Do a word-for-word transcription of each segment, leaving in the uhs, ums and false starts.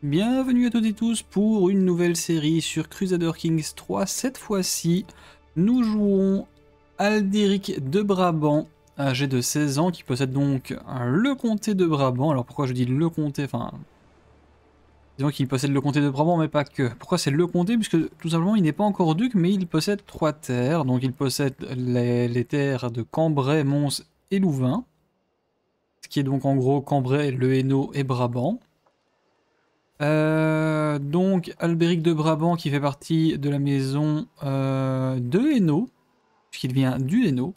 Bienvenue à toutes et tous pour une nouvelle série sur Crusader Kings trois. Cette fois-ci, nous jouons Aldéric de Brabant, âgé de seize ans, qui possède donc le comté de Brabant. Alors pourquoi je dis le comté, enfin... disons qu'il possède le comté de Brabant, mais pas que. Pourquoi c'est le comté? Puisque tout simplement, il n'est pas encore duc, mais il possède trois terres. Donc il possède les, les terres de Cambrai, Mons et Louvain. Ce qui est donc en gros Cambrai, le Hainaut et Brabant. Euh, donc Albéric de Brabant qui fait partie de la maison euh, de Hainaut, puisqu'il vient du Hainaut.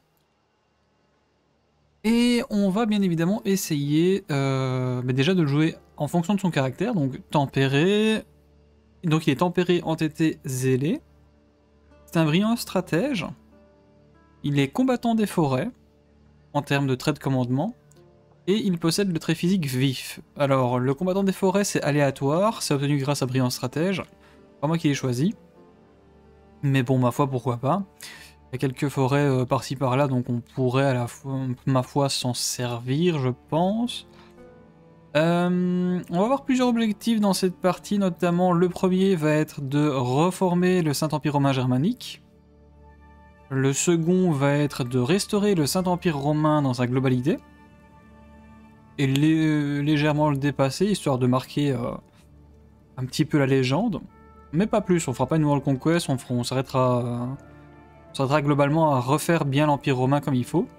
Et on va bien évidemment essayer euh, bah déjà de le jouer en fonction de son caractère, donc tempéré. Donc il est tempéré, entêté, zélé. C'est un brillant stratège. Il est combattant des forêts, en termes de trait de commandement. Et il possède le trait physique vif. Alors, le combattant des forêts, c'est aléatoire, c'est obtenu grâce à Brillant Stratège. Pas moi qui l'ai choisi. Mais bon, ma foi, pourquoi pas. Il y a quelques forêts euh, par-ci par-là, donc on pourrait à la fois, ma foi, s'en servir, je pense. Euh, on va avoir plusieurs objectifs dans cette partie, notamment le premier va être de reformer le Saint-Empire romain germanique. Le second va être de restaurer le Saint-Empire romain dans sa globalité. Et lé légèrement le dépasser, histoire de marquer euh, un petit peu la légende. Mais pas plus, on fera pas une World Conquest, on, on s'arrêtera euh, on s'arrêtera globalement à refaire bien l'Empire romain comme il faut.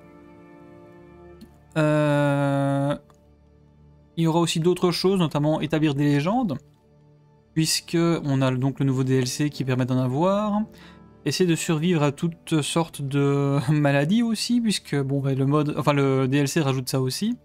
Euh... Il y aura aussi d'autres choses, notamment établir des légendes, puisque on a donc le nouveau D L C qui permet d'en avoir. Essayer de survivre à toutes sortes de maladies aussi, puisque bon, bah, le mode, enfin le D L C rajoute ça aussi.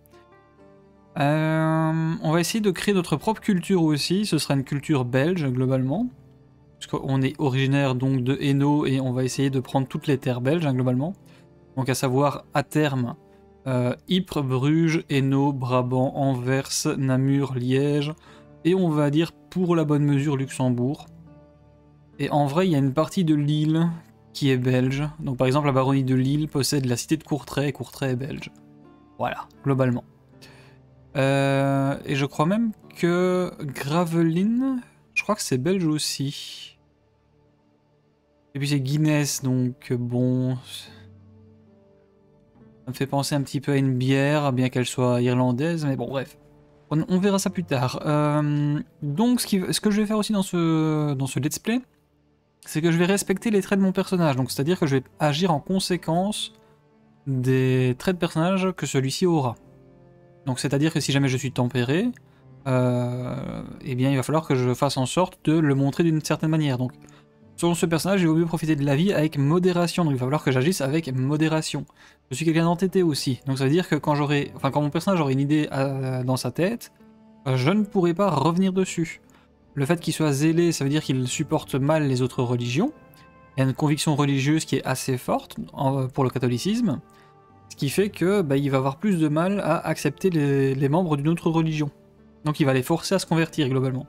Euh, on va essayer de créer notre propre culture aussi, ce sera une culture belge globalement, puisqu'on est originaire donc de Hainaut et on va essayer de prendre toutes les terres belges hein, globalement, donc à savoir à terme euh, Ypres, Bruges, Hainaut, Brabant, Anvers, Namur, Liège, et on va dire pour la bonne mesure Luxembourg. Et en vrai il y a une partie de l'île qui est belge, donc par exemple la baronnie de Lille possède la cité de Courtrai et Courtrai est belge. Voilà, globalement. Euh, et je crois même que Gravelines, je crois que c'est belge aussi. Et puis c'est Guinness, donc bon... Ça me fait penser un petit peu à une bière, bien qu'elle soit irlandaise, mais bon bref. On, on verra ça plus tard. Euh, donc ce, qui, ce que je vais faire aussi dans ce, dans ce let's play, c'est que je vais respecter les traits de mon personnage. Donc c'est-à-dire que je vais agir en conséquence des traits de personnage que celui-ci aura. Donc c'est-à-dire que si jamais je suis tempéré, euh, eh bien il va falloir que je fasse en sorte de le montrer d'une certaine manière. Donc selon ce personnage, il vaut mieux profiter de la vie avec modération, donc il va falloir que j'agisse avec modération. Je suis quelqu'un d'entêté aussi, donc ça veut dire que quand j'aurai, enfin quand mon personnage aura une idée euh, dans sa tête, euh, je ne pourrai pas revenir dessus. Le fait qu'il soit zélé, ça veut dire qu'il supporte mal les autres religions. Il y a une conviction religieuse qui est assez forte en, pour le catholicisme. Ce qui fait que bah, il va avoir plus de mal à accepter les, les membres d'une autre religion. Donc il va les forcer à se convertir globalement.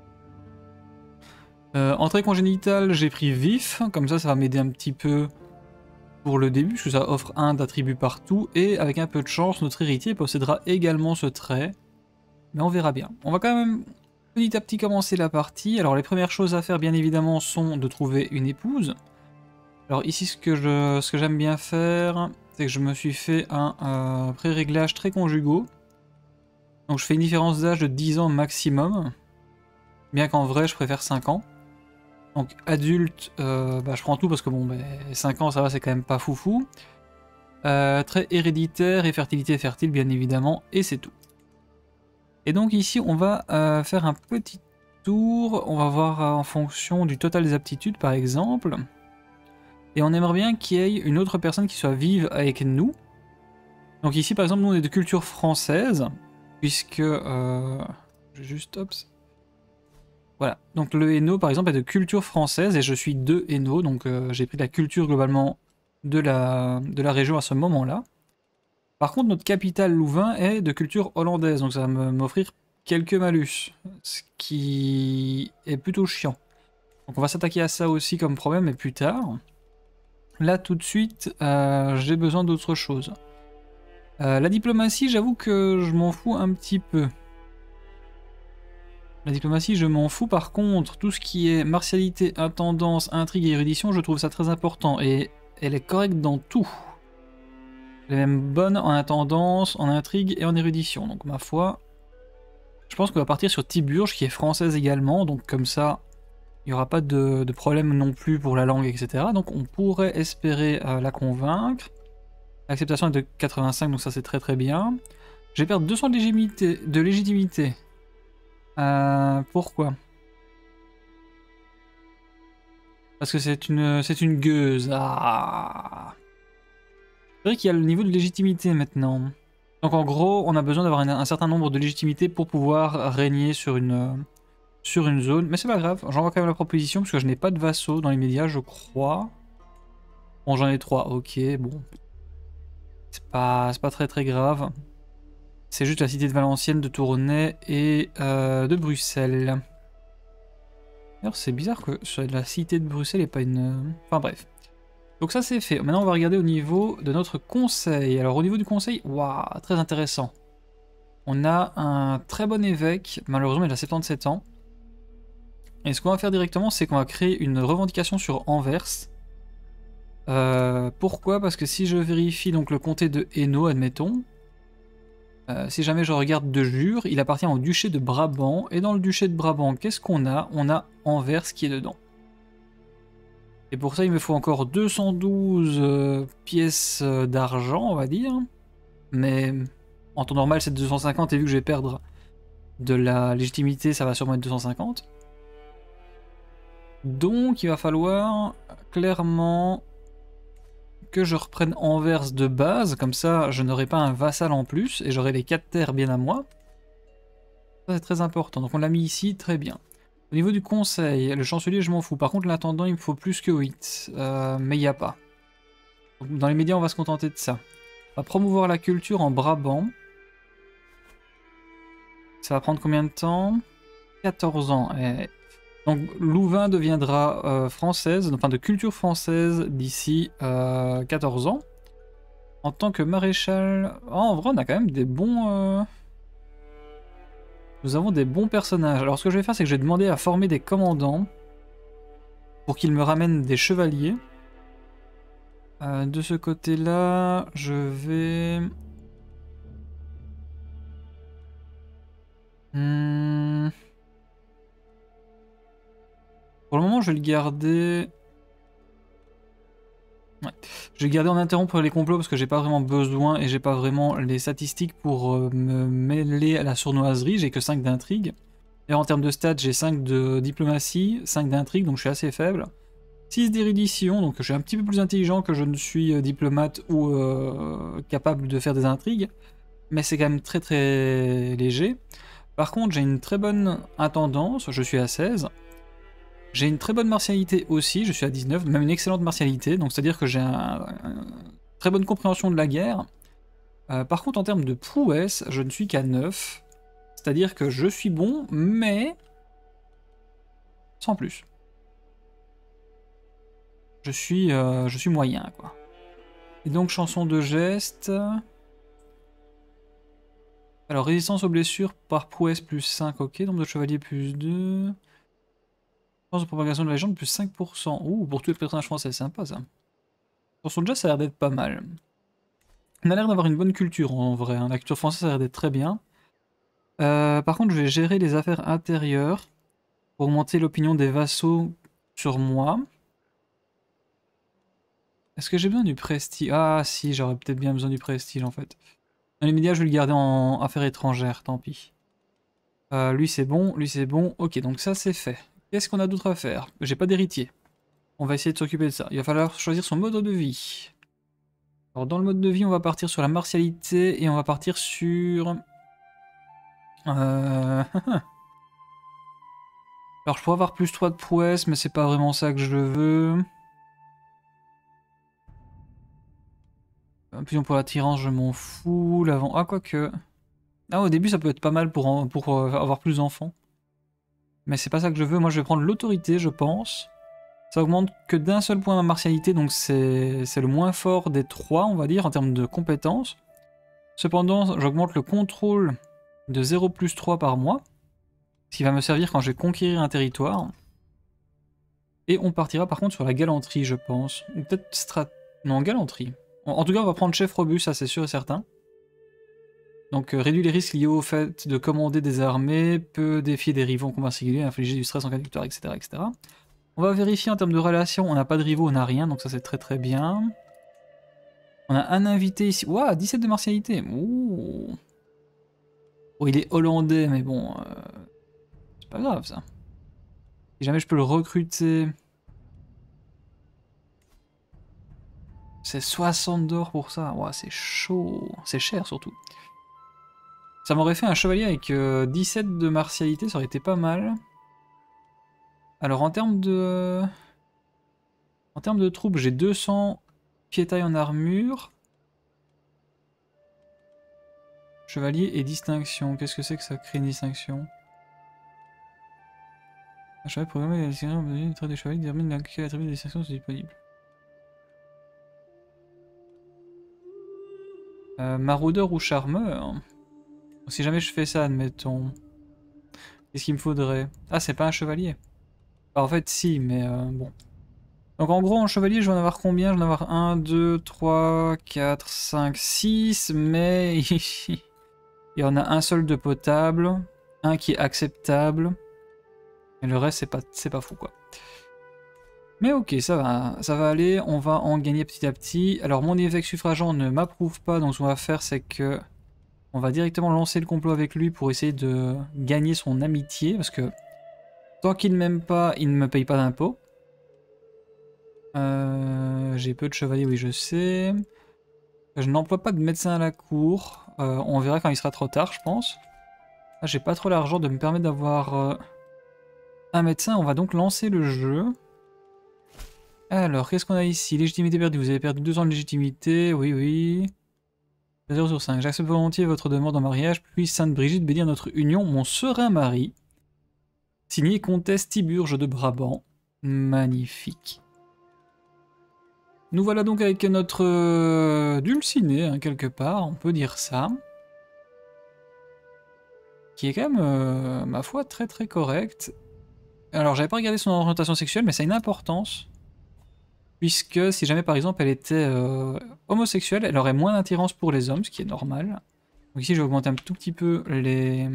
Euh, entrée congénitale, j'ai pris vif, comme ça ça va m'aider un petit peu pour le début, parce que ça offre un d'attribut partout, et avec un peu de chance, notre héritier possédera également ce trait. Mais on verra bien. On va quand même petit à petit commencer la partie. Alors les premières choses à faire bien évidemment sont de trouver une épouse. Alors ici ce que je, ce que j'aime bien faire, c'est que je me suis fait un euh, pré-réglage très conjugaux. Donc je fais une différence d'âge de dix ans maximum. Bien qu'en vrai je préfère cinq ans. Donc adulte, euh, bah, je prends tout parce que bon, bah, cinq ans ça va, c'est quand même pas foufou. Euh, trait héréditaire et fertilité fertile bien évidemment, et c'est tout. Et donc ici on va euh, faire un petit tour, on va voir euh, en fonction du total des aptitudes par exemple. Et on aimerait bien qu'il y ait une autre personne qui soit vive avec nous. Donc ici par exemple nous on est de culture française, puisque... Euh, je vais juste... Ops. Voilà, donc le Hainaut par exemple est de culture française et je suis de Hainaut, donc euh, j'ai pris la culture globalement de la, de la région à ce moment-là. Par contre notre capitale Louvain est de culture hollandaise, donc ça va m'offrir quelques malus, ce qui est plutôt chiant. Donc on va s'attaquer à ça aussi comme problème, mais plus tard. Là tout de suite, euh, j'ai besoin d'autre chose. Euh, la diplomatie, j'avoue que je m'en fous un petit peu. La diplomatie, je m'en fous. Par contre, tout ce qui est martialité, intendance, intrigue et érudition, je trouve ça très important. Et elle est correcte dans tout. Elle est même bonne en intendance, en intrigue et en érudition. Donc ma foi, je pense qu'on va partir sur Tiburge, qui est française également. Donc comme ça, il n'y aura pas de, de problème non plus pour la langue, et cetera. Donc on pourrait espérer euh, la convaincre. L'acceptation est de quatre-vingt-cinq, donc ça c'est très très bien. Je vais perdre deux cents de légitimité. De légitimité. Euh, pourquoi? Parce que c'est une, c'est une gueuse. Ah. C'est vrai qu'il y a le niveau de légitimité maintenant. Donc en gros, on a besoin d'avoir un, un certain nombre de légitimités pour pouvoir régner sur une, sur une zone. Mais c'est pas grave, j'envoie quand même la proposition parce que je n'ai pas de vassaux dans les médias, je crois. Bon, j'en ai trois, ok, bon. C'est pas, c'est pas très très grave. C'est juste la cité de Valenciennes, de Tournai et euh, de Bruxelles. D'ailleurs, c'est bizarre que la cité de Bruxelles n'est pas une... Enfin bref. Donc ça c'est fait. Maintenant on va regarder au niveau de notre conseil. Alors au niveau du conseil, waouh, très intéressant. On a un très bon évêque, malheureusement il a soixante-dix-sept ans. Et ce qu'on va faire directement, c'est qu'on va créer une revendication sur Anvers. Euh, pourquoi? Parce que si je vérifie donc le comté de Hainaut, admettons, euh, si jamais je regarde de jure, il appartient au duché de Brabant. Et dans le duché de Brabant, qu'est-ce qu'on a? On a Anvers qui est dedans. Et pour ça, il me faut encore deux cent douze euh, pièces euh, d'argent, on va dire. Mais en temps normal, c'est deux cent cinquante, et vu que je vais perdre de la légitimité, ça va sûrement être deux cent cinquante. Donc, il va falloir clairement que je reprenne Anvers de base. Comme ça, je n'aurai pas un vassal en plus, et j'aurai les quatre terres bien à moi. Ça, c'est très important. Donc, on l'a mis ici, très bien. Au niveau du conseil, le chancelier je m'en fous. Par contre l'intendant il me faut plus que huit. Euh, mais il n'y a pas. Donc, dans les médias on va se contenter de ça. On va promouvoir la culture en Brabant. Ça va prendre combien de temps? quatorze ans. Et... Donc Louvain deviendra euh, française, enfin de culture française d'ici euh, quatorze ans. En tant que maréchal... Oh, en vrai on a quand même des bons... Euh... Nous avons des bons personnages. Alors ce que je vais faire, c'est que je vais demander à former des commandants pour qu'ils me ramènent des chevaliers. Euh, de ce côté-là, je vais... Hmm... Pour le moment, je vais le garder... Ouais. Je vais le garder en interrompre les complots parce que j'ai pas vraiment besoin et j'ai pas vraiment les statistiques pour euh, me mêler à la sournoiserie. J'ai que cinq d'intrigue. Et en termes de stats, j'ai cinq de diplomatie, cinq d'intrigue, donc je suis assez faible. six d'érudition, donc je suis un petit peu plus intelligent que je ne suis euh, diplomate ou euh, capable de faire des intrigues. Mais c'est quand même très très léger. Par contre, j'ai une très bonne intendance, je suis à seize. J'ai une très bonne martialité aussi, je suis à dix-neuf, même une excellente martialité, donc c'est-à-dire que j'ai une très bonne compréhension de la guerre. Euh, par contre, en termes de prouesse, je ne suis qu'à neuf, c'est-à-dire que je suis bon, mais sans plus. Je suis, euh, je suis moyen, quoi. Et donc, chanson de geste... Alors, résistance aux blessures par prouesse plus cinq, ok, nombre de chevaliers plus deux... Chance de propagation de la légende plus cinq pour cent. Ouh, pour tous les personnages français, c'est sympa ça. Pour son geste, ça a l'air d'être pas mal. On a l'air d'avoir une bonne culture en vrai, hein. La culture française, ça a l'air d'être très bien. Euh, par contre, je vais gérer les affaires intérieures pour augmenter l'opinion des vassaux sur moi. Est-ce que j'ai besoin du prestige? Ah si, j'aurais peut-être bien besoin du prestige en fait. Dans les médias, je vais le garder en affaires étrangères, tant pis. Euh, lui c'est bon, lui c'est bon. Ok, donc ça c'est fait. Qu'est-ce qu'on a d'autre à faire? J'ai pas d'héritier. On va essayer de s'occuper de ça. Il va falloir choisir son mode de vie. Alors dans le mode de vie, on va partir sur la martialité et on va partir sur... Euh... Alors je pourrais avoir plus trois de prouesse, mais c'est pas vraiment ça que je veux. Puis on pour l'attirance, je m'en fous. L'avant... Ah, quoique... Ah, au début, ça peut être pas mal pour, en... pour avoir plus d'enfants. Mais c'est pas ça que je veux. Moi, je vais prendre l'autorité, je pense. Ça augmente que d'un seul point ma martialité, donc c'est le moins fort des trois, on va dire, en termes de compétences. Cependant, j'augmente le contrôle de zéro plus trois par mois. Ce qui va me servir quand je vais conquérir un territoire. Et on partira par contre sur la galanterie, je pense. Ou peut-être strat... Non, galanterie. En, en tout cas, on va prendre chef robuste, ça c'est sûr et certain. Donc euh, réduit les risques liés au fait de commander des armées, peut défier des rivaux en combat singulier, infliger du stress en cas de victoire, et cetera, et cetera. On va vérifier en termes de relations, on n'a pas de rivaux, on n'a rien, donc ça c'est très très bien. On a un invité ici. Waouh, dix-sept de martialité. Ouh. Oh, il est hollandais, mais bon, euh, c'est pas grave ça. Si jamais je peux le recruter... C'est soixante d'or pour ça. Ouah, c'est chaud. C'est cher surtout. Ça m'aurait fait un chevalier avec euh, dix-sept de martialité, ça aurait été pas mal. Alors en termes de... En termes de troupes, j'ai deux cents piétailles en armure. Chevalier et distinction. Qu'est-ce que c'est que ça crée une distinction? Un chevalier programmé la distinction le trait des chevaliers détermine laquelle attribut de distinction sont disponibles. Euh, maraudeur ou charmeur? Si jamais je fais ça, admettons. Qu'est-ce qu'il me faudrait? Ah, c'est pas un chevalier. Bah, en fait, si, mais euh, bon. Donc en gros, en chevalier, je vais en avoir combien? Je vais en avoir un, deux, trois, quatre, cinq, six, mais il y en a un seul de potable, un qui est acceptable, et le reste, c'est pas, c'est pas fou, quoi. Mais ok, ça va, ça va aller, on va en gagner petit à petit. Alors mon évêque suffragant ne m'approuve pas, donc ce qu'on va faire, c'est que on va directement lancer le complot avec lui pour essayer de gagner son amitié, parce que tant qu'il ne m'aime pas, il ne me paye pas d'impôts. Euh, J'ai peu de chevaliers, oui je sais. Je n'emploie pas de médecin à la cour. Euh, on verra quand il sera trop tard, je pense. Ah, j'ai pas trop l'argent de me permettre d'avoir euh, un médecin. On va donc lancer le jeu. Alors, qu'est-ce qu'on a ici? Légitimité perdue. Vous avez perdu deux ans de légitimité. Oui, oui. zéro sur cinq. J'accepte volontiers votre demande en mariage. Puis Sainte Brigitte bénir notre union, mon serein mari. Signé Comtesse Tiburge de Brabant. Magnifique. Nous voilà donc avec notre euh, dulciné, hein, quelque part, on peut dire ça. Qui est quand même, euh, ma foi, très très correct. Alors, j'avais pas regardé son orientation sexuelle, mais ça a une importance. Puisque si jamais, par exemple, elle était euh, homosexuelle, elle aurait moins d'attirance pour les hommes, ce qui est normal. Donc ici, je vais augmenter un tout petit peu les...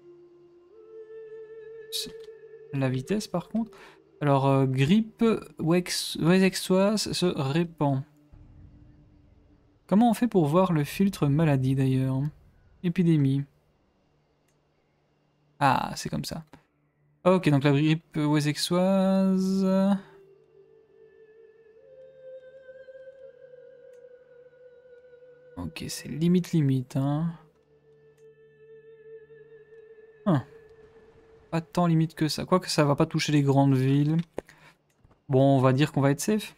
la vitesse, par contre. Alors, euh, grippe wesexoise se répand. Comment on fait pour voir le filtre maladie, d'ailleurs? Épidémie. Ah, c'est comme ça. Ok, donc la grippe wesexoise... Ok, c'est limite limite, hein. Hein. Pas tant limite que ça. Quoique ça va pas toucher les grandes villes. Bon, on va dire qu'on va être safe.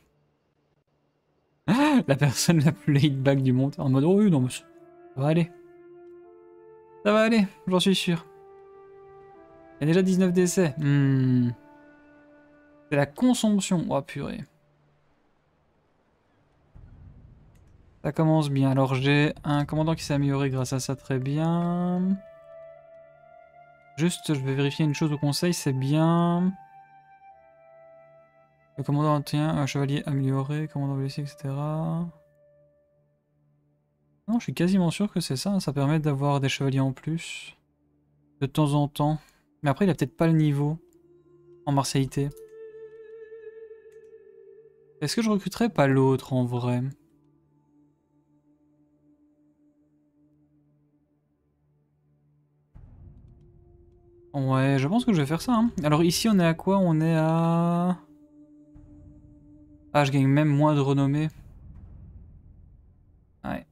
La personne la plus laid back du monde. En mode, oh oui, non, monsieur. Ça va aller. Ça va aller, j'en suis sûr. Il y a déjà dix-neuf décès. Hmm. C'est la consomption. Oh purée. Ça commence bien. Alors j'ai un commandant qui s'est amélioré grâce à ça, très bien. Juste, je vais vérifier une chose au conseil, c'est bien. Le commandant vingt et un, un chevalier amélioré, commandant blessé, et cetera. Non, je suis quasiment sûr que c'est ça, ça permet d'avoir des chevaliers en plus. De temps en temps. Mais après, il a peut-être pas le niveau en martialité. Est-ce que je recruterais pas l'autre en vrai? Ouais, je pense que je vais faire ça. Hein. Alors ici, on est à quoi? On est à... Ah, je gagne même moins de renommée. Ouais.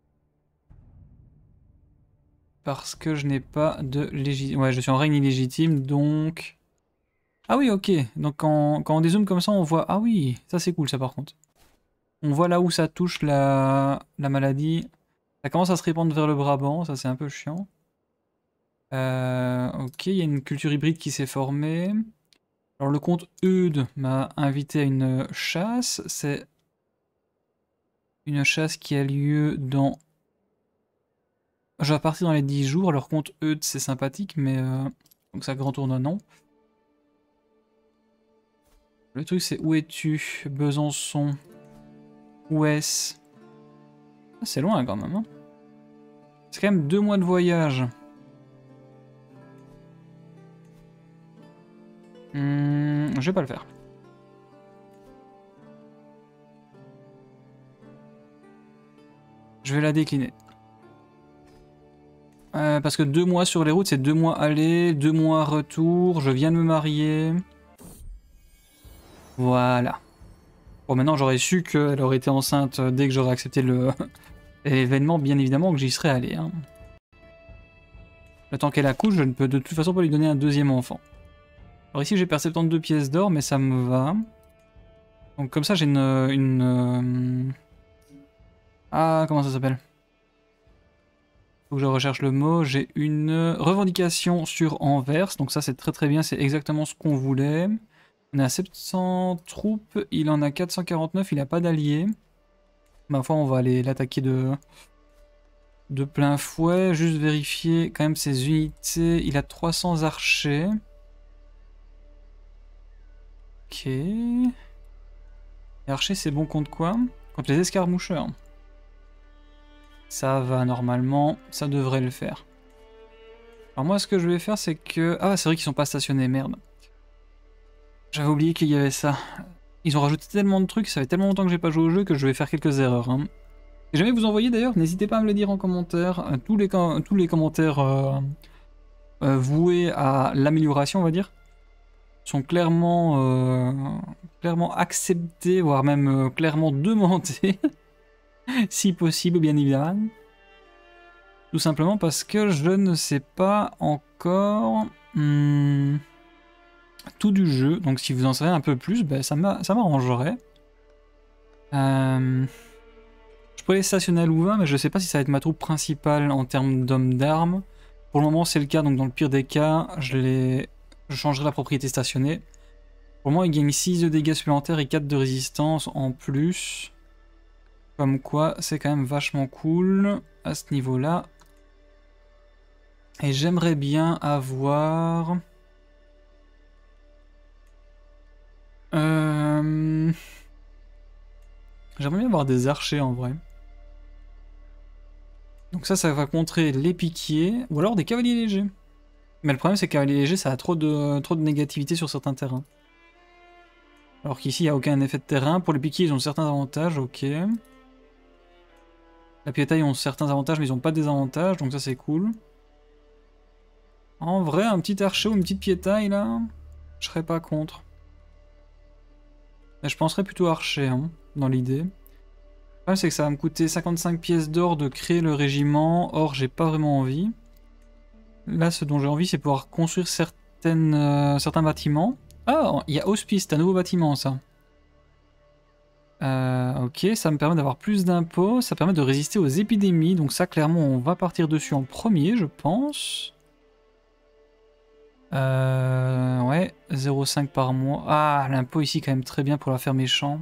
Parce que je n'ai pas de légitime... Ouais, je suis en règne illégitime, donc... Ah oui, ok. Donc quand, quand on dézoome comme ça, on voit... Ah oui, ça c'est cool ça par contre. On voit là où ça touche la, la maladie. Ça commence à se répandre vers le Brabant, ça c'est un peu chiant. Euh, ok, il y a une culture hybride qui s'est formée. Alors le comte Eudes m'a invité à une chasse. C'est une chasse qui a lieu dans... Je vais partir dans les dix jours. Alors comte Eudes c'est sympathique, mais... Euh... Donc ça grand tournoi non. Le truc c'est où es-tu? Besançon. Où est-ce? Ah, c'est loin quand même. Hein. C'est quand même deux mois de voyage. Hmm, je vais pas le faire. Je vais la décliner. Euh, parce que deux mois sur les routes, c'est deux mois aller, deux mois retour. Je viens de me marier. Voilà. Bon, maintenant j'aurais su qu'elle aurait été enceinte dès que j'aurais accepté le l'événement, bien évidemment que j'y serais allé. Hein. Le temps qu'elle accouche, je ne peux de toute façon pas lui donner un deuxième enfant. Alors ici j'ai perdu soixante-douze pièces d'or, mais ça me va. Donc comme ça j'ai une... une... Ah, comment ça s'appelle? Faut que je recherche le mot. J'ai une revendication sur Anvers, donc ça c'est très très bien, c'est exactement ce qu'on voulait. On est à sept cents troupes, il en a quatre cent quarante-neuf, il n'a pas d'alliés. Ma foi, on va aller l'attaquer de... de plein fouet. Juste vérifier quand même ses unités. Il a trois cents archers. Ok. Et archer, c'est bon contre quoi? Contre les escarmoucheurs. Ça va normalement, ça devrait le faire. Alors moi, ce que je vais faire, c'est que... Ah, c'est vrai qu'ils sont pas stationnés, merde. J'avais oublié qu'il y avait ça. Ils ont rajouté tellement de trucs, ça fait tellement longtemps que j'ai pas joué au jeu que je vais faire quelques erreurs. Hein. Si jamais vous en voyez d'ailleurs, n'hésitez pas à me le dire en commentaire. Tous les, tous les commentaires euh, euh, voués à l'amélioration, on va dire, sont clairement, euh, clairement acceptés, voire même euh, clairement demandés, si possible, bien évidemment. Tout simplement parce que je ne sais pas encore hmm, tout du jeu. Donc si vous en savez un peu plus, ben, ça m'arrangerait. Euh, je pourrais les stationner à Louvain, mais je ne sais pas si ça va être ma troupe principale en termes d'hommes d'armes. Pour le moment c'est le cas, donc dans le pire des cas, je, les... je changerai la propriété stationnée. Pour le moment il gagne six de dégâts supplémentaires et quatre de résistance en plus. Comme quoi c'est quand même vachement cool à ce niveau-là. Et j'aimerais bien avoir... Euh... J'aimerais bien avoir des archers en vrai. Donc ça, ça va contrer les piquiers, ou alors des cavaliers légers. Mais le problème c'est que cavaliers légers, ça a trop de, trop de négativité sur certains terrains. Alors qu'ici, il n'y a aucun effet de terrain. Pour les piquiers, ils ont certains avantages, ok. La piétaille ont certains avantages, mais ils n'ont pas de désavantages, donc ça c'est cool. En vrai, un petit archer ou une petite piétaille, là, je serais pas contre. Mais je penserais plutôt archer, hein, dans l'idée. Le problème, c'est que ça va me coûter cinquante-cinq pièces d'or de créer le régiment. Or, j'ai pas vraiment envie. Là, ce dont j'ai envie, c'est pouvoir construire certaines, euh, certains bâtiments. Ah, il y a Hospice, c'est un nouveau bâtiment, ça. Euh, ok, ça me permet d'avoir plus d'impôts. Ça permet de résister aux épidémies. Donc ça, clairement, on va partir dessus en premier, je pense. Euh, ouais, zéro virgule cinq par mois. Ah, l'impôt ici quand même très bien pour la faire méchant.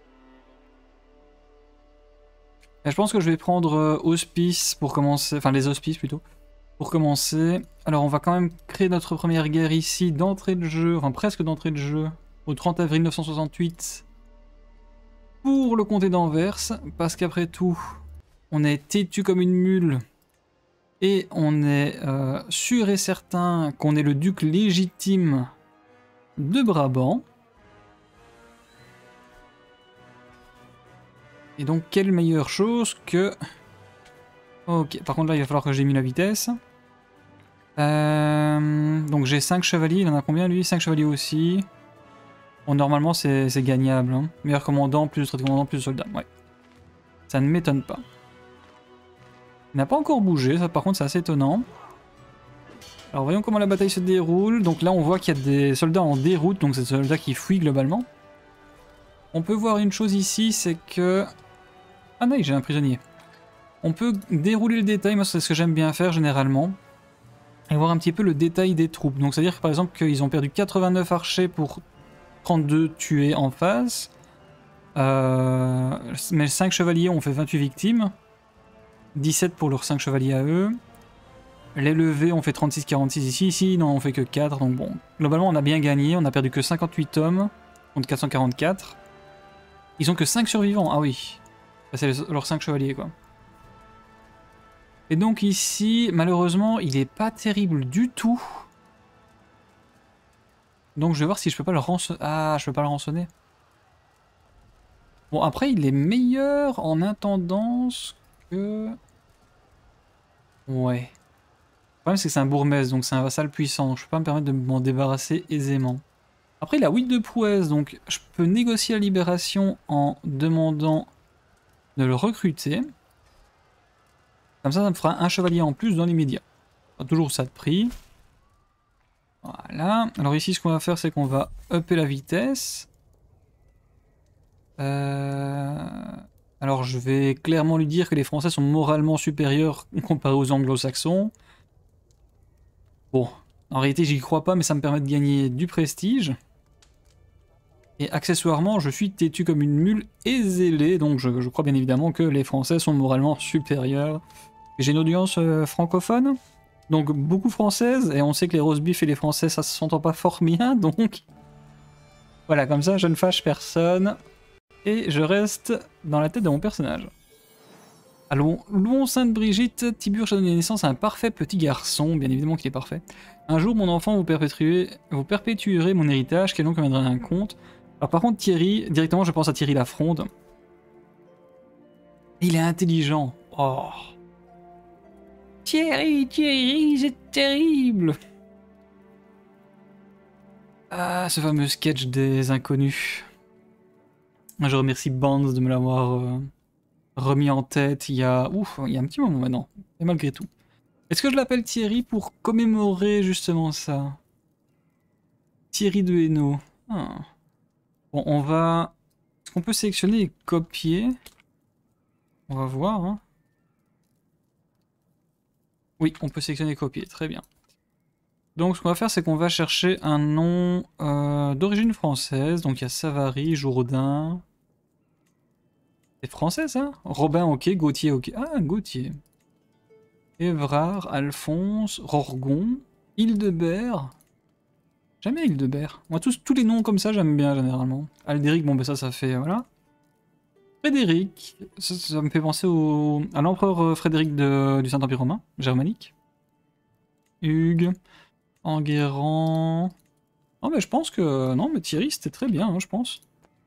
Et je pense que je vais prendre euh, hospice pour commencer, enfin les hospices plutôt, pour commencer. Alors on va quand même créer notre première guerre ici d'entrée de jeu, enfin presque d'entrée de jeu, au trente avril mille neuf cent soixante-huit pour le comté d'Anvers, parce qu'après tout, on est têtu comme une mule. Et on est euh, sûr et certain qu'on est le duc légitime de Brabant. Et donc, quelle meilleure chose que... Ok, par contre là, il va falloir que j'ai mis la vitesse. Euh, donc j'ai cinq chevaliers, il en a combien lui? cinq chevaliers aussi. Bon, normalement, c'est gagnable. Hein. Meilleur commandant, plus de traité commandant, plus de soldats. Ouais. Ça ne m'étonne pas. Il n'a pas encore bougé, ça par contre c'est assez étonnant. Alors voyons comment la bataille se déroule. Donc là on voit qu'il y a des soldats en déroute, donc c'est des soldats qui fuient globalement. On peut voir une chose ici, c'est que... Ah non, j'ai un prisonnier. On peut dérouler le détail, moi c'est ce que j'aime bien faire généralement. Et voir un petit peu le détail des troupes. Donc c'est à dire que par exemple qu'ils ont perdu quatre-vingt-neuf archers pour trente-deux tués en face. Euh... Mais cinq chevaliers ont fait vingt-huit victimes. dix-sept pour leurs cinq chevaliers à eux. Les levées, on fait trente-six quarante-six ici. Ici, non, on fait que quatre. Donc bon, globalement, on a bien gagné. On a perdu que cinquante-huit hommes contre quatre cent quarante-quatre. Ils ont que cinq survivants. Ah oui. C'est leurs cinq chevaliers, quoi. Et donc ici, malheureusement, il est pas terrible du tout. Donc je vais voir si je peux pas le rançonner. Ah, je peux pas le rançonner. Bon, après, il est meilleur en intendance que... Ouais. Le problème, c'est que c'est un bourgmestre, donc c'est un vassal puissant. Je peux pas me permettre de m'en débarrasser aisément. Après, il a huit de prouesse, donc je peux négocier la libération en demandant de le recruter. Comme ça, ça me fera un chevalier en plus dans l'immédiat. Toujours ça de prix. Voilà. Alors ici, ce qu'on va faire, c'est qu'on va upper la vitesse. Euh... Alors je vais clairement lui dire que les Français sont moralement supérieurs comparés aux Anglo-Saxons. Bon, en réalité, j'y crois pas, mais ça me permet de gagner du prestige. Et accessoirement, je suis têtu comme une mule et zélé, donc je, je crois bien évidemment que les Français sont moralement supérieurs. J'ai une audience euh, francophone, donc beaucoup française, et on sait que les roast beef et les Français, ça se s'entend pas fort bien, donc... Voilà, comme ça, je ne fâche personne, et je reste dans la tête de mon personnage. Allons, louons Sainte-Brigitte, Tiburce a donné naissance à un parfait petit garçon, bien évidemment qu'il est parfait. Un jour, mon enfant, vous, vous perpétuerez mon héritage, quel nom conviendrait un conte. Alors par contre, Thierry, directement je pense à Thierry Lafronde. Il est intelligent. Oh. Thierry, Thierry, c'est terrible. Ah, ce fameux sketch des inconnus. Je remercie Bands de me l'avoir euh, remis en tête il y a... Ouf, il y a un petit moment maintenant, et malgré tout. Est-ce que je l'appelle Thierry pour commémorer justement ça? Thierry de Hainaut. Ah. Bon, on va... Est-ce qu'on peut sélectionner et copier? On va voir. Hein. Oui, on peut sélectionner et copier, très bien. Donc ce qu'on va faire, c'est qu'on va chercher un nom euh, d'origine française. Donc il y a Savary, Jourdain... C'est français ça? Robin, ok. Gauthier, ok. Ah, Gauthier. Évrard, Alphonse, Rorgon, Hildebert... Jamais Hildebert. Moi, tous, tous les noms comme ça, j'aime bien généralement. Aldéric, bon, ben ça, ça fait. Voilà. Frédéric, ça, ça me fait penser au, à l'empereur Frédéric de, du Saint-Empire romain, germanique. Hugues, Enguerrand. Non, mais je pense que. Non, mais Thierry, c'était très bien, hein, je pense.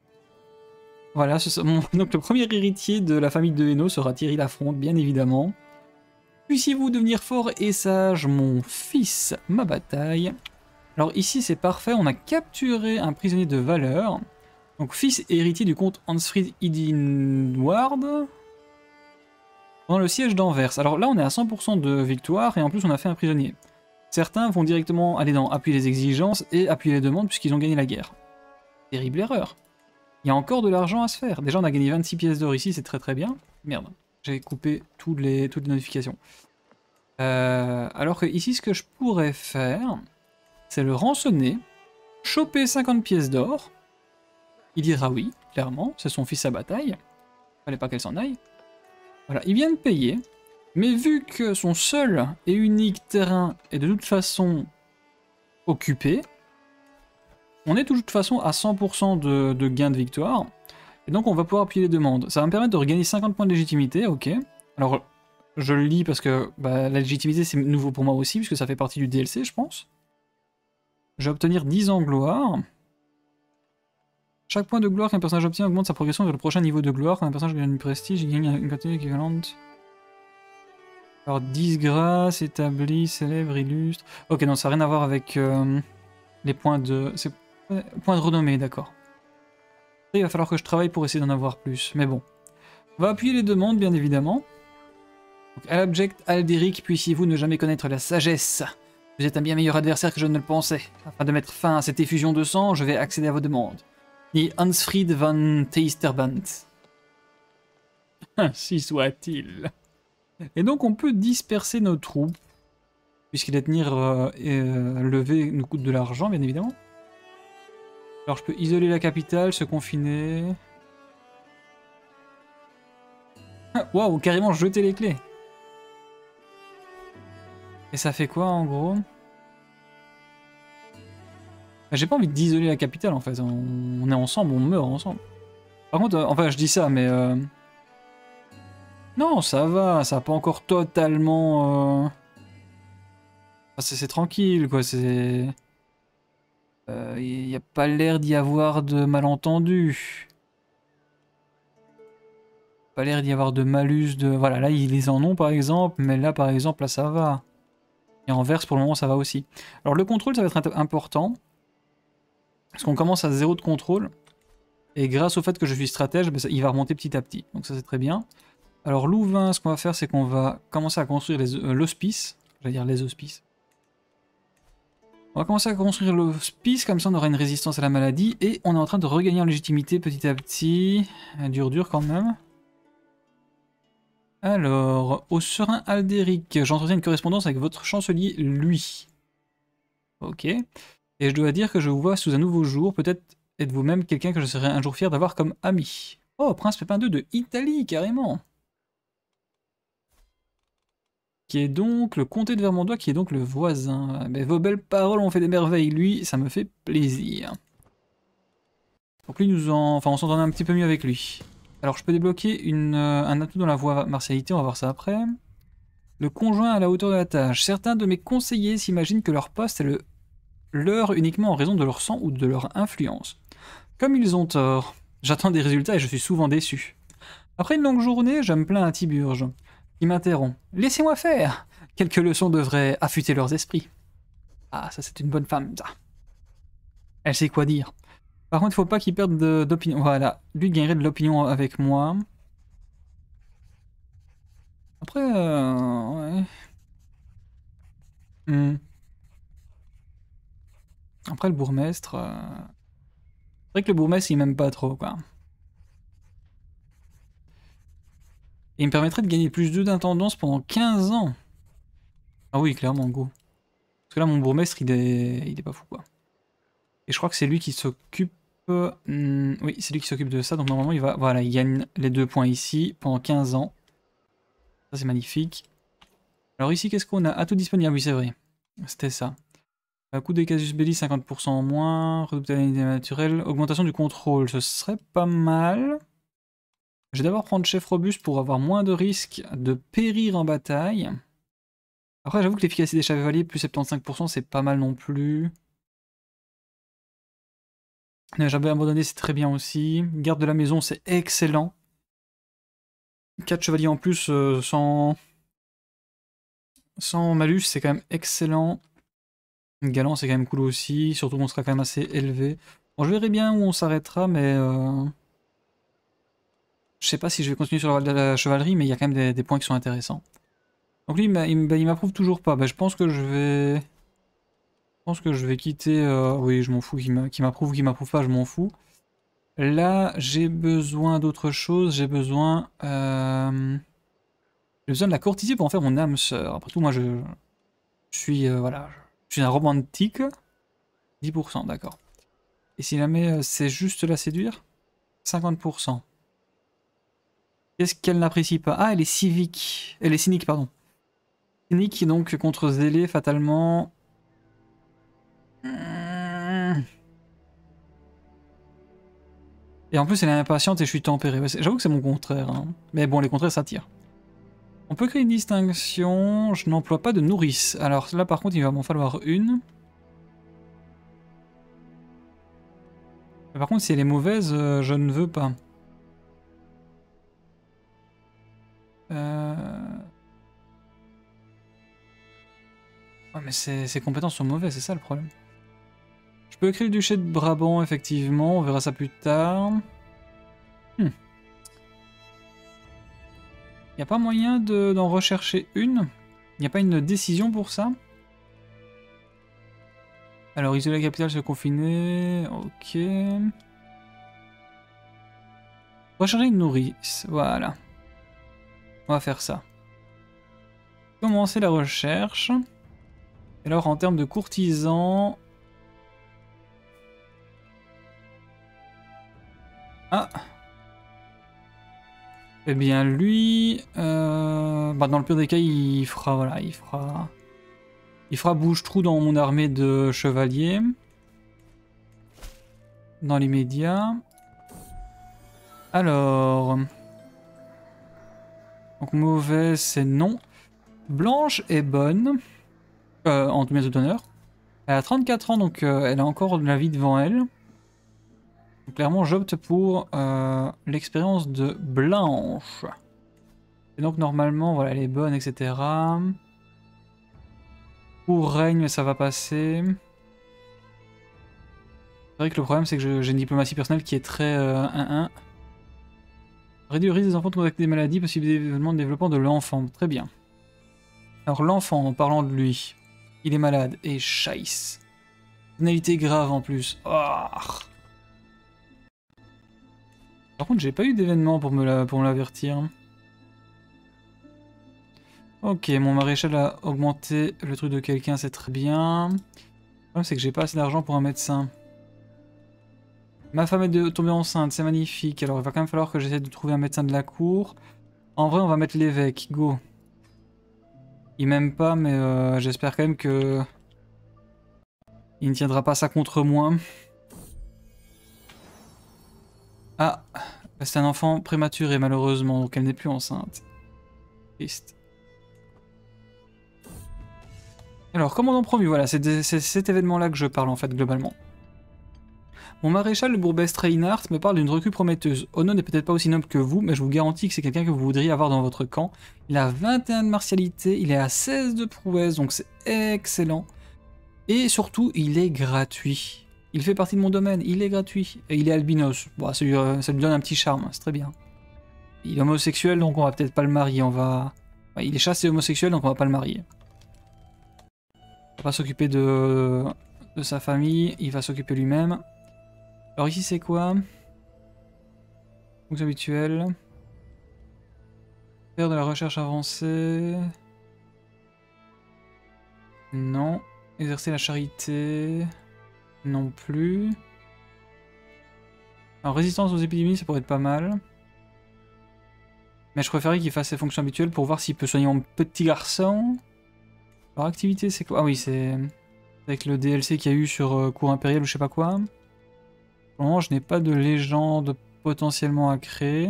Voilà, ce, mon, donc le premier héritier de la famille de Hainaut sera Thierry Lafronde, bien évidemment. Puissiez-vous devenir fort et sage, mon fils, ma bataille. Alors ici c'est parfait, on a capturé un prisonnier de valeur. Donc fils et héritier du comte Hansfried Idinward pendant le siège d'Anvers. Alors là on est à cent pour cent de victoire et en plus on a fait un prisonnier. Certains vont directement aller dans appuyer les exigences et appuyer les demandes puisqu'ils ont gagné la guerre. Terrible erreur. Il y a encore de l'argent à se faire. Déjà on a gagné vingt-six pièces d'or ici, c'est très très bien. Merde, j'ai coupé toutes les, toutes les notifications. Euh, alors que ici ce que je pourrais faire... c'est le rançonner, choper cinquante pièces d'or, il dira oui, clairement, c'est son fils à bataille, fallait pas qu'elle s'en aille. Voilà, il vient de payer, mais vu que son seul et unique terrain est de toute façon occupé, on est de toute façon à cent pour cent de, de gain de victoire, et donc on va pouvoir appuyer les demandes. Ça va me permettre de regagner cinquante points de légitimité, ok. Alors, je le lis parce que bah, la légitimité c'est nouveau pour moi aussi, puisque ça fait partie du D L C, je pense. Je vais obtenir dix ans de gloire. Chaque point de gloire qu'un personnage obtient augmente sa progression vers le prochain niveau de gloire. Quand un personnage gagne du prestige, il gagne une quantité équivalente. Alors, disgrâce, établi, célèbre, illustre... Ok, non, ça n'a rien à voir avec euh, les points de... C'est points de renommée, d'accord. Il va falloir que je travaille pour essayer d'en avoir plus, mais bon. On va appuyer les demandes, bien évidemment. Donc, à l'object, Aldéric, puissiez-vous ne jamais connaître la sagesse. Vous êtes un bien meilleur adversaire que je ne le pensais. Afin de mettre fin à cette effusion de sang, je vais accéder à vos demandes. Ni Hansfried van Teisterband. Ainsi soit-il. Et donc on peut disperser nos troupes, puisque les tenir euh, et euh, lever nous coûte de l'argent, bien évidemment. Alors je peux isoler la capitale, se confiner... Waouh, carrément jeter les clés. Et ça fait quoi en gros? J'ai pas envie d'isoler la capitale en fait, on, on est ensemble, on meurt ensemble. Par contre, euh, enfin je dis ça, mais... Euh... Non, ça va, ça a pas encore totalement... Euh... Enfin, c'est tranquille quoi, c'est... Il euh, n'y a pas l'air d'y avoir de malentendus. Pas l'air d'y avoir de malus, de... Voilà, là ils en ont par exemple, mais là par exemple, là ça va. Et en verse pour le moment ça va aussi. Alors le contrôle ça va être important. Parce qu'on commence à zéro de contrôle. Et grâce au fait que je suis stratège, bah, ça, il va remonter petit à petit. Donc ça c'est très bien. Alors Louvain, ce qu'on va faire c'est qu'on va commencer à construire euh, l'hospice. J'allais dire les hospices. On va commencer à construire l'hospice, comme ça on aura une résistance à la maladie. Et on est en train de regagner en légitimité petit à petit. Dur dur quand même. Alors, au serein Aldéric, j'entretiens une correspondance avec votre chancelier, lui. Ok. Et je dois dire que je vous vois sous un nouveau jour. Peut-être êtes-vous même quelqu'un que je serais un jour fier d'avoir comme ami. Oh, Prince Pépin deux de Italie, carrément. Qui est donc le comté de Vermandois, qui est donc le voisin. Mais vos belles paroles ont fait des merveilles, lui, ça me fait plaisir. Donc lui, nous en... enfin, on s'entend un petit peu mieux avec lui. Alors, je peux débloquer une, euh, un atout dans la voie martialité, on va voir ça après. Le conjoint à la hauteur de la tâche. Certains de mes conseillers s'imaginent que leur poste est le leur uniquement en raison de leur sang ou de leur influence. Comme ils ont tort, j'attends des résultats et je suis souvent déçu. Après une longue journée, je me plains à Tiburge, qui m'interrompt. Laissez-moi faire. Quelques leçons devraient affûter leurs esprits. Ah, ça c'est une bonne femme, ça. Elle sait quoi dire. Par contre, il faut pas qu'il perde d'opinion. Voilà, lui gagnerait de l'opinion avec moi. Après, euh, ouais. Hmm. Après, le bourgmestre... Euh... C'est vrai que le bourgmestre, il m'aime pas trop, quoi. Et il me permettrait de gagner plus deux d'intendance pendant quinze ans. Ah oui, clairement, go. Parce que là, mon bourgmestre, il est, il est pas fou, quoi. Et je crois que c'est lui qui s'occupe... Hmm, oui, c'est lui qui s'occupe de ça, donc normalement, il va... Voilà, il gagne les deux points ici pendant quinze ans. Ça, c'est magnifique. Alors ici, qu'est-ce qu'on a? Ah, tout disponible, oui, c'est vrai. C'était ça. Coup des casus belli, cinquante pour cent en moins. Redoutabilité naturelle. Augmentation du contrôle, ce serait pas mal. Je vais d'abord prendre chef robuste pour avoir moins de risques de périr en bataille. Après, j'avoue que l'efficacité des chevaliers, plus soixante-quinze pour cent, c'est pas mal non plus. J'avais abandonné, c'est très bien aussi. Garde de la maison, c'est excellent. quatre chevaliers en plus, euh, sans... sans malus, c'est quand même excellent. Galant, c'est quand même cool aussi, surtout qu'on sera quand même assez élevé. Bon, je verrai bien où on s'arrêtera, mais... Euh... Je sais pas si je vais continuer sur la chevalerie, mais il y a quand même des, des points qui sont intéressants. Donc lui, il m'approuve toujours pas. Bah, je pense que je vais... Je pense que je vais quitter... Euh... Oui, je m'en fous. Qui m'approuve ou qui m'approuve pas, je m'en fous. Là, j'ai besoin d'autre chose. J'ai besoin... Euh... J'ai besoin de la courtisie pour en faire mon âme sœur. Après tout, moi, je, je suis... Euh, voilà. Je suis un romantique. dix pour cent, d'accord. Et si jamais c'est juste la séduire, cinquante pour cent. Qu'est-ce qu'elle n'apprécie pas? Ah, elle est civique. Elle est cynique, pardon. Cynique, donc, contre zélé, fatalement. Et en plus, elle est impatiente et je suis tempéré. Ouais, j'avoue que c'est mon contraire. Hein. Mais bon, les contraires s'attirent. On peut créer une distinction. Je n'emploie pas de nourrice. Alors là, par contre, il va m'en falloir une. Mais par contre, si elle est mauvaise, euh, je ne veux pas. Euh... Oh, mais ses compétences sont mauvaises, c'est ça le problème. Je peux écrire le duché de Brabant, effectivement, on verra ça plus tard. Hmm. Y a pas moyen d'en rechercher une? Y a pas une décision pour ça? Alors, isoler la capitale, se confiner... Ok... Rechercher une nourrice, voilà. On va faire ça. Commencer la recherche. Et alors, en termes de courtisans... Ah! Eh bien, lui... Euh... Bah, dans le pire des cas, il fera... Voilà, il fera... Il fera bouche-trou dans mon armée de chevaliers. Dans l'immédiat. Alors... Donc mauvais, c'est non. Blanche est bonne. Euh, en tout d'honneur. Elle a trente-quatre ans, donc euh, elle a encore de la vie devant elle. Donc, clairement, j'opte pour euh, l'expérience de Blanche. Et donc normalement, voilà, elle est bonne, et cetera. Pour règne, ça va passer. C'est vrai que le problème, c'est que j'ai une diplomatie personnelle qui est très euh, un un. Réduire le risque des enfants de contracter des maladies, possible événement de développement de l'enfant. Très bien. Alors l'enfant, en parlant de lui, il est malade. Et scheisse. Pénalité grave en plus. Oh. Par contre, j'ai pas eu d'événement pour me la, pour me l'avertir. Ok, mon maréchal a augmenté le truc de quelqu'un, c'est très bien. Le problème, c'est que j'ai pas assez d'argent pour un médecin. Ma femme est de tomber enceinte, c'est magnifique. Alors, il va quand même falloir que j'essaie de trouver un médecin de la cour. En vrai, on va mettre l'évêque. Go. Il m'aime pas, mais euh, j'espère quand même que... il ne tiendra pas ça contre moi. Ah, c'est un enfant prématuré, malheureusement, donc elle n'est plus enceinte. Triste. Alors, commandant promu, voilà, c'est cet événement-là que je parle, en fait, globalement. Mon maréchal, le bourbestre Reinhardt, me parle d'une recrue prometteuse. Ono n'est peut-être pas aussi noble que vous, mais je vous garantis que c'est quelqu'un que vous voudriez avoir dans votre camp. Il a vingt et un de martialité, il est à seize de prouesse, donc c'est excellent. Et surtout, il est gratuit. Il fait partie de mon domaine, il est gratuit. Et il est albinos. Bon, ça lui, ça lui donne un petit charme, c'est très bien. Il est homosexuel, donc on va peut-être pas le marier, on va... Ouais, il est chassé homosexuel, donc on va pas le marier. On va pas s'occuper de... de sa famille, il va s'occuper lui-même. Alors ici c'est quoi? Fonction habituelle. Faire de la recherche avancée. Non. Exercer la charité. Non plus. Alors résistance aux épidémies, ça pourrait être pas mal. Mais je préférais qu'il fasse ses fonctions habituelles pour voir s'il peut soigner mon petit garçon. Alors activité c'est quoi? Ah oui, c'est avec le D L C qu'il y a eu sur euh, Cour Impériale ou je sais pas quoi. Pour le moment, je n'ai pas de légende potentiellement à créer.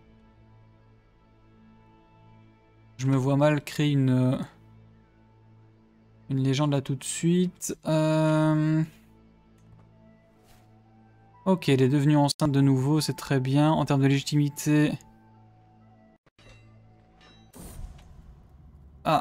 Je me vois mal créer une, une légende là tout de suite. Euh... Ok, elle est devenue enceinte de nouveau, c'est très bien. En termes de légitimité... Ah.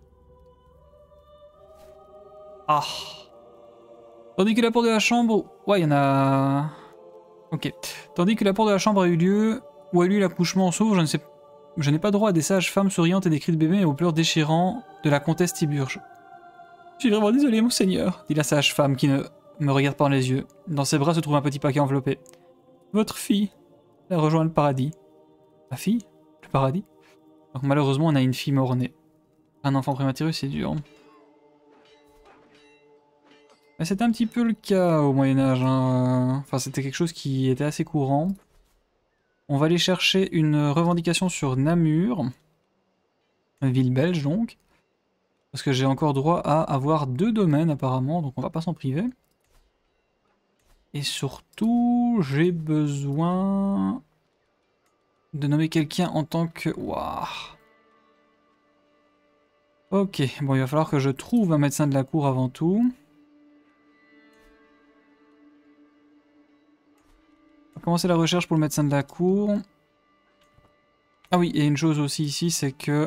Ah. Tandis que la porte de la chambre... Ouais, il y en a... Ok. Tandis que la porte de la chambre a eu lieu, où a eu lieu l'accouchement s'ouvre, je ne sais... Je n'ai pas droit à des sages femmes souriantes et des cris de bébé et aux pleurs déchirants de la comtesse Tiburge. Je suis vraiment désolé, monseigneur, dit la sage femme qui ne me regarde pas dans les yeux. Dans ses bras se trouve un petit paquet enveloppé. Votre fille a rejoint le paradis. Ma fille? Le paradis? Donc malheureusement, on a une fille mort-née. Un enfant prématuré, c'est dur. C'était un petit peu le cas au Moyen-Âge. Hein. Enfin, c'était quelque chose qui était assez courant. On va aller chercher une revendication sur Namur. Une ville belge, donc. Parce que j'ai encore droit à avoir deux domaines, apparemment. Donc on va pas s'en priver. Et surtout, j'ai besoin de nommer quelqu'un en tant que... Waouh. Ok, bon, il va falloir que je trouve un médecin de la cour avant tout. On va commencer la recherche pour le médecin de la cour. Ah oui, et une chose aussi ici, c'est que...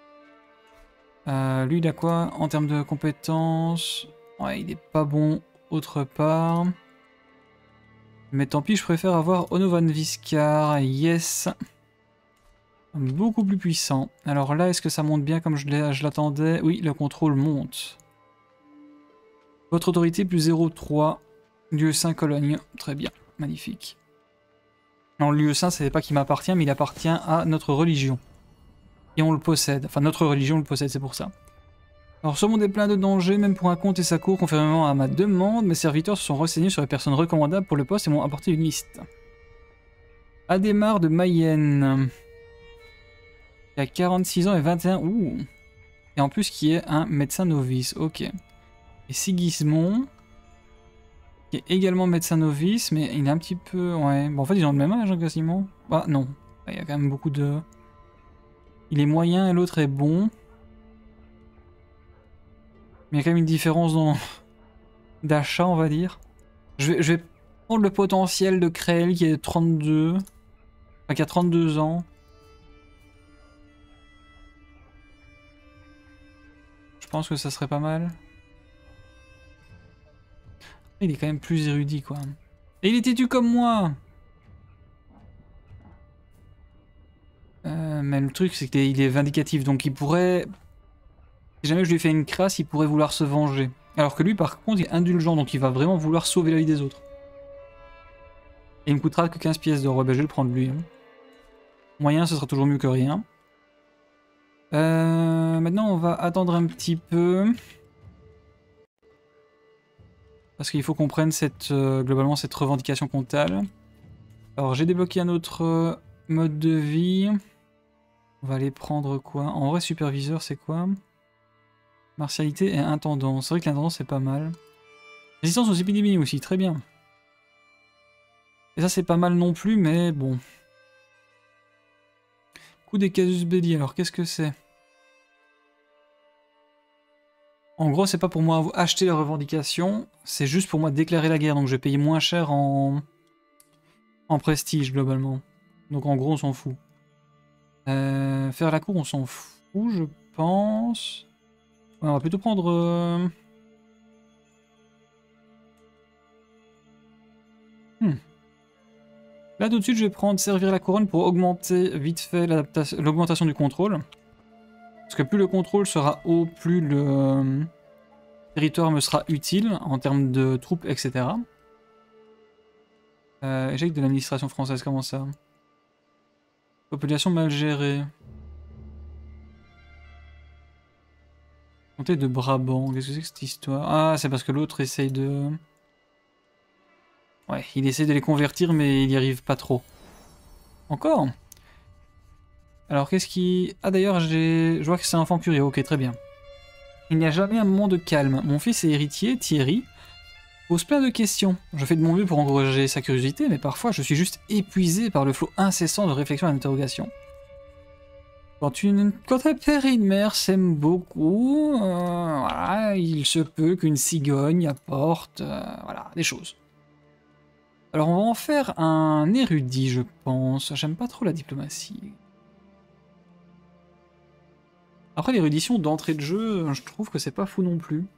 Euh, lui, il a quoi en termes de compétences? Ouais, il est pas bon autre part. Mais tant pis, je préfère avoir Ono van Viscar. Yes. Beaucoup plus puissant. Alors là, est-ce que ça monte bien comme je l'attendais? Oui, le contrôle monte. Votre autorité plus zéro virgule trois. Lieu saint Cologne. Très bien, magnifique. Non, le lieu saint, c'est pas qu'il m'appartient, mais il appartient à notre religion. Et on le possède. Enfin, notre religion le possède, c'est pour ça. Alors, ce monde est plein de dangers, même pour un comte et sa cour. Conformément à ma demande, mes serviteurs se sont renseignés sur les personnes recommandables pour le poste et m'ont apporté une liste. Adhémar de Mayenne. Il a quarante-six ans et vingt et un... Ouh. Et en plus qui est un médecin novice, ok. Et Sigismond, qui est également médecin novice, mais il est un petit peu... Ouais, bon en fait ils ont le même âge hein, quasiment. Ah non, il y a quand même beaucoup de... Il est moyen et l'autre est bon. Mais il y a quand même une différence dans... d'achat on va dire. Je vais, je vais prendre le potentiel de Krell qui est trente-deux. Enfin qui a trente-deux ans. Je pense que ça serait pas mal. Il est quand même plus érudit quoi. Et il est têtu comme moi. euh, Mais le truc c'est qu'il est vindicatif donc il pourrait... Si jamais je lui fais une crasse il pourrait vouloir se venger. Alors que lui par contre il est indulgent donc il va vraiment vouloir sauver la vie des autres. Et il me coûtera que quinze pièces d'or. Ouais bah je vais le prendre lui. Hein. Moyen ce sera toujours mieux que rien. Euh, maintenant on va attendre un petit peu. Parce qu'il faut qu'on prenne cette, euh, globalement cette revendication comptable. Alors j'ai débloqué un autre euh, mode de vie. On va aller prendre quoi? En vrai superviseur c'est quoi? Martialité et intendance. C'est vrai que l'intendance c'est pas mal. Résistance aux épidémies aussi, très bien. Et ça c'est pas mal non plus mais bon. Coup des casus belli, alors qu'est-ce que c'est? En gros, c'est pas pour moi acheter la revendication, c'est juste pour moi déclarer la guerre, donc je vais payer moins cher en, en prestige globalement. Donc en gros, on s'en fout. Euh, faire la cour, on s'en fout, je pense. Ouais, on va plutôt prendre... Euh... Hmm. Là, tout de suite, je vais prendre servir la couronne pour augmenter vite fait l'augmentation du contrôle. Parce que plus le contrôle sera haut, plus le euh, territoire me sera utile en termes de troupes, et cetera. Euh, échec de l'administration française, comment ça? Population mal gérée. Comté de Brabant, qu'est-ce que c'est que cette histoire? Ah, c'est parce que l'autre essaye de... Ouais, il essaie de les convertir, mais il n'y arrive pas trop. Encore? Alors, qu'est-ce qui... Ah, d'ailleurs, j'ai... je vois que c'est un enfant curieux. Ok, très bien. Il n'y a jamais un moment de calme. Mon fils et héritier, Thierry, pose plein de questions. Je fais de mon mieux pour encourager sa curiosité, mais parfois, je suis juste épuisé par le flot incessant de réflexions et d'interrogations. Quand, une... Quand un père et une mère s'aiment beaucoup, euh, voilà, il se peut qu'une cigogne apporte... Euh, voilà, des choses. Alors, on va en faire un érudit, je pense. J'aime pas trop la diplomatie. Après l'érudition d'entrée de jeu, je trouve que c'est pas fou non plus.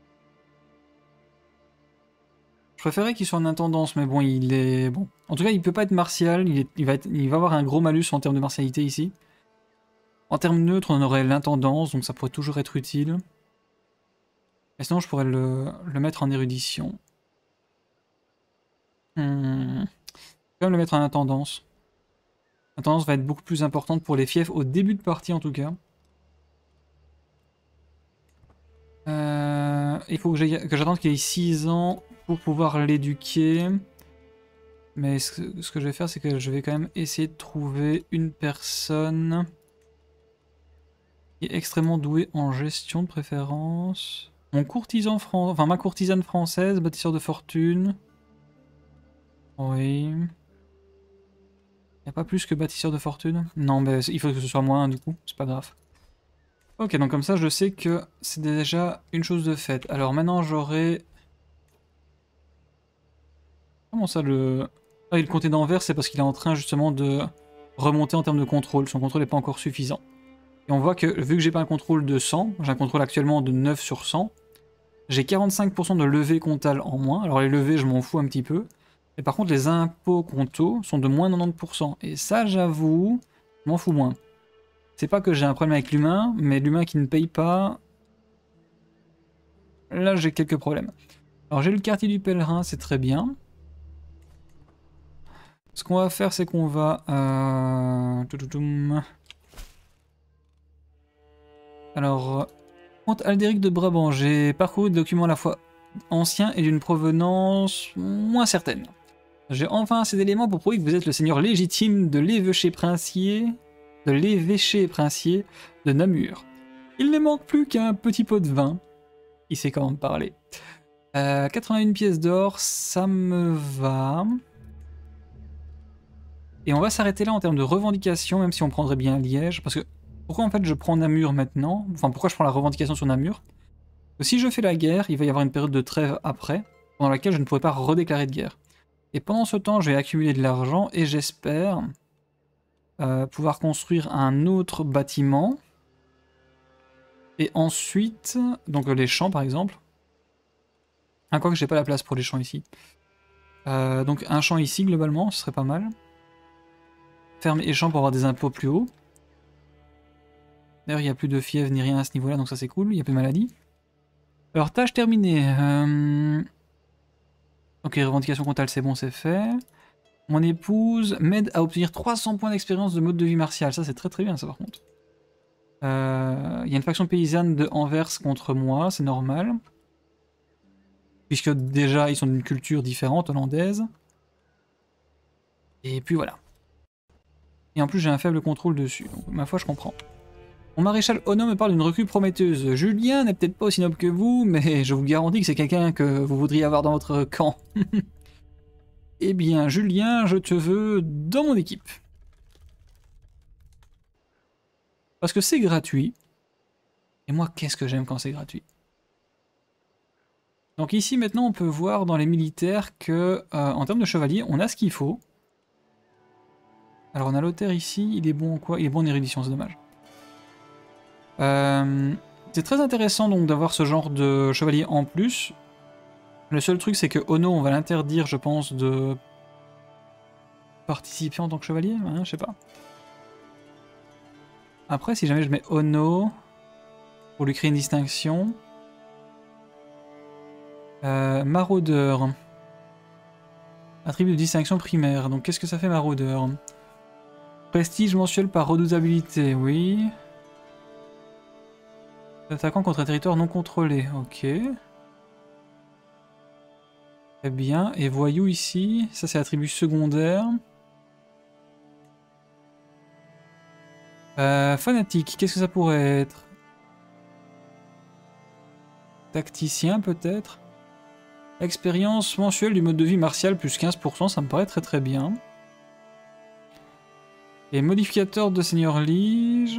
Je préférais qu'il soit en intendance, mais bon, il est... Bon. En tout cas, il peut pas être martial, il, est... il, va être... il va avoir un gros malus en termes de martialité ici. En termes neutres, on aurait l'intendance, donc ça pourrait toujours être utile. Et sinon, je pourrais le, le mettre en érudition. Hmm. Je vais quand même le mettre en intendance. L'intendance va être beaucoup plus importante pour les fiefs au début de partie en tout cas. Euh, il faut que j'attende qu'il ait six ans pour pouvoir l'éduquer. Mais ce, ce que je vais faire, c'est que je vais quand même essayer de trouver une personne qui est extrêmement douée en gestion de préférence. Mon courtisan français, enfin ma courtisane française, bâtisseur de fortune. Oui. Il n'y a pas plus que bâtisseur de fortune? Non, mais il faut que ce soit moins du coup, c'est pas grave. Ok, donc comme ça je sais que c'est déjà une chose de faite. Alors maintenant j'aurai... Comment ça le... Ah, et le comté d'Anvers c'est parce qu'il est en train justement de remonter en termes de contrôle. Son contrôle n'est pas encore suffisant. Et on voit que vu que j'ai pas un contrôle de cent, j'ai un contrôle actuellement de neuf sur cent, j'ai quarante-cinq pour cent de levée comptable en moins. Alors les levées je m'en fous un petit peu. Mais par contre les impôts comptaux sont de moins de quatre-vingt-dix pour cent. Et ça j'avoue, je m'en fous moins. C'est pas que j'ai un problème avec l'humain, mais l'humain qui ne paye pas... Là, j'ai quelques problèmes. Alors, j'ai le quartier du pèlerin, c'est très bien. Ce qu'on va faire, c'est qu'on va... Euh... Alors, comte Aldéric de Brabant, j'ai parcouru des documents à la fois anciens et d'une provenance moins certaine. J'ai enfin assez d'éléments pour prouver que vous êtes le seigneur légitime de l'évêché princier... de l'évêché princier de Namur. Il ne manque plus qu'un petit pot de vin. Il sait comment me parler. Euh, quatre-vingt-une pièces d'or, ça me va. Et on va s'arrêter là en termes de revendication, même si on prendrait bien Liège. Parce que pourquoi en fait je prends Namur maintenant? Enfin, pourquoi je prends la revendication sur Namur? Si je fais la guerre, il va y avoir une période de trêve après, pendant laquelle je ne pourrai pas redéclarer de guerre. Et pendant ce temps, je vais accumuler de l'argent et j'espère euh, pouvoir construire un autre bâtiment. Et ensuite, donc les champs par exemple. Ah, quoi que j'ai pas la place pour les champs ici. Euh, donc un champ ici globalement, ce serait pas mal. Ferme et champ pour avoir des impôts plus hauts. D'ailleurs, il n'y a plus de fièvre ni rien à ce niveau-là, donc ça c'est cool, il n'y a plus de maladie. Alors, tâche terminée. Euh... Ok, revendication comptable, c'est bon, c'est fait. Mon épouse m'aide à obtenir trois cents points d'expérience de mode de vie martial. Ça, c'est très très bien, ça, par contre. Il euh, y a une faction paysanne de Anvers contre moi, c'est normal. Puisque déjà, ils sont d'une culture différente, hollandaise. Et puis voilà. Et en plus, j'ai un faible contrôle dessus. Donc, ma foi, je comprends. Mon maréchal Ono me parle d'une recrue prometteuse. Julien n'est peut-être pas aussi noble que vous, mais je vous garantis que c'est quelqu'un que vous voudriez avoir dans votre camp. Eh bien, Julien, je te veux dans mon équipe. Parce que c'est gratuit. Et moi, qu'est-ce que j'aime quand c'est gratuit. Donc ici, maintenant, on peut voir dans les militaires que, euh, en termes de chevalier, on a ce qu'il faut. Alors, on a Lothaire ici. Il est bon en quoi? Il est bon en érudition, c'est dommage. Euh, c'est très intéressant donc d'avoir ce genre de chevalier en plus. Le seul truc, c'est que Ono, on va l'interdire, je pense, de participer en tant que chevalier, hein, je sais pas. Après, si jamais je mets Ono pour lui créer une distinction. Euh, maraudeur. Attribut de distinction primaire. Donc qu'est-ce que ça fait maraudeur? Prestige mensuel par redoutabilité, oui. Attaquant contre un territoire non contrôlé, ok. Très bien. Et voyou ici, ça c'est attribut secondaire. Euh, fanatique, qu'est-ce que ça pourrait être? Tacticien peut-être? Expérience mensuelle du mode de vie martial plus quinze pour cent, ça me paraît très très bien. Et modificateur de Seigneur Lige.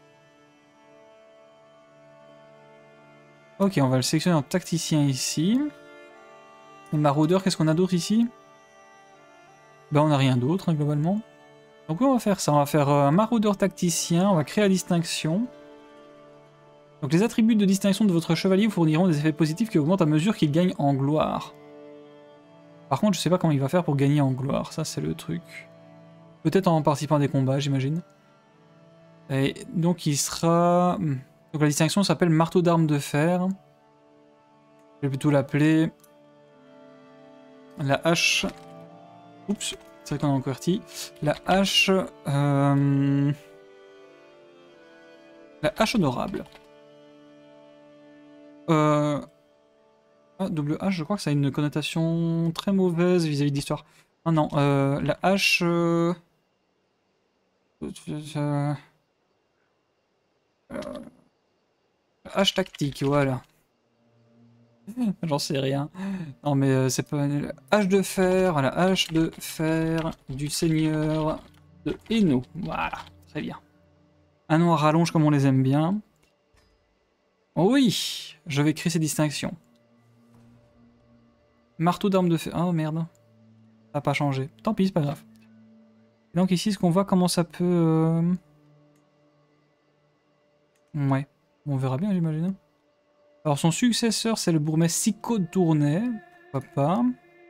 Ok, on va le sélectionner en tacticien ici. Et maraudeur, qu'est-ce qu'on a d'autre ici? Ben on n'a rien d'autre hein, globalement. Donc on va faire ça, on va faire un maraudeur tacticien, on va créer la distinction. Donc les attributs de distinction de votre chevalier vous fourniront des effets positifs qui augmentent à mesure qu'il gagne en gloire. Par contre je sais pas comment il va faire pour gagner en gloire, ça c'est le truc. Peut-être en participant à des combats j'imagine. Et donc il sera... Donc la distinction s'appelle marteau d'armes de fer. Je vais plutôt l'appeler... La hache... Oups, c'est vrai qu'on a encore dit. La hache... Euh... La hache honorable. Euh... Ah, double H, je crois que ça a une connotation très mauvaise vis-à-vis de l'histoire. Non, non, euh, la hache... Euh... Euh... Hache tactique, voilà. J'en sais rien. Non mais euh, c'est pas... La hache de fer, la hache de fer du seigneur de Hainaut. Voilà, très bien. Un nom à rallonge comme on les aime bien. Oh oui, je vais créer ces distinctions. Marteau d'armes de fer. Oh merde. Ça n'a pas changé. Tant pis, c'est pas grave. Et donc ici, est-ce qu'on voit comment ça peut... Euh... Ouais. On verra bien, j'imagine. Alors son successeur, c'est le bourgmestre Sicot de Tournai. Pourquoi pas.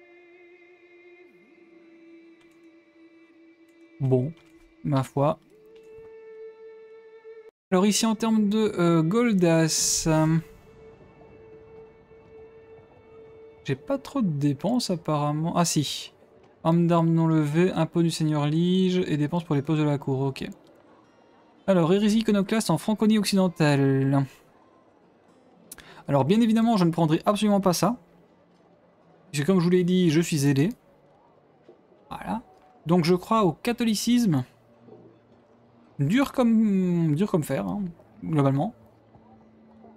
Bon, ma foi. Alors ici, en termes de euh, Goldas... Euh... J'ai pas trop de dépenses apparemment. Ah si. Armes d'armes non levées, impôt du seigneur Lige et dépenses pour les postes de la cour, ok. Alors, hérésie iconoclaste en Franconie occidentale. Alors bien évidemment, je ne prendrai absolument pas ça. Puisque comme je vous l'ai dit, je suis zélé. Voilà. Donc je crois au catholicisme. Dur comme, dur comme fer, hein, globalement.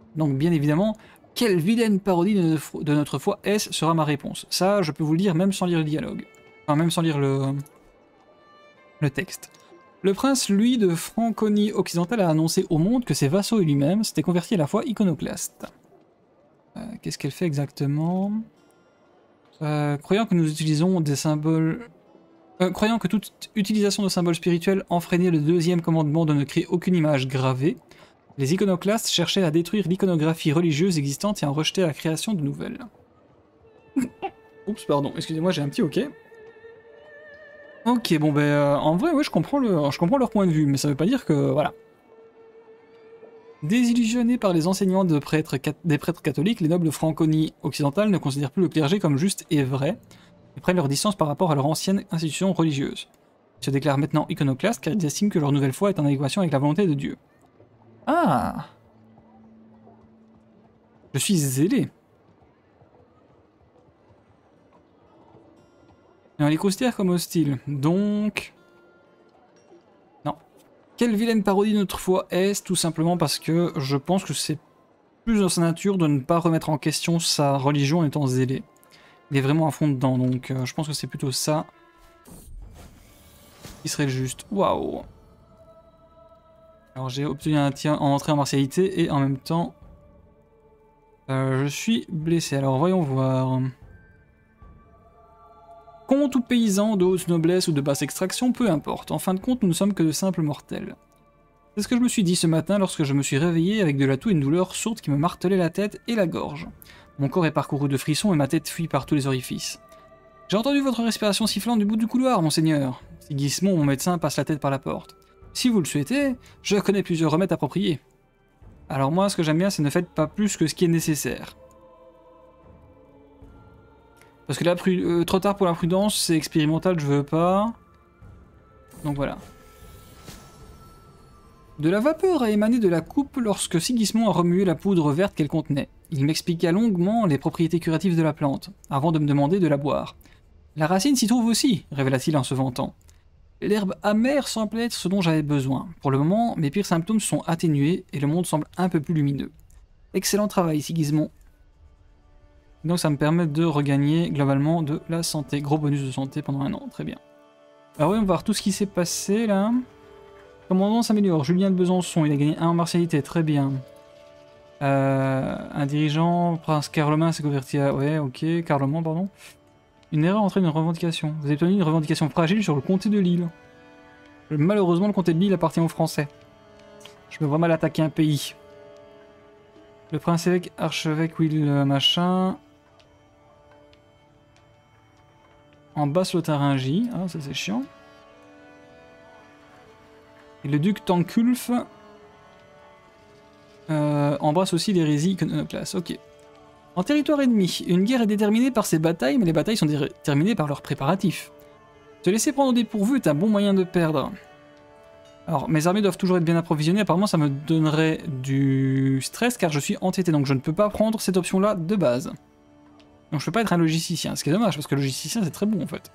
Donc bien évidemment, quelle vilaine parodie de notre, de notre foi est-ce sera ma réponse. Ça, je peux vous le dire même sans lire le dialogue. Enfin, même sans lire le, le texte. Le prince, lui, de Franconie occidentale, a annoncé au monde que ses vassaux et lui-même s'étaient convertis à la foi iconoclaste. Euh, Qu'est-ce qu'elle fait exactement? euh, Croyant que nous utilisons des symboles... Euh, croyant que toute utilisation de symboles spirituels enfreignait le deuxième commandement de ne créer aucune image gravée, les iconoclastes cherchaient à détruire l'iconographie religieuse existante et à en rejeter la création de nouvelles. Oups, pardon, excusez-moi, j'ai un petit ok. Ok, bon ben, euh, en vrai, ouais, je comprends, le, je comprends leur point de vue, mais ça veut pas dire que, voilà. Désillusionnés par les enseignements de prêtres, des prêtres catholiques, les nobles Franconie occidentale ne considèrent plus le clergé comme juste et vrai, et prennent leur distance par rapport à leur ancienne institution religieuse. Ils se déclarent maintenant iconoclastes car ils estiment que leur nouvelle foi est en adéquation avec la volonté de Dieu. Ah! Je suis zélé. Et on les considère comme hostiles, donc... Non. Quelle vilaine parodie de notre foi est-ce? Tout simplement parce que je pense que c'est plus dans sa nature de ne pas remettre en question sa religion en étant zélé. Il est vraiment à fond dedans, donc euh, je pense que c'est plutôt ça qui serait le juste. Waouh! Alors j'ai obtenu un tir en entrée en martialité et en même temps euh, je suis blessé. Alors voyons voir. Comte ou paysan, de haute noblesse ou de basse extraction, peu importe. En fin de compte, nous ne sommes que de simples mortels. C'est ce que je me suis dit ce matin lorsque je me suis réveillé avec de la toux et une douleur sourde qui me martelait la tête et la gorge. Mon corps est parcouru de frissons et ma tête fuit par tous les orifices. J'ai entendu votre respiration sifflante du bout du couloir, monseigneur. Sigismond, mon médecin, passe la tête par la porte. Si vous le souhaitez, je connais plusieurs remèdes appropriés. Alors moi, ce que j'aime bien, c'est ne faites pas plus que ce qui est nécessaire. Parce que là, euh, trop tard pour la prudence, c'est expérimental, je veux pas. Donc voilà. De la vapeur a émané de la coupe lorsque Sigismond a remué la poudre verte qu'elle contenait. Il m'expliqua longuement les propriétés curatives de la plante, avant de me demander de la boire. La racine s'y trouve aussi, révéla-t-il en se vantant. L'herbe amère semble être ce dont j'avais besoin. Pour le moment, mes pires symptômes sont atténués et le monde semble un peu plus lumineux. Excellent travail, Sigismond. Donc ça me permet de regagner globalement de la santé. Gros bonus de santé pendant un an, très bien. Alors oui, on va voir tout ce qui s'est passé là. Commandant s'améliore, Julien de Besançon, il a gagné un en martialité, très bien. Euh, un dirigeant, Prince Carloman s'est converti à... Ouais, ok, Carloman, pardon. Une erreur entraîne une revendication. Vous avez obtenu une revendication fragile sur le comté de Lille. Malheureusement, le comté de Lille appartient aux Français. Je me vois mal attaquer un pays. Le prince évêque, archevêque, Will, machin... En Basse-Lotharingie, ah ça c'est chiant. Et le duc Tankulf euh, embrasse aussi l'hérésie iconoclaste, ok. En territoire ennemi, une guerre est déterminée par ses batailles, mais les batailles sont déterminées par leurs préparatifs. Se laisser prendre au dépourvu est un bon moyen de perdre. Alors, mes armées doivent toujours être bien approvisionnées, apparemment ça me donnerait du stress car je suis entêté, donc je ne peux pas prendre cette option-là de base. Donc je peux pas être un logisticien, ce qui est dommage, parce que le logisticien c'est très bon en fait.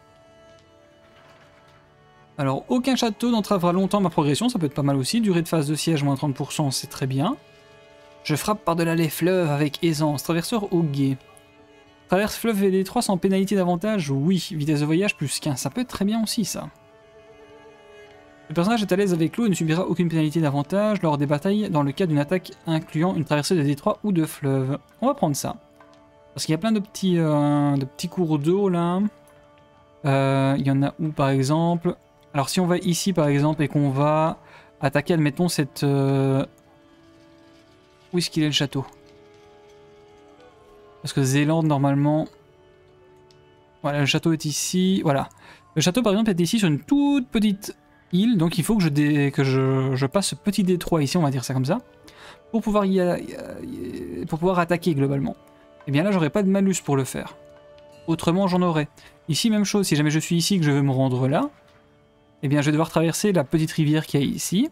Alors, aucun château n'entravera longtemps ma progression, ça peut être pas mal aussi. Durée de phase de siège, moins trente pour cent, c'est très bien. Je frappe par-delà les fleuves avec aisance. Traverseur au guet. Traverse fleuve et détroit sans pénalité d'avantage, oui. Vitesse de voyage plus quinze, ça peut être très bien aussi ça. Le personnage est à l'aise avec l'eau et ne subira aucune pénalité d'avantage lors des batailles dans le cas d'une attaque incluant une traversée de détroit ou de fleuve. On va prendre ça. Parce qu'il y a plein de petits, euh, de petits cours d'eau là. Euh, il y en a où par exemple? Alors si on va ici par exemple et qu'on va attaquer, admettons, cette... Euh... Où est-ce qu'il est le château? Parce que Zélande normalement... Voilà, le château est ici, voilà. Le château par exemple est ici sur une toute petite île, donc il faut que je, dé... que je... je passe ce petit détroit ici, on va dire ça comme ça, pour pouvoir, y a... pour pouvoir attaquer globalement. Et bien là j'aurais pas de malus pour le faire. Autrement j'en aurais. Ici même chose, si jamais je suis ici que je veux me rendre là, eh bien je vais devoir traverser la petite rivière qu'il y a ici.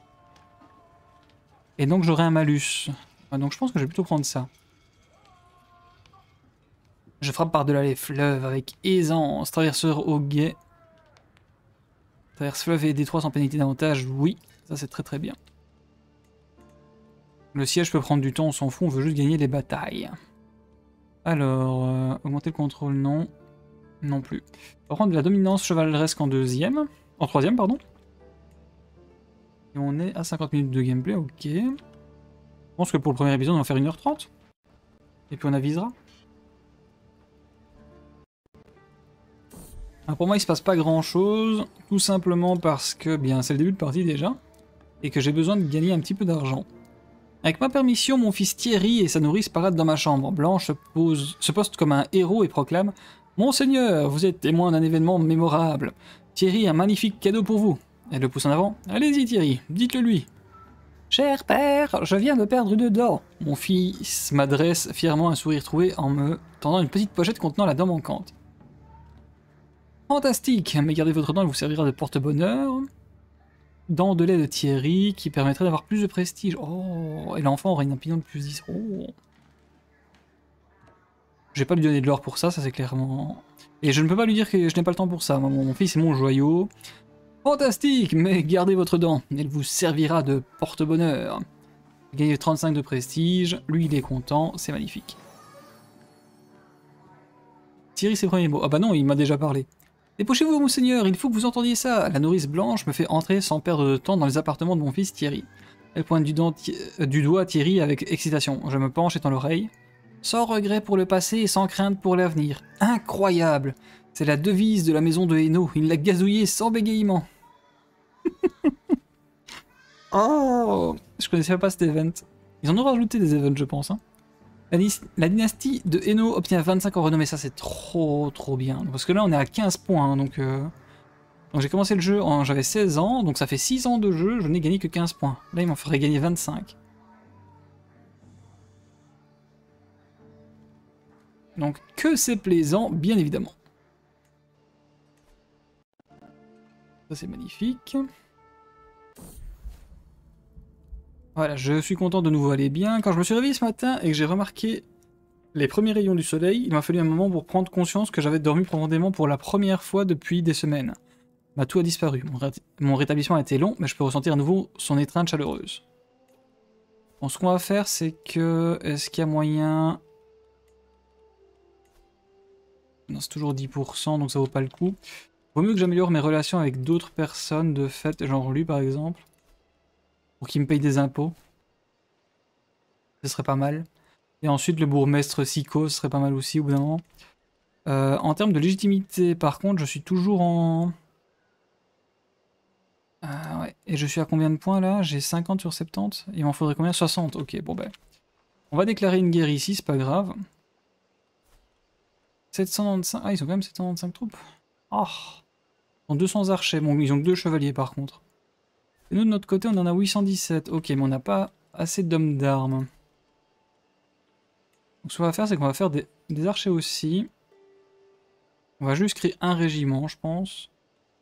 Et donc j'aurai un malus. Donc je pense que je vais plutôt prendre ça. Je frappe par-delà les fleuves avec aisance. Traverseur au guet. Traverse fleuve et détroit sans pénalité d'avantage, oui. Ça c'est très très bien. Le siège peut prendre du temps, on s'en fout, on veut juste gagner les batailles. Alors, euh, augmenter le contrôle, non. Non plus. Par contre, la dominance chevaleresque en deuxième. En troisième, pardon. Et on est à cinquante minutes de gameplay, ok. Je pense que pour le premier épisode, on va faire une heure trente. Et puis on avisera. Alors pour moi, il se passe pas grand chose. Tout simplement parce que, bien, c'est le début de partie déjà. Et que j'ai besoin de gagner un petit peu d'argent. Avec ma permission, mon fils Thierry et sa nourrice paradent dans ma chambre. Blanche se, pose, se poste comme un héros et proclame « Monseigneur, vous êtes témoin d'un événement mémorable. Thierry, un magnifique cadeau pour vous. » Elle le pousse en avant. « Allez-y Thierry, dites-le lui. »« Cher père, je viens de perdre une dent. » Mon fils m'adresse fièrement un sourire troué en me tendant une petite pochette contenant la dent manquante. « Fantastique, mais gardez votre dent, elle vous servira de porte-bonheur. » Dents de lait de Thierry qui permettrait d'avoir plus de prestige. Oh, et l'enfant aurait une opinion de plus dix. Oh. Je vais pas lui donner de l'or pour ça, ça c'est clairement... Et je ne peux pas lui dire que je n'ai pas le temps pour ça. Mon, mon fils est mon joyau. Fantastique, mais gardez votre dent. Elle vous servira de porte-bonheur. Gagnez trente-cinq de prestige. Lui, il est content. C'est magnifique. Thierry, ses premiers mots. Ah bah non, il m'a déjà parlé. Dépochez-vous, monseigneur, il faut que vous entendiez ça. La nourrice blanche me fait entrer sans perdre de temps dans les appartements de mon fils Thierry. Elle pointe du, dent, euh, du doigt Thierry avec excitation. Je me penche et tends l'oreille. Sans regret pour le passé et sans crainte pour l'avenir. Incroyable! C'est la devise de la maison de Hainaut. Il l'a gazouillé sans bégayement. Oh! Je connaissais pas cet event. Ils en ont rajouté des events, je pense. Hein. La, la dynastie de Hainaut obtient vingt-cinq en renommée. Ça, c'est trop, trop bien. Parce que là, on est à quinze points. Hein, donc, euh... donc j'ai commencé le jeu, en... j'avais seize ans. Donc ça fait six ans de jeu. Je n'ai gagné que quinze points. Là, il m'en ferait gagner vingt-cinq. Donc, que c'est plaisant, bien évidemment. Ça, c'est magnifique. Voilà, je suis content de nouveau aller bien. Quand je me suis réveillé ce matin et que j'ai remarqué les premiers rayons du soleil, il m'a fallu un moment pour prendre conscience que j'avais dormi profondément pour la première fois depuis des semaines. Bah, tout a disparu. Mon, ré mon rétablissement a été long, mais je peux ressentir à nouveau son étreinte chaleureuse. Bon, ce qu'on va faire, c'est que... Est-ce qu'il y a moyen... Non, c'est toujours dix pour cent, donc ça vaut pas le coup. Vaut mieux que j'améliore mes relations avec d'autres personnes, de fait, genre lui par exemple. Pour qu'il me paye des impôts. Ce serait pas mal. Et ensuite, le bourgmestre Sico, ce serait pas mal aussi au bout d'un moment. Euh, en termes de légitimité, par contre, je suis toujours en... Ah ouais. Et je suis à combien de points là? J'ai cinquante sur soixante. Il m'en faudrait combien? soixante. Ok, bon ben. On va déclarer une guerre ici, c'est pas grave. sept cent quatre-vingt-quinze... Ah, ils ont quand même sept cent quatre-vingt-quinze troupes. Oh. Ils ont deux cents archers. Bon, ils ont que deux chevaliers par contre. Et nous, de notre côté, on en a huit cent dix-sept. Ok, mais on n'a pas assez d'hommes d'armes. Donc ce qu'on va faire, c'est qu'on va faire des, des archers aussi. On va juste créer un régiment, je pense.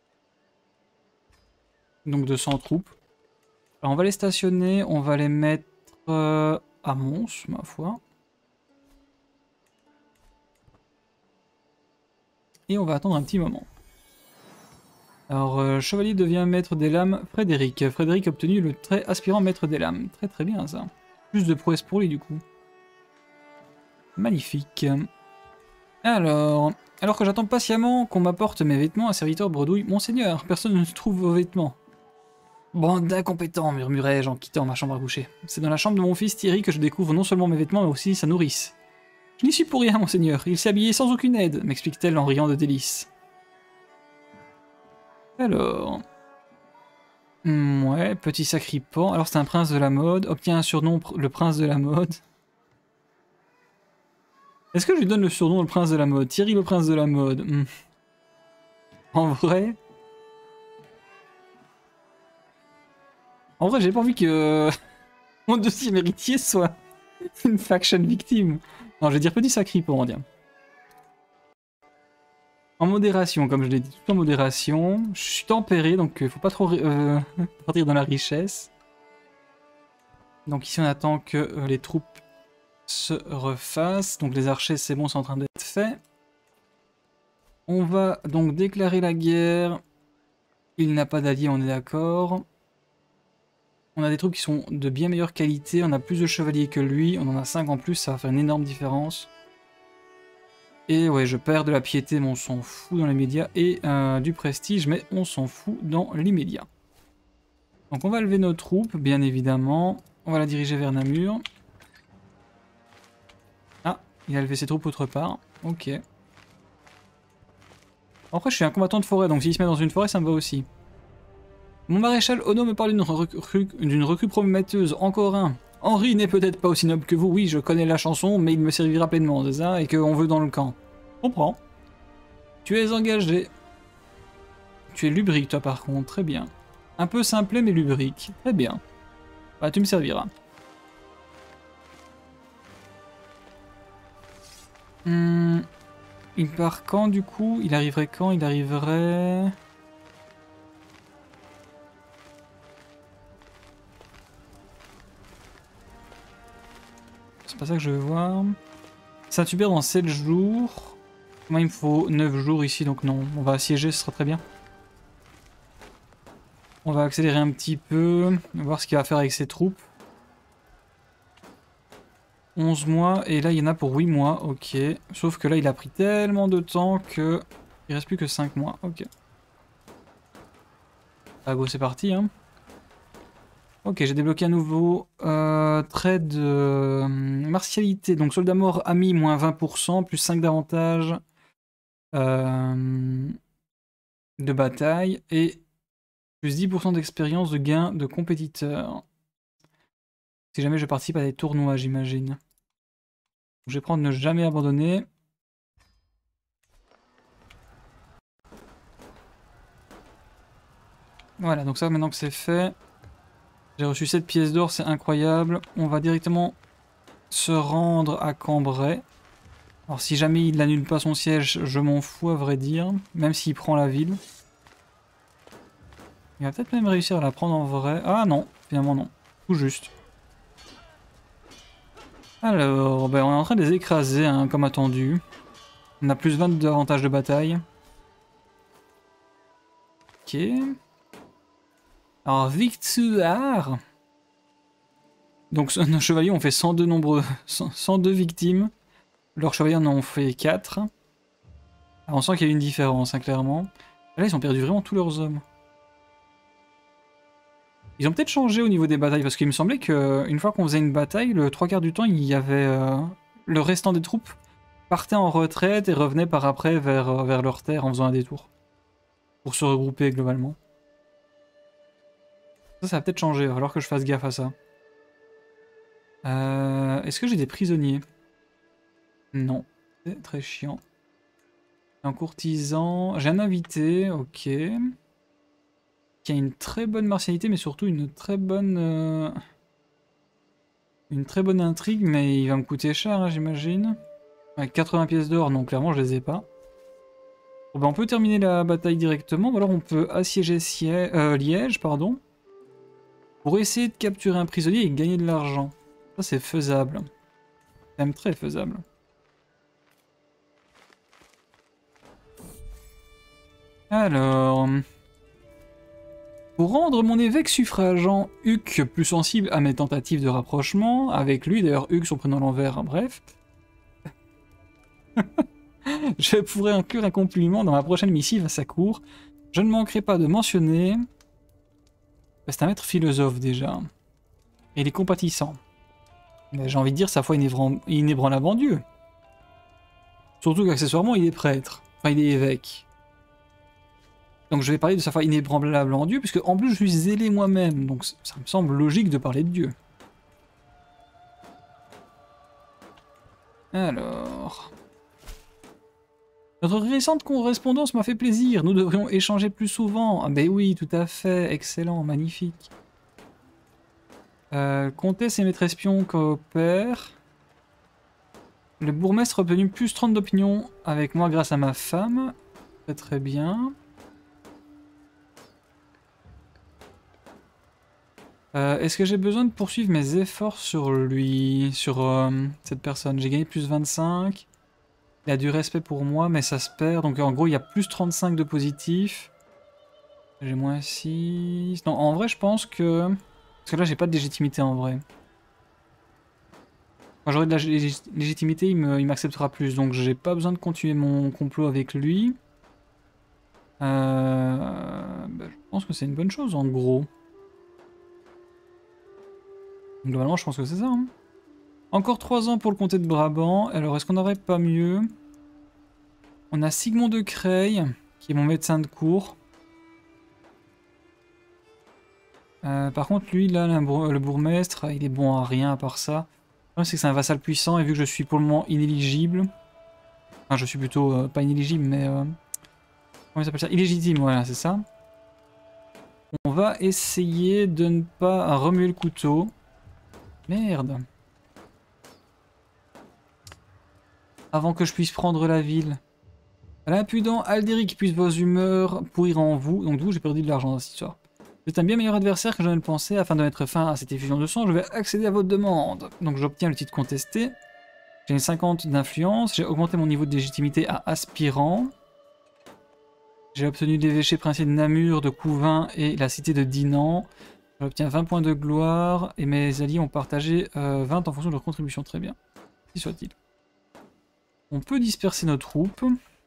Donc de cent troupes. Alors on va les stationner, on va les mettre euh, à Mons, ma foi. Et on va attendre un petit moment. Alors, euh, chevalier devient maître des lames, Frédéric. Frédéric a obtenu le très aspirant maître des lames. Très très bien ça. Plus de prouesse pour lui du coup. Magnifique. Alors, alors que j'attends patiemment qu'on m'apporte mes vêtements, un serviteur bredouille. Monseigneur, personne ne trouve vos vêtements. Bande d'incompétents, murmurai-je en quittant ma chambre à coucher. C'est dans la chambre de mon fils Thierry que je découvre non seulement mes vêtements, mais aussi sa nourrice. Je n'y suis pour rien, monseigneur. Il s'est habillé sans aucune aide, m'explique-t-elle en riant de délices. Alors... Hmm, ouais, petit sacripant. Alors c'est un prince de la mode. Obtient un surnom, le prince de la mode. Est-ce que je lui donne le surnom le prince de la mode? Thierry le prince de la mode. Hmm. En vrai... En vrai, j'ai pas envie que mon deuxième héritier soit une faction victime. Non, je vais dire petit sacripant, on va dire. En modération, comme je l'ai dit, tout en modération. Je suis tempéré, donc il faut pas trop euh, partir dans la richesse. Donc ici, on attend que euh, les troupes se refassent. Donc les archers, c'est bon, c'est en train d'être fait. On va donc déclarer la guerre. Il n'a pas d'allié, on est d'accord. On a des troupes qui sont de bien meilleure qualité, on a plus de chevaliers que lui, on en a cinq en plus, ça va faire une énorme différence. Et ouais, je perds de la piété, mais on s'en fout dans les médias, et euh, du prestige, mais on s'en fout dans l'immédiat. Donc on va lever nos troupes, bien évidemment. On va la diriger vers Namur. Ah, il a levé ses troupes autre part. Ok. Après, je suis un combattant de forêt, donc s'il se met dans une forêt, ça me va aussi. Mon maréchal Ono me parle d'une recrue, d'une recrue prometteuse, encore un. Henri n'est peut-être pas aussi noble que vous, oui, je connais la chanson, mais il me servira pleinement, c'est ça, et qu'on veut dans le camp. Comprends. Tu es engagé. Tu es lubrique, toi, par contre, très bien. Un peu simplé, mais lubrique. Très bien. Bah, tu me serviras. Hmm. Il part quand, du coup? Il arriverait quand? Il arriverait... C'est pas ça que je veux voir. Saint-Hubert dans sept jours. Moi, il me faut neuf jours ici, donc non. On va assiéger, ce sera très bien. On va accélérer un petit peu, voir ce qu'il va faire avec ses troupes. onze mois, et là il y en a pour huit mois, ok. Sauf que là il a pris tellement de temps que... Il reste plus que cinq mois, ok. Ah go, c'est parti, hein. Ok, j'ai débloqué un nouveau euh, trait de euh, martialité. Donc soldat mort ami, moins vingt pour cent, plus cinq d'avantage euh, de bataille, et plus dix pour cent d'expérience de gain de compétiteur. Si jamais je participe à des tournois, j'imagine. Je vais prendre ne jamais abandonner. Voilà, donc ça maintenant que c'est fait, j'ai reçu sept pièces d'or, c'est incroyable. On va directement se rendre à Cambrai. Alors si jamais il n'annule pas son siège, je m'en fous à vrai dire, même s'il prend la ville. Il va peut-être même réussir à la prendre en vrai. Ah non, finalement non, tout juste. Alors, ben on est en train de les écraser, hein, comme attendu. On a plus vingt d'avantage de bataille. Ok. Alors, victoire. Donc, nos chevaliers ont fait cent deux nombreux, cent deux victimes. Leurs chevaliers en ont fait quatre. Alors, on sent qu'il y a une différence, hein, clairement. Là, ils ont perdu vraiment tous leurs hommes. Ils ont peut-être changé au niveau des batailles, parce qu'il me semblait qu'une fois qu'on faisait une bataille, le trois quarts du temps, il y avait euh, le restant des troupes partait en retraite et revenait par après vers, vers leur terre en faisant un détour. Pour se regrouper globalement. Ça, ça va peut-être changer, il va falloir que je fasse gaffe à ça. Euh, Est-ce que j'ai des prisonniers? Non, c'est très chiant. Un courtisan, j'ai un invité, ok. Qui a une très bonne martialité, mais surtout une très bonne... Euh... Une très bonne intrigue, mais il va me coûter cher, hein, j'imagine. Avec quatre-vingts pièces d'or, non, clairement, je les ai pas. Bon, ben, on peut terminer la bataille directement, ou alors on peut assiéger Siè... euh, Liège, pardon. Pour essayer de capturer un prisonnier et gagner de l'argent. Ça, c'est faisable. C'est même très faisable. Alors... Pour rendre mon évêque suffragant Huc plus sensible à mes tentatives de rapprochement, avec lui, d'ailleurs Huc son prénom à l'envers, bref... Je pourrais inclure un compliment dans ma prochaine missive à sa cour. Je ne manquerai pas de mentionner... C'est un maître philosophe déjà. Et il est compatissant. J'ai envie de dire sa foi inébranlable en Dieu. Surtout qu'accessoirement il est prêtre. Enfin il est évêque. Donc je vais parler de sa foi inébranlable en Dieu, puisque en plus je suis zélé moi-même. Donc ça me semble logique de parler de Dieu. Alors... Notre récente correspondance m'a fait plaisir. Nous devrions échanger plus souvent. Ah ben oui, tout à fait. Excellent, magnifique. Euh, Comtesse et maître espion coopèrent. Le bourgmestre a obtenu plus trente d'opinion avec moi grâce à ma femme. Très très bien. Euh, Est-ce que j'ai besoin de poursuivre mes efforts sur lui, sur euh, cette personne? J'ai gagné plus vingt-cinq. Il a du respect pour moi, mais ça se perd. Donc en gros, il y a plus trente-cinq de positif. J'ai moins six. Non, en vrai, je pense que Parce que là, j'ai pas de légitimité en vrai. Quand j'aurai de la lég légitimité, il m'acceptera plus. Donc j'ai pas besoin de continuer mon complot avec lui. Euh... Bah, je pense que c'est une bonne chose en gros. Globalement, je pense que c'est ça. Hein. Encore trois ans pour le comté de Brabant. Alors, est-ce qu'on n'aurait pas mieux? On a Sigmond de Creil, qui est mon médecin de cour. Euh, par contre, lui, là, le bourgmestre, il est bon à rien à part ça. Le problème, c'est que c'est un vassal puissant, et vu que je suis pour le moment inéligible... Enfin, je suis plutôt euh, pas inéligible, mais... Euh... Comment il s'appelle ça? Illégitime, voilà, c'est ça. On va essayer de ne pas remuer le couteau. Merde. Avant que je puisse prendre la ville. L'impudent Aldéric puisse vos humeurs pourrir en vous. Donc, du coup, j'ai perdu de l'argent dans cette histoire. C'est un bien meilleur adversaire que je ne le pensais. Afin de mettre fin à cette effusion de sang, je vais accéder à votre demande. Donc, j'obtiens le titre contesté. J'ai cinquante d'influence. J'ai augmenté mon niveau de légitimité à aspirant. J'ai obtenu l'évêché princier de Namur, de Couvain et la cité de Dinan. J'obtiens vingt points de gloire. Et mes alliés ont partagé euh, vingt en fonction de leur contribution. Très bien. Qui soit-il. On peut disperser nos troupes.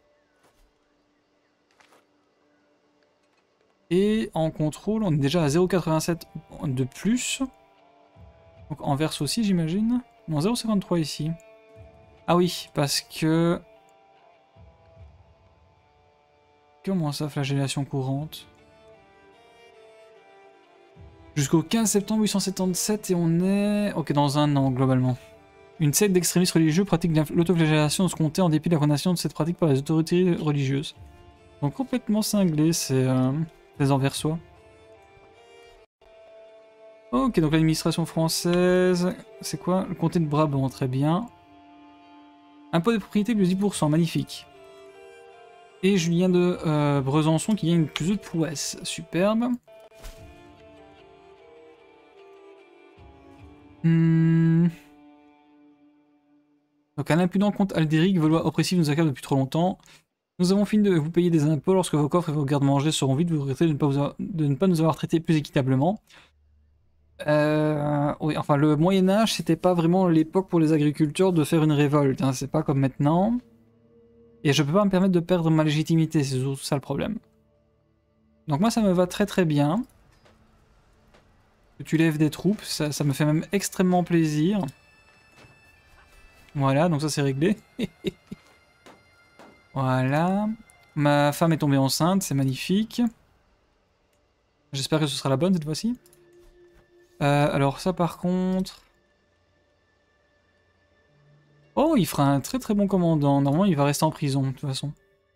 Et en contrôle, on est déjà à zéro virgule quatre-vingt-sept de plus. Donc en verse aussi, j'imagine. Non, zéro virgule cinquante-trois ici. Ah oui, parce que... Comment ça, flagellation courante? Jusqu'au quinze septembre huit cent soixante-dix-sept et on est... Ok, dans un an, globalement. Une secte d'extrémistes religieux pratique l'autoflagellation de ce comté en dépit de la condamnation de cette pratique par les autorités religieuses. Donc complètement cinglé, c'est... Euh... les Anversois. Ok, donc l'administration française, c'est quoi? Le comté de Brabant, très bien. Impôt des propriétés plus dix pour cent, magnifique. Et Julien de euh, Besançon qui gagne plus de prouesse, superbe. Hmm. Donc un impudent comte Aldéric, Vaudois oppressif nous accable depuis trop longtemps. Nous avons fini de vous payer des impôts lorsque vos coffres et vos gardes-manger seront vides, vous regrettez de ne pas, vous avoir, de ne pas nous avoir traités plus équitablement. Euh, oui, enfin le Moyen-Âge, c'était pas vraiment l'époque pour les agriculteurs de faire une révolte, hein, c'est pas comme maintenant. Et je peux pas me permettre de perdre ma légitimité, c'est surtout ça le problème. Donc moi ça me va très très bien. Que tu lèves des troupes, ça, ça me fait même extrêmement plaisir. Voilà, donc ça c'est réglé. Voilà. Ma femme est tombée enceinte, c'est magnifique. J'espère que ce sera la bonne cette fois-ci. Euh, alors ça par contre... Oh, il fera un très très bon commandant. Normalement, il va rester en prison, de toute façon.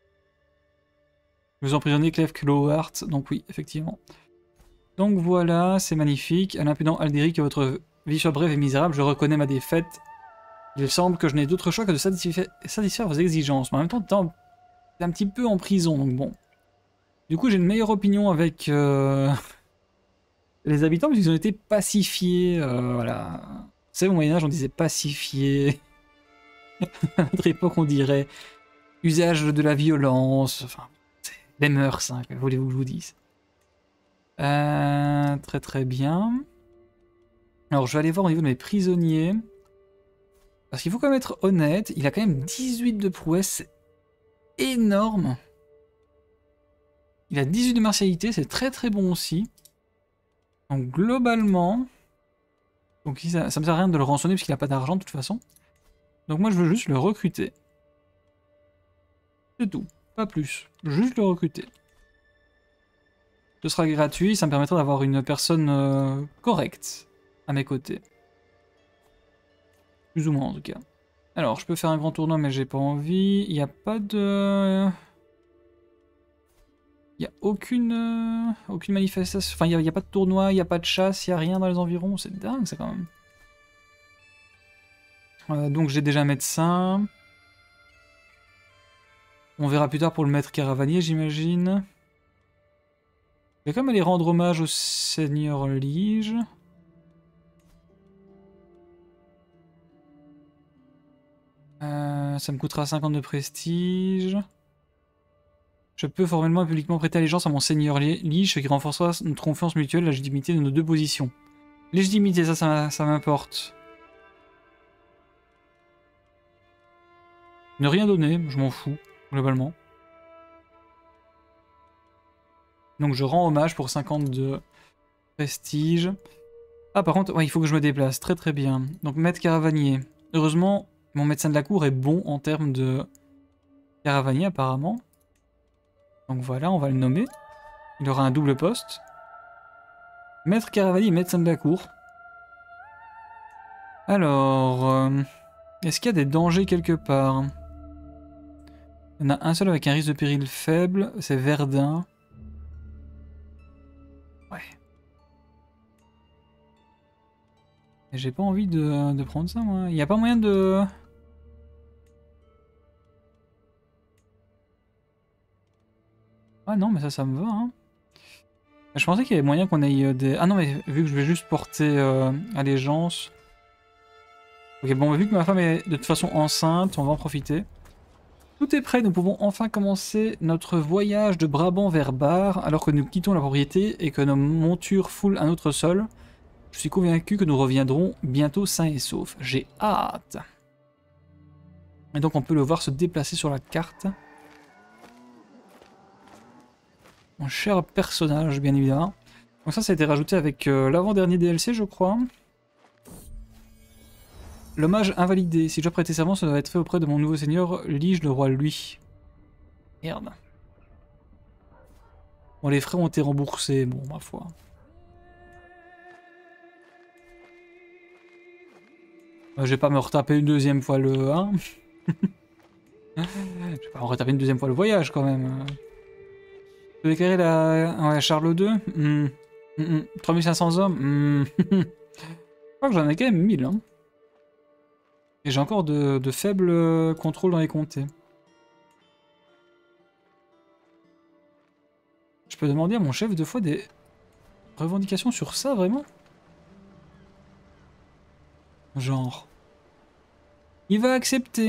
Vous emprisonnez Clef Clohart, donc oui, effectivement. Donc voilà, c'est magnifique. À l'impudent Aldéric, que votre vie soit brève et misérable, je reconnais ma défaite. Il semble que je n'ai d'autre choix que de satisfaire, satisfaire vos exigences. Mais en même temps, t'es un petit peu en prison, donc bon. Du coup, j'ai une meilleure opinion avec euh, les habitants, parce qu'ils ont été pacifiés. Euh, voilà. C'est au Moyen-Âge, on disait pacifiés. À notre époque, on dirait usage de la violence. Enfin, les mœurs, hein, que voulez-vous que je vous dise. Euh, très très bien. Alors, je vais aller voir au niveau de mes prisonniers. Parce qu'il faut quand même être honnête, il a quand même dix-huit de prouesse, c'est énorme. Il a dix-huit de martialité, c'est très très bon aussi. Donc globalement, donc ça, ça me sert à rien de le rançonner parce qu'il n'a pas d'argent de toute façon. Donc moi je veux juste le recruter. C'est tout, pas plus. Juste le recruter. Ce sera gratuit, ça me permettra d'avoir une personne euh, correcte à mes côtés. Plus ou moins en tout cas. Alors je peux faire un grand tournoi mais j'ai pas envie. Il n'y a pas de... Il n'y a aucune, euh, aucune manifestation, enfin il n'y a, a pas de tournoi, il n'y a pas de chasse, il n'y a rien dans les environs, c'est dingue ça quand même. Euh, donc j'ai déjà un médecin. On verra plus tard pour le maître caravanier j'imagine. Je vais quand même aller rendre hommage au seigneur Lige. Euh, ça me coûtera cinquante de prestige. Je peux formellement et publiquement prêter allégeance à mon seigneur Lige, ce qui renforcera notre confiance mutuelle et la légitimité de nos deux positions. Légitimité, ça, ça, ça m'importe. Ne rien donner, je m'en fous, globalement. Donc je rends hommage pour cinquante de prestige. Ah par contre, ouais, il faut que je me déplace, très très bien. Donc maître caravanier. Heureusement, mon médecin de la cour est bon en termes de caravanier apparemment. Donc voilà, on va le nommer. Il aura un double poste. Maître caravanier, médecin de la cour. Alors, euh, est-ce qu'il y a des dangers quelque part? Il y en a un seul avec un risque de péril faible, c'est Verdun. Ouais. J'ai pas envie de, de prendre ça, moi. Il n'y a pas moyen de... Ah non, mais ça, ça me va, hein. Je pensais qu'il y avait moyen qu'on aille des... Ah non, mais vu que je vais juste porter euh, allégeance... Ok, bon, vu que ma femme est de toute façon enceinte, on va en profiter. Tout est prêt, nous pouvons enfin commencer notre voyage de Brabant vers Bar, alors que nous quittons la propriété et que nos montures foulent un autre sol. Je suis convaincu que nous reviendrons bientôt sains et saufs. J'ai hâte. Et donc on peut le voir se déplacer sur la carte. Mon cher personnage, bien évidemment. Donc ça, ça a été rajouté avec euh, l'avant-dernier D L C, je crois. L'hommage invalidé. Si je dois prêter serment, ça doit être fait auprès de mon nouveau seigneur, Lige le roi lui. Merde. Bon, les frais ont été remboursés, bon, ma foi. Euh, je vais pas me retaper une deuxième fois le... Hein. Je vais pas me retaper une deuxième fois le voyage, quand même. Je peux déclarer la... Ouais, Charles deux. mm. Mm -mm. trois mille cinq cents hommes. mm. Je crois que j'en ai quand même mille. Hein. Et j'ai encore de, de faibles contrôles dans les comtés. Je peux demander à mon chef deux fois des revendications sur ça, vraiment? Genre... Il va accepter.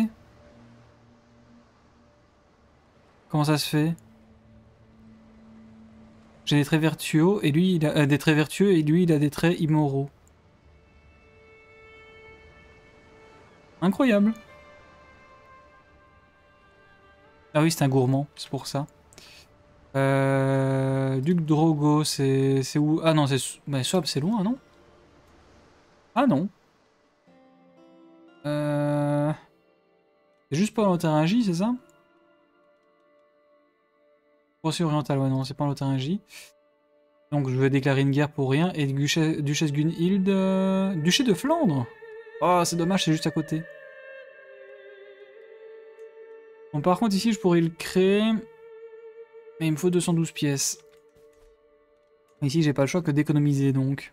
Comment ça se fait? J'ai des traits vertueux et lui il a euh, des traits vertueux et lui il a des traits immoraux. Incroyable. Ah oui, c'est un gourmand, c'est pour ça. Euh... Duc Drogo, c'est c'est où? Ah non, c'est bah, Swab, c'est loin, non? Ah non. Euh... C'est juste pas en Lotharingie, c'est ça? Procès oriental, ouais, non, c'est pas en Lotharingie. Donc je vais déclarer une guerre pour rien. Et Duchesse, Duchesse Gunhild... Euh... Duché de Flandre? Oh, c'est dommage, c'est juste à côté. Bon, par contre, ici, je pourrais le créer. Mais il me faut deux cent douze pièces. Ici, j'ai pas le choix que d'économiser, donc.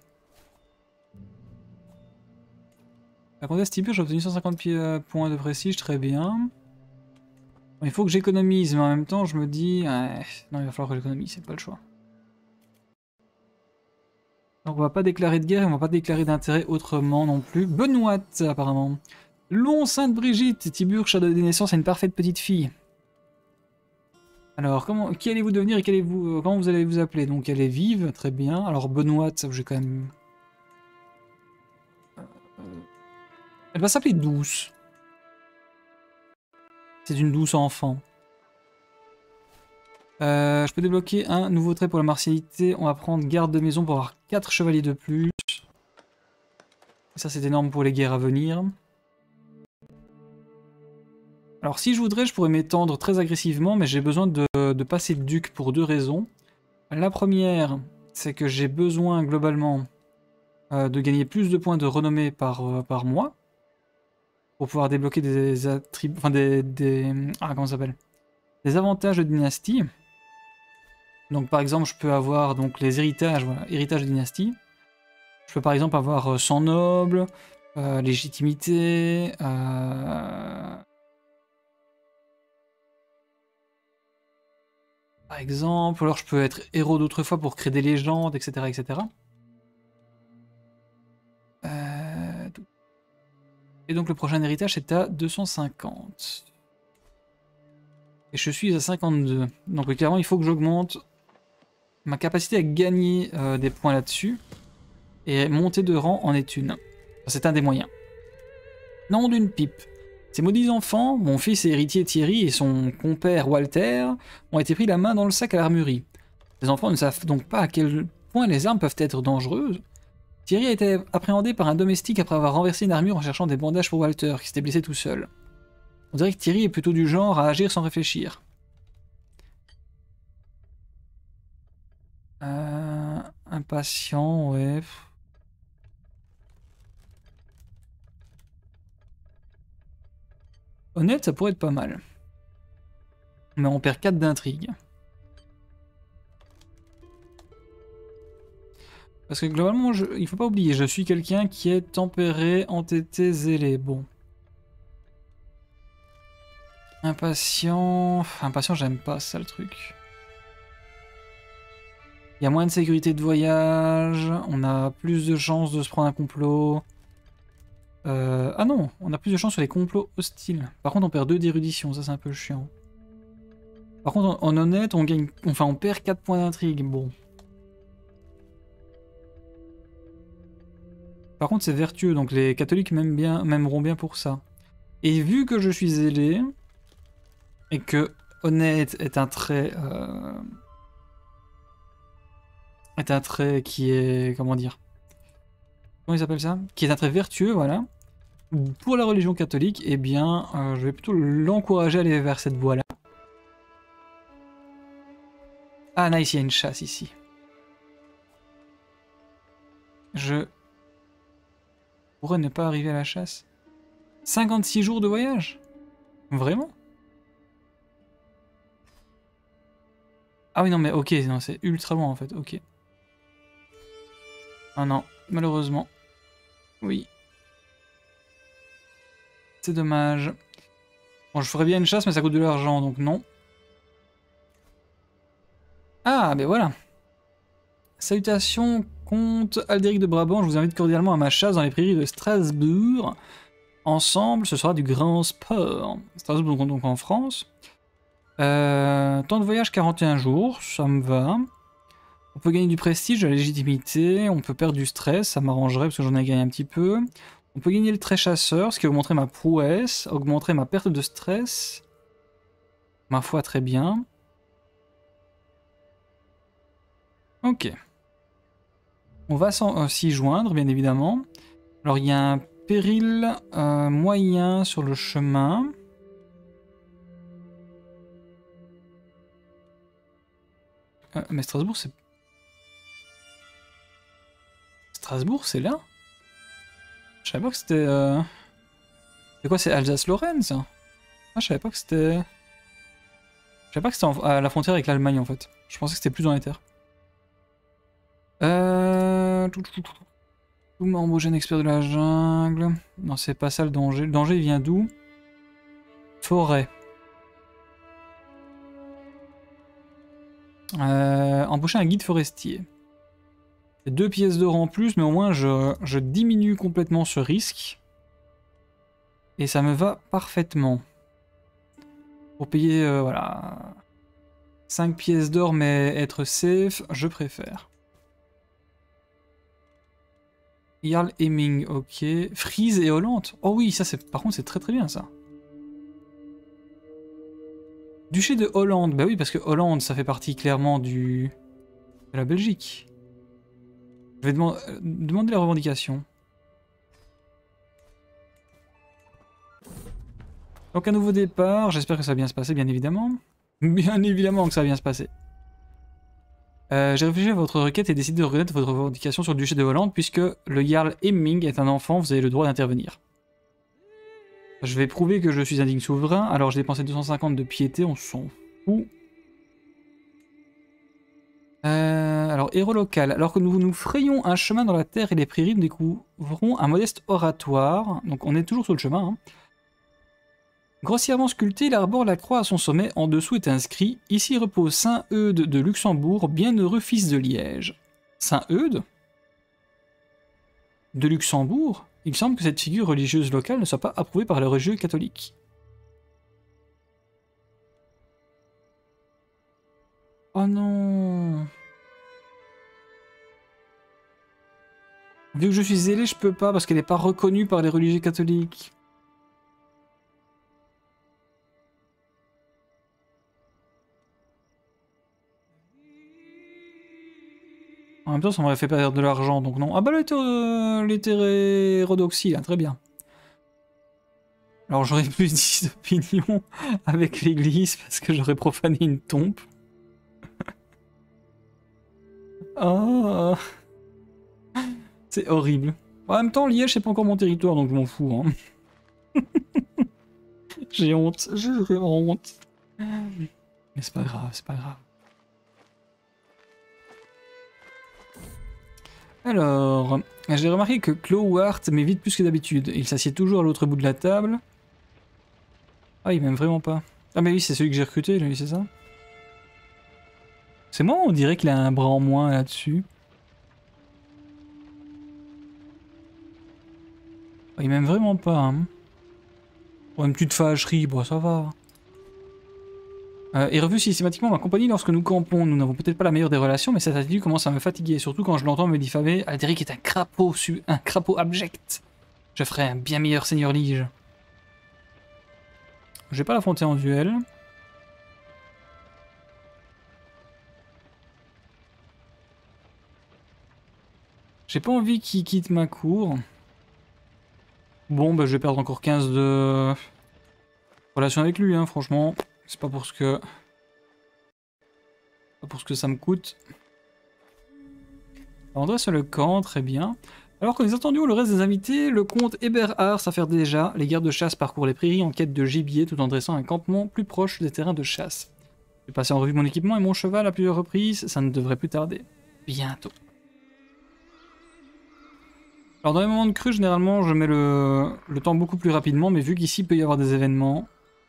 La comtesse Tibur, j'ai obtenu cent cinquante points de prestige, très bien. Bon, il faut que j'économise, mais en même temps, je me dis... Ouais, non, il va falloir que j'économise, c'est pas le choix. Donc on va pas déclarer de guerre et on va pas déclarer d'intérêt autrement non plus. Benoît, apparemment. Long Sainte Brigitte, Tibur, shadow de naissance, est une parfaite petite fille. Alors, comment, qui allez-vous devenir et allez-vous, euh, comment vous allez vous appeler? Donc elle est vive, très bien. Alors Benoît, j'ai quand même... Elle va s'appeler Douce. C'est une douce enfant. Euh, je peux débloquer un nouveau trait pour la martialité. On va prendre garde de maison pour avoir quatre chevaliers de plus. Ça c'est énorme pour les guerres à venir. Alors si je voudrais, je pourrais m'étendre très agressivement, mais j'ai besoin de, de passer duc pour deux raisons. La première, c'est que j'ai besoin globalement euh, de gagner plus de points de renommée par, euh, par mois. Pour pouvoir débloquer des attributs... Enfin des... des ah comment ça s'appelle? Des avantages de dynastie. Donc par exemple, je peux avoir donc les héritages, voilà, héritage de dynastie. Je peux par exemple avoir sang noble, euh, légitimité, euh... par exemple, alors je peux être héros d'autrefois pour créer des légendes, et cetera, et cetera. Euh... Et donc le prochain héritage est à deux cent cinquante. Et je suis à cinquante-deux. Donc clairement, il faut que j'augmente ma capacité à gagner euh, des points là-dessus. Et monter de rang en est une. Enfin, c'est un des moyens. Nom d'une pipe. Ces maudits enfants, mon fils et héritier Thierry et son compère Walter, ont été pris la main dans le sac à l'armurerie. Les enfants ne savent donc pas à quel point les armes peuvent être dangereuses. Thierry a été appréhendé par un domestique après avoir renversé une armure en cherchant des bandages pour Walter, qui s'était blessé tout seul. On dirait que Thierry est plutôt du genre à agir sans réfléchir. Euh, impatient, ouais. Honnête, ça pourrait être pas mal. Mais on perd quatre d'intrigue. Parce que globalement, je, il faut pas oublier, je suis quelqu'un qui est tempéré, entêté, zélé. Bon. Impatient... Impatient, j'aime pas ça le truc. Il y a moins de sécurité de voyage, on a plus de chances de se prendre un complot. Euh... Ah non, on a plus de chances sur les complots hostiles. Par contre, on perd deux d'érudition, ça c'est un peu chiant. Par contre, en, en honnête, on gagne... Enfin, on perd quatre points d'intrigue, bon. Par contre, c'est vertueux, donc les catholiques m'aiment bien, m'aimeront bien pour ça. Et vu que je suis zélé, et que honnête est un trait... Euh... est un trait qui est... comment dire? Comment il s'appelle ça? Qui est un trait vertueux, voilà. Pour la religion catholique, eh bien, euh, je vais plutôt l'encourager à aller vers cette voie-là. Ah, nice, il y a une chasse ici. Je pourrais ne pas arriver à la chasse. cinquante-six jours de voyage? Vraiment? Ah oui, non, mais ok, non, c'est ultra loin en fait, ok. Ah non, malheureusement. Oui. C'est dommage. Bon, je ferais bien une chasse, mais ça coûte de l'argent, donc non. Ah, ben voilà. Salutations, comte Aldéric de Brabant, je vous invite cordialement à ma chasse dans les prairies de Strasbourg. Ensemble, ce sera du grand sport. Strasbourg, donc en France. Euh, temps de voyage quarante et un jours, ça me va. On peut gagner du prestige, de la légitimité, on peut perdre du stress, ça m'arrangerait parce que j'en ai gagné un petit peu. On peut gagner le trait chasseur, ce qui augmenterait ma prouesse, augmenterait ma perte de stress. Ma foi, très bien. Ok. On va euh, s'y joindre, bien évidemment. Alors, il y a un péril euh, moyen sur le chemin. Euh, mais Strasbourg, c'est... Strasbourg, c'est là? Je savais pas que c'était... Euh... C'est quoi, c'est Alsace-Lorraine, ça? Ah, je savais pas que c'était... Je savais pas que c'était à la frontière avec l'Allemagne, en fait. Je pensais que c'était plus dans les terres. Euh... Mambogène, expert de la jungle... Non, c'est pas ça le danger. Le danger, il vient d'où? Forêt. Euh... Embaucher un guide forestier. C'est deux pièces d'or en plus, mais au moins je, je diminue complètement ce risque. Et ça me va parfaitement. Pour payer, euh, voilà... cinq pièces d'or, mais être safe, je préfère. Jarl Hemming, ok. Frise et Hollande. Oh oui, ça c'est, par contre c'est très très bien ça. Duché de Hollande, bah oui, parce que Hollande ça fait partie clairement du... de la Belgique. Je vais demand... euh, demander la revendication. Donc un nouveau départ, j'espère que ça va bien se passer, bien évidemment. Bien évidemment que ça va bien se passer. Euh, J'ai réfléchi à votre requête et décidé de reconnaître votre revendication sur le duché de Hollande, puisque le Jarl Hemming est un enfant, vous avez le droit d'intervenir. Je vais prouver que je suis un digne souverain, alors j'ai dépensé deux cent cinquante de piété, on s'en fout. Euh, alors, héros local. Alors que nous nous frayons un chemin dans la terre et les prairies, nous découvrons un modeste oratoire. Donc on est toujours sur le chemin. Hein. Grossièrement sculpté, il arbore la croix à son sommet. En dessous est inscrit « Ici repose Saint Eudes de Luxembourg, bienheureux fils de Liège ». Saint Eudes de Luxembourg? Il semble que cette figure religieuse locale ne soit pas approuvée par les religieux catholiques. Oh non! Vu que je suis zélé, je peux pas parce qu'elle n'est pas reconnue par les religieux catholiques. En même temps, ça m'aurait fait perdre de l'argent, donc non. Ah bah l'hétérodoxie, là, très bien. Alors j'aurais plus dit d'opinion avec l'église parce que j'aurais profané une tombe. Oh, c'est horrible. En même temps, Liège, c'est pas encore mon territoire, donc je m'en fous. Hein. J'ai honte, j'ai vraiment honte. Mais c'est pas grave, c'est pas grave. Alors, j'ai remarqué que Clowart m'évite plus que d'habitude. Il s'assied toujours à l'autre bout de la table. Ah, il m'aime vraiment pas. Ah mais oui, c'est celui que j'ai recruté, lui, c'est ça? C'est moi, on dirait qu'il a un bras en moins là-dessus. Ah, il m'aime vraiment pas. Hein. Pour une petite fâcherie, bon, ça va. Euh, et revu systématiquement ma compagnie lorsque nous campons. Nous n'avons peut-être pas la meilleure des relations, mais cette attitude commence à me fatiguer. Surtout quand je l'entends me diffamer. Alderic est un crapaud, un crapaud abject. Je ferai un bien meilleur seigneur Lige. Je vais pas l'affronter en duel. J'ai pas envie qu'il quitte ma cour. Bon, bah je vais perdre encore quinze de relation avec lui, hein, franchement. C'est pas pour ce que... Pas pour ce que ça me coûte. On dresse le camp, très bien. Alors que nous attendions le reste des invités, le comte Eberhard s'affaire déjà. Les gardes de chasse parcourent les prairies en quête de gibier tout en dressant un campement plus proche des terrains de chasse. J'ai passé en revue mon équipement et mon cheval à plusieurs reprises, ça ne devrait plus tarder. Bientôt. Alors dans les moments de crue, généralement, je mets le, le temps beaucoup plus rapidement, mais vu qu'ici il peut y avoir des événements,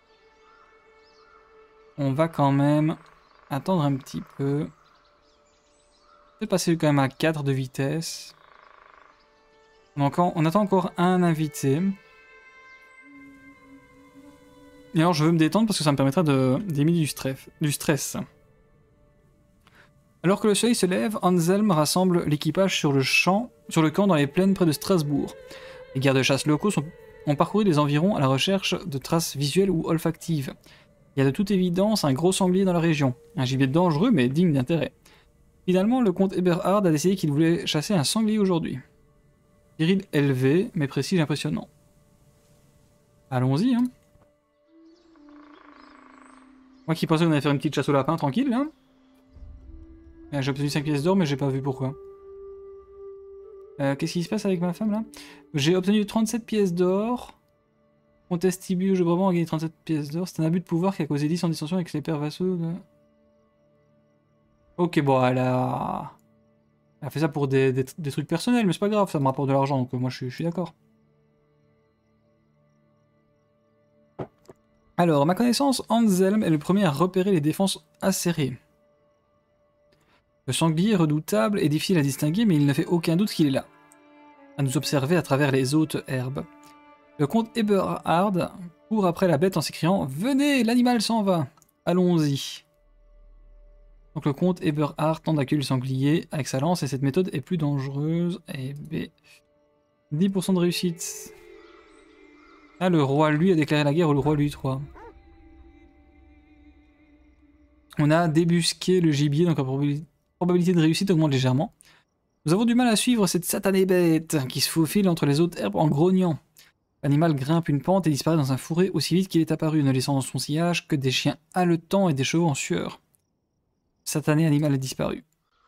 on va quand même attendre un petit peu. Je vais passer quand même à quatre de vitesse. Donc on attend encore un invité. Et alors je veux me détendre parce que ça me permettra d'éliminer du stress, du stress. Alors que le soleil se lève, Anselm rassemble l'équipage sur le champ, sur le camp dans les plaines près de Strasbourg. Les gardes de chasse locaux sont, ont parcouru les environs à la recherche de traces visuelles ou olfactives. Il y a de toute évidence un gros sanglier dans la région. Un gibier dangereux mais digne d'intérêt. Finalement, le comte Eberhard a décidé qu'il voulait chasser un sanglier aujourd'hui. Viril élevé, mais précis et impressionnant. Allons-y, hein. Moi qui pensais qu'on allait faire une petite chasse au lapin tranquille, là. J'ai obtenu cinq pièces d'or, mais j'ai pas vu pourquoi. Euh, Qu'est-ce qui se passe avec ma femme, là? J'ai obtenu trente-sept pièces d'or. Comtesse Tibu, je vraiment a gagné trente-sept pièces d'or. C'est un abus de pouvoir qui a causé dix en dissension avec les pères vassaux. De... Ok, bon, elle a... Elle a fait ça pour des, des, des trucs personnels, mais c'est pas grave, ça me rapporte de l'argent, donc moi je suis, je suis d'accord. Alors, à ma connaissance, Anselm est le premier à repérer les défenses acérées. Le sanglier est redoutable et difficile à distinguer, mais il ne fait aucun doute qu'il est là, à nous observer à travers les hautes herbes. Le comte Eberhard court après la bête en s'écriant « Venez, l'animal s'en va ! Allons-y !» Donc le comte Eberhard tente d'accueillir le sanglier avec sa lance et cette méthode est plus dangereuse. Et B. dix pour cent de réussite. Ah, le roi lui a déclaré la guerre au roi lui trois. On a débusqué le gibier, donc la probabilité de réussite augmente légèrement. Nous avons du mal à suivre cette satanée bête qui se faufile entre les hautes herbes en grognant. L'animal grimpe une pente et disparaît dans un fourré aussi vite qu'il est apparu, ne laissant dans son sillage que des chiens haletants et des chevaux en sueur. Satané animal a disparu.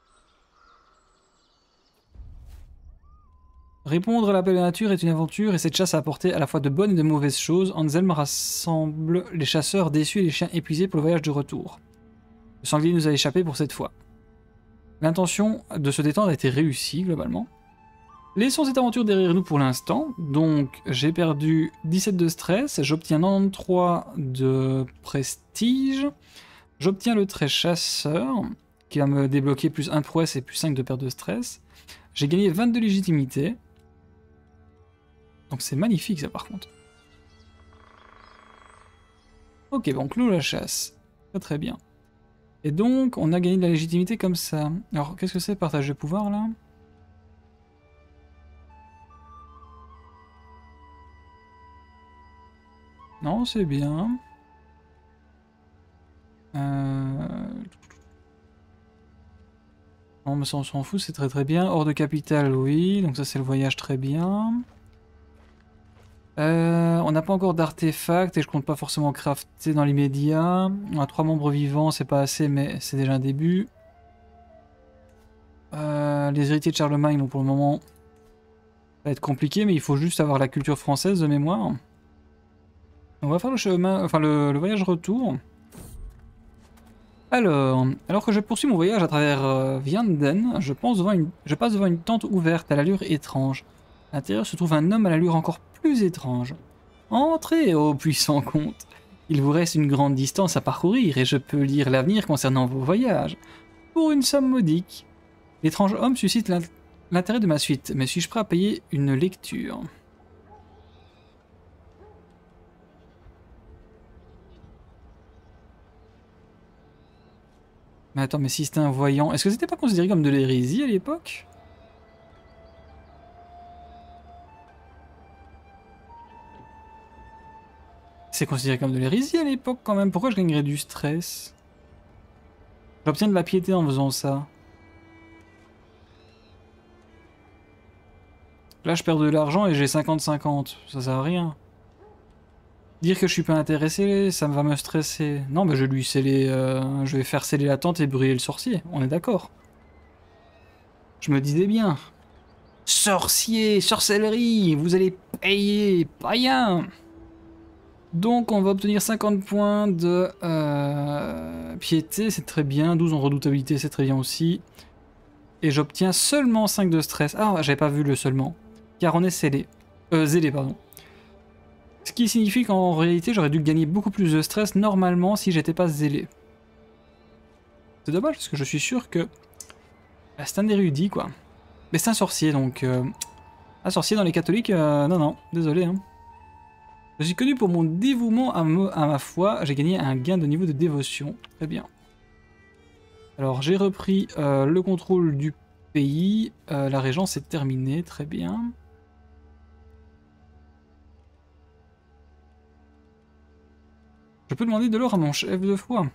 Répondre à l'appel de la nature est une aventure et cette chasse a apporté à la fois de bonnes et de mauvaises choses. Anselm rassemble les chasseurs déçus et les chiens épuisés pour le voyage de retour. Le sanglier nous a échappé pour cette fois. L'intention de se détendre a été réussie globalement. Laissons cette aventure derrière nous pour l'instant. Donc j'ai perdu dix-sept de stress, j'obtiens quatre-vingt-treize de prestige. J'obtiens le trait chasseur, qui va me débloquer plus un de prouesse et plus cinq de perte de stress. J'ai gagné vingt de légitimité. Donc c'est magnifique ça par contre. Ok, bon, clôt la chasse. Très très bien. Et donc, on a gagné de la légitimité comme ça. Alors, qu'est-ce que c'est partage de pouvoir là? c'est bien. Euh... Non, mais ça, on s'en fout, c'est très très bien. Hors de capitale, oui. Donc ça, c'est le voyage très bien. Euh, on n'a pas encore d'artefacts et je compte pas forcément crafter dans l'immédiat. On a trois membres vivants, c'est pas assez, mais c'est déjà un début. Euh, les héritiers de Charlemagne, bon, pour le moment, ça va être compliqué, mais il faut juste avoir la culture française de mémoire. On va faire le chemin, enfin le, le voyage retour. Alors, alors que je poursuis mon voyage à travers euh, Vianden, je, pense devant une, je passe devant une tente ouverte à l'allure étrange. À l'intérieur se trouve un homme à l'allure encore plus étrange. Entrez, ô puissant comte. Il vous reste une grande distance à parcourir et je peux lire l'avenir concernant vos voyages. Pour une somme modique. L'étrange homme suscite l'intérêt de ma suite, mais suis-je prêt à payer une lecture? Mais attends, mais si c'était un voyant, est-ce que c'était pas considéré comme de l'hérésie à l'époque? C'est considéré comme de l'hérésie à l'époque quand même, pourquoi je gagnerais du stress? J'obtiens de la piété en faisant ça. Là je perds de l'argent et j'ai cinquante cinquante, ça sert à rien. Dire que je suis pas intéressé, ça va me stresser. Non, mais je lui sceller, euh, je vais faire sceller la tente et brûler le sorcier, on est d'accord. Je me disais bien. Sorcier, sorcellerie, vous allez payer, païen. Donc on va obtenir cinquante points de euh, piété, c'est très bien. douze en redoutabilité, c'est très bien aussi. Et j'obtiens seulement cinq de stress. Ah, j'avais pas vu le seulement. Car on est scellé. Euh, zélé, pardon. Ce qui signifie qu'en réalité, j'aurais dû gagner beaucoup plus de stress normalement si j'étais pas zélé. C'est dommage parce que je suis sûr que... Bah, c'est un érudit, quoi. Mais c'est un sorcier, donc... Euh... Un sorcier dans les catholiques, euh... non, non, désolé. Hein. Je suis connu pour mon dévouement à, me... à ma foi. J'ai gagné un gain de niveau de dévotion. Très bien. Alors, j'ai repris euh, le contrôle du pays. Euh, la régence est terminée, très bien. Je peux demander de l'or à mon chef de foi.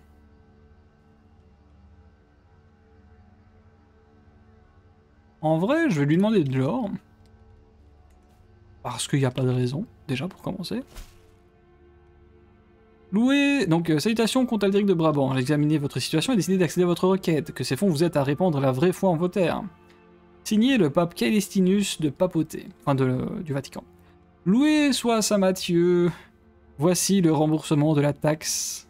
En vrai, je vais lui demander de l'or. Parce qu'il n'y a pas de raison, déjà, pour commencer. Loué. Donc, euh, salutations, comte Aldric de Brabant. J'ai examiné votre situation et décidé d'accéder à votre requête. Que ces fonds vous aident à répandre la vraie foi en vos terres. Signé le pape Caelestinus de Papauté. Enfin, de, du Vatican. Loué soit Saint Matthieu. Voici le remboursement de la taxe.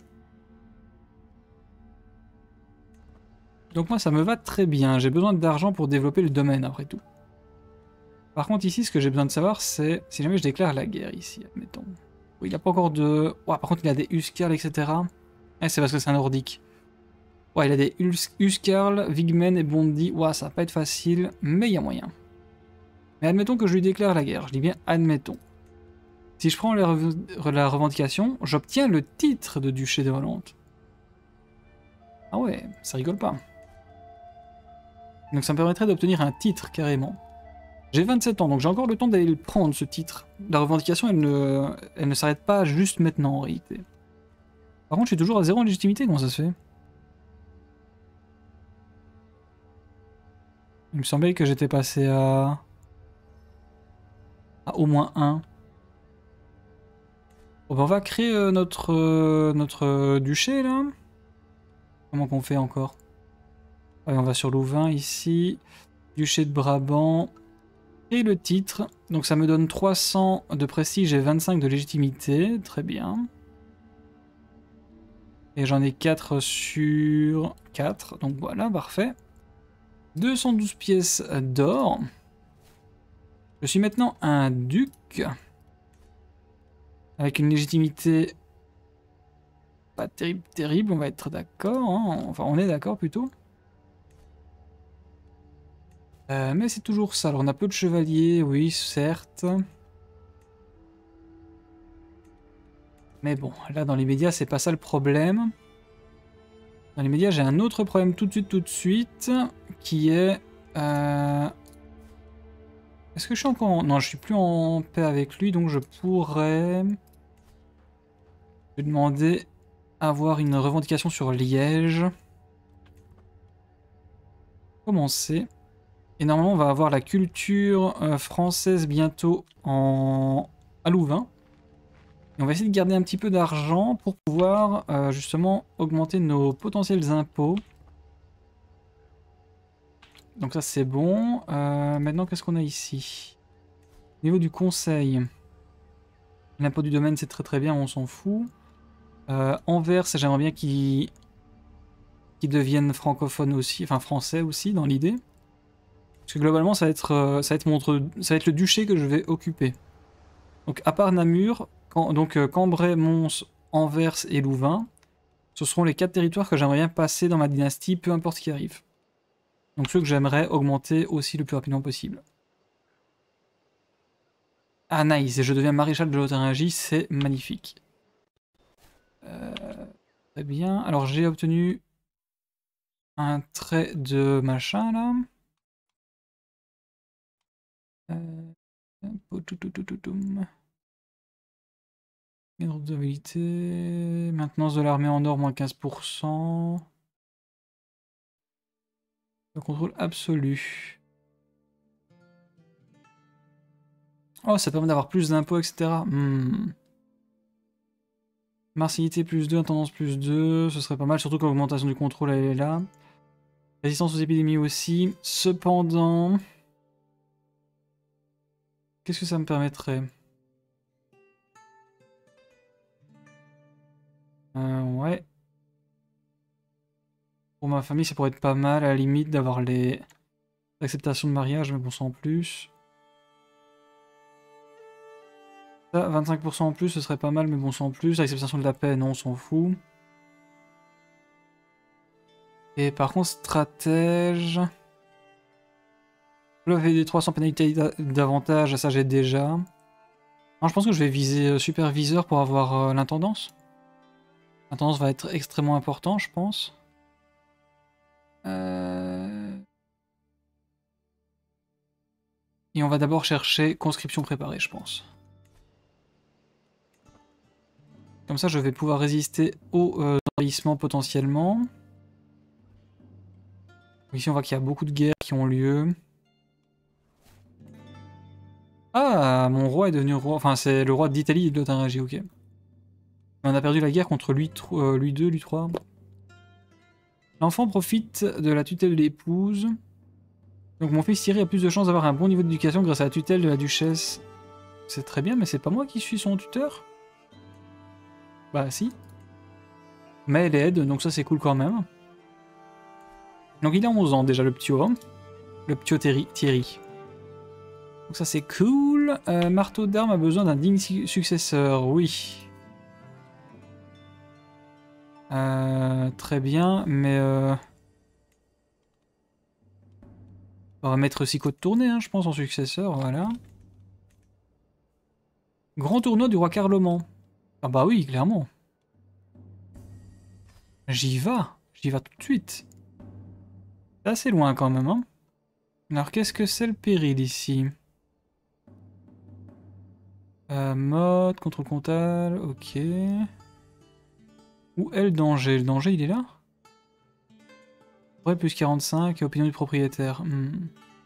Donc moi, ça me va très bien. J'ai besoin d'argent pour développer le domaine, après tout. Par contre, ici, ce que j'ai besoin de savoir, c'est si jamais je déclare la guerre, ici, admettons. Oui, il n'a pas encore de... Ouais, par contre, il a des Huskarls, et cetera. Eh, c'est parce que c'est un nordique. Ouais, il a des Huskarls, Vigmen et Bondi. Ouais, ça va pas être facile, mais il y a moyen. Mais admettons que je lui déclare la guerre. Je dis bien admettons. Si je prends la, rev la revendication, j'obtiens le titre de duché de Hollande. Ah ouais, ça rigole pas. Donc ça me permettrait d'obtenir un titre, carrément. J'ai vingt-sept ans, donc j'ai encore le temps d'aller le prendre, ce titre. La revendication, elle ne, elle ne s'arrête pas juste maintenant, en réalité. Par contre, je suis toujours à zéro en légitimité, comment ça se fait? Il me semblait que j'étais passé à... à au moins un. Bon, bah, on va créer euh, notre, euh, notre euh, duché, là. Comment qu'on fait encore? Ouais, on va sur Louvain, ici. Duché de Brabant. Et le titre, donc ça me donne trois cents de prestige et vingt-cinq de légitimité, très bien. Et j'en ai quatre sur quatre, donc voilà, parfait. deux cent douze pièces d'or. Je suis maintenant un duc. Avec une légitimité pas terrible, terrible, on va être d'accord, hein. Enfin on est d'accord plutôt. Euh, mais c'est toujours ça. Alors on a peu de chevaliers, oui, certes. Mais bon, là dans les médias, c'est pas ça le problème. Dans les médias, j'ai un autre problème tout de suite, tout de suite, qui est... Euh... Est-ce que je suis encore en... Non, je suis plus en paix avec lui, donc je pourrais... Je vais demander à avoir une revendication sur Liège. Commencer. Et normalement, on va avoir la culture euh, française bientôt en... à Louvain. Et on va essayer de garder un petit peu d'argent pour pouvoir euh, justement augmenter nos potentiels impôts. Donc ça c'est bon. Euh, maintenant qu'est-ce qu'on a ici? Au niveau du conseil, l'impôt du domaine c'est très très bien, on s'en fout. Euh, Anvers, j'aimerais bien qu'ils qu'ils deviennent francophones aussi, enfin français aussi dans l'idée. Parce que globalement ça va être, euh, ça va être, mon, ça va être le duché que je vais occuper. Donc à part Namur, quand, donc euh, Cambrai, Mons, Anvers et Louvain, ce seront les quatre territoires que j'aimerais bien passer dans ma dynastie, peu importe ce qui arrive. Donc ceux que j'aimerais augmenter aussi le plus rapidement possible. Ah nice, et je deviens maréchal de Lotharingie, c'est magnifique. Euh, très bien, alors j'ai obtenu un trait de machin là. Euh, Maintenance de l'armée en or, moins quinze pour cent. Le contrôle absolu. Oh, ça permet d'avoir plus d'impôts, et cetera. Hmm. Martialité plus deux, intendance plus deux, ce serait pas mal, surtout quand l'augmentation du contrôle elle est là. Résistance aux épidémies aussi. Cependant... Qu'est-ce que ça me permettrait? euh, Ouais. Pour ma famille, ça pourrait être pas mal, à la limite, d'avoir les acceptations de mariage, mais bon, sans plus. Ça, vingt-cinq pour cent en plus, ce serait pas mal, mais bon, sans plus. Acceptation de la paix, non, on s'en fout. Et par contre, stratège... Lever des trois cents pénalités d'avantage, ça j'ai déjà. Non, je pense que je vais viser superviseur pour avoir euh, l'intendance. L'intendance va être extrêmement important, je pense. Euh... Et on va d'abord chercher conscription préparée, je pense. Comme ça, je vais pouvoir résister au euh, envahissement potentiellement. Ici, on voit qu'il y a beaucoup de guerres qui ont lieu. Ah, mon roi est devenu roi. Enfin, c'est le roi d'Italie et de Lotharingie, ok. On a perdu la guerre contre lui, euh, lui deux, lui trois. L'enfant profite de la tutelle de l'épouse. Donc mon fils Thierry a plus de chances d'avoir un bon niveau d'éducation grâce à la tutelle de la duchesse. C'est très bien, mais c'est pas moi qui suis son tuteur. Bah si. Mais elle aide, donc ça c'est cool quand même. Donc il a onze ans déjà, le petit homme. Le petit Thierry. Donc ça c'est cool. Euh, marteau d'armes a besoin d'un digne successeur, oui. Euh, très bien, mais... Euh... On va mettre Sico de tournée, hein, je pense, en successeur, voilà. Grand tournoi du roi Carloman. Ah bah oui, clairement. J'y vais, j'y vais tout de suite. C'est assez loin quand même, hein. Alors qu'est-ce que c'est le péril ici? euh, Mode, contrôle comptable, ok. Où est le danger? Le danger il est là? Ouais, plus quarante-cinq, et opinion du propriétaire. Hmm.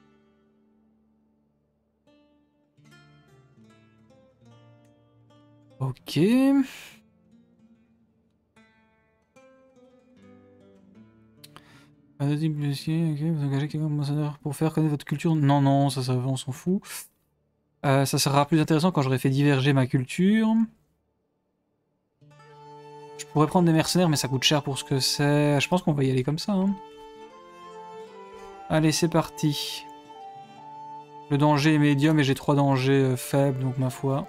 Ok. Okay, vous engagez quelqu'un comme ambassadeur pour faire connaître votre culture? Non, non, ça, ça on s'en fout. Euh, ça sera plus intéressant quand j'aurai fait diverger ma culture. Je pourrais prendre des mercenaires, mais ça coûte cher pour ce que c'est. Je pense qu'on va y aller comme ça. Hein. Allez, c'est parti. Le danger est médium et j'ai trois dangers euh, faibles, donc ma foi.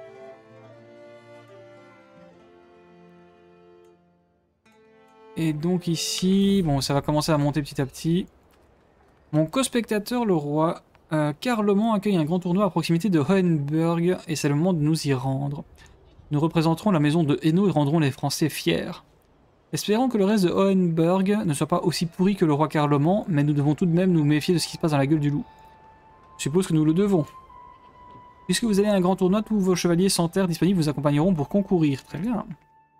Et donc ici, bon, ça va commencer à monter petit à petit. Mon co-spectateur, le roi euh, Carloman, accueille un grand tournoi à proximité de Hohenberg et c'est le moment de nous y rendre. Nous représenterons la maison de Hainaut et rendrons les Français fiers. Espérons que le reste de Hohenberg ne soit pas aussi pourri que le roi Carloman, mais nous devons tout de même nous méfier de ce qui se passe dans la gueule du loup. Je suppose que nous le devons. Puisque vous avez un grand tournoi, tous vos chevaliers sans terre disponibles vous accompagneront pour concourir. Très bien.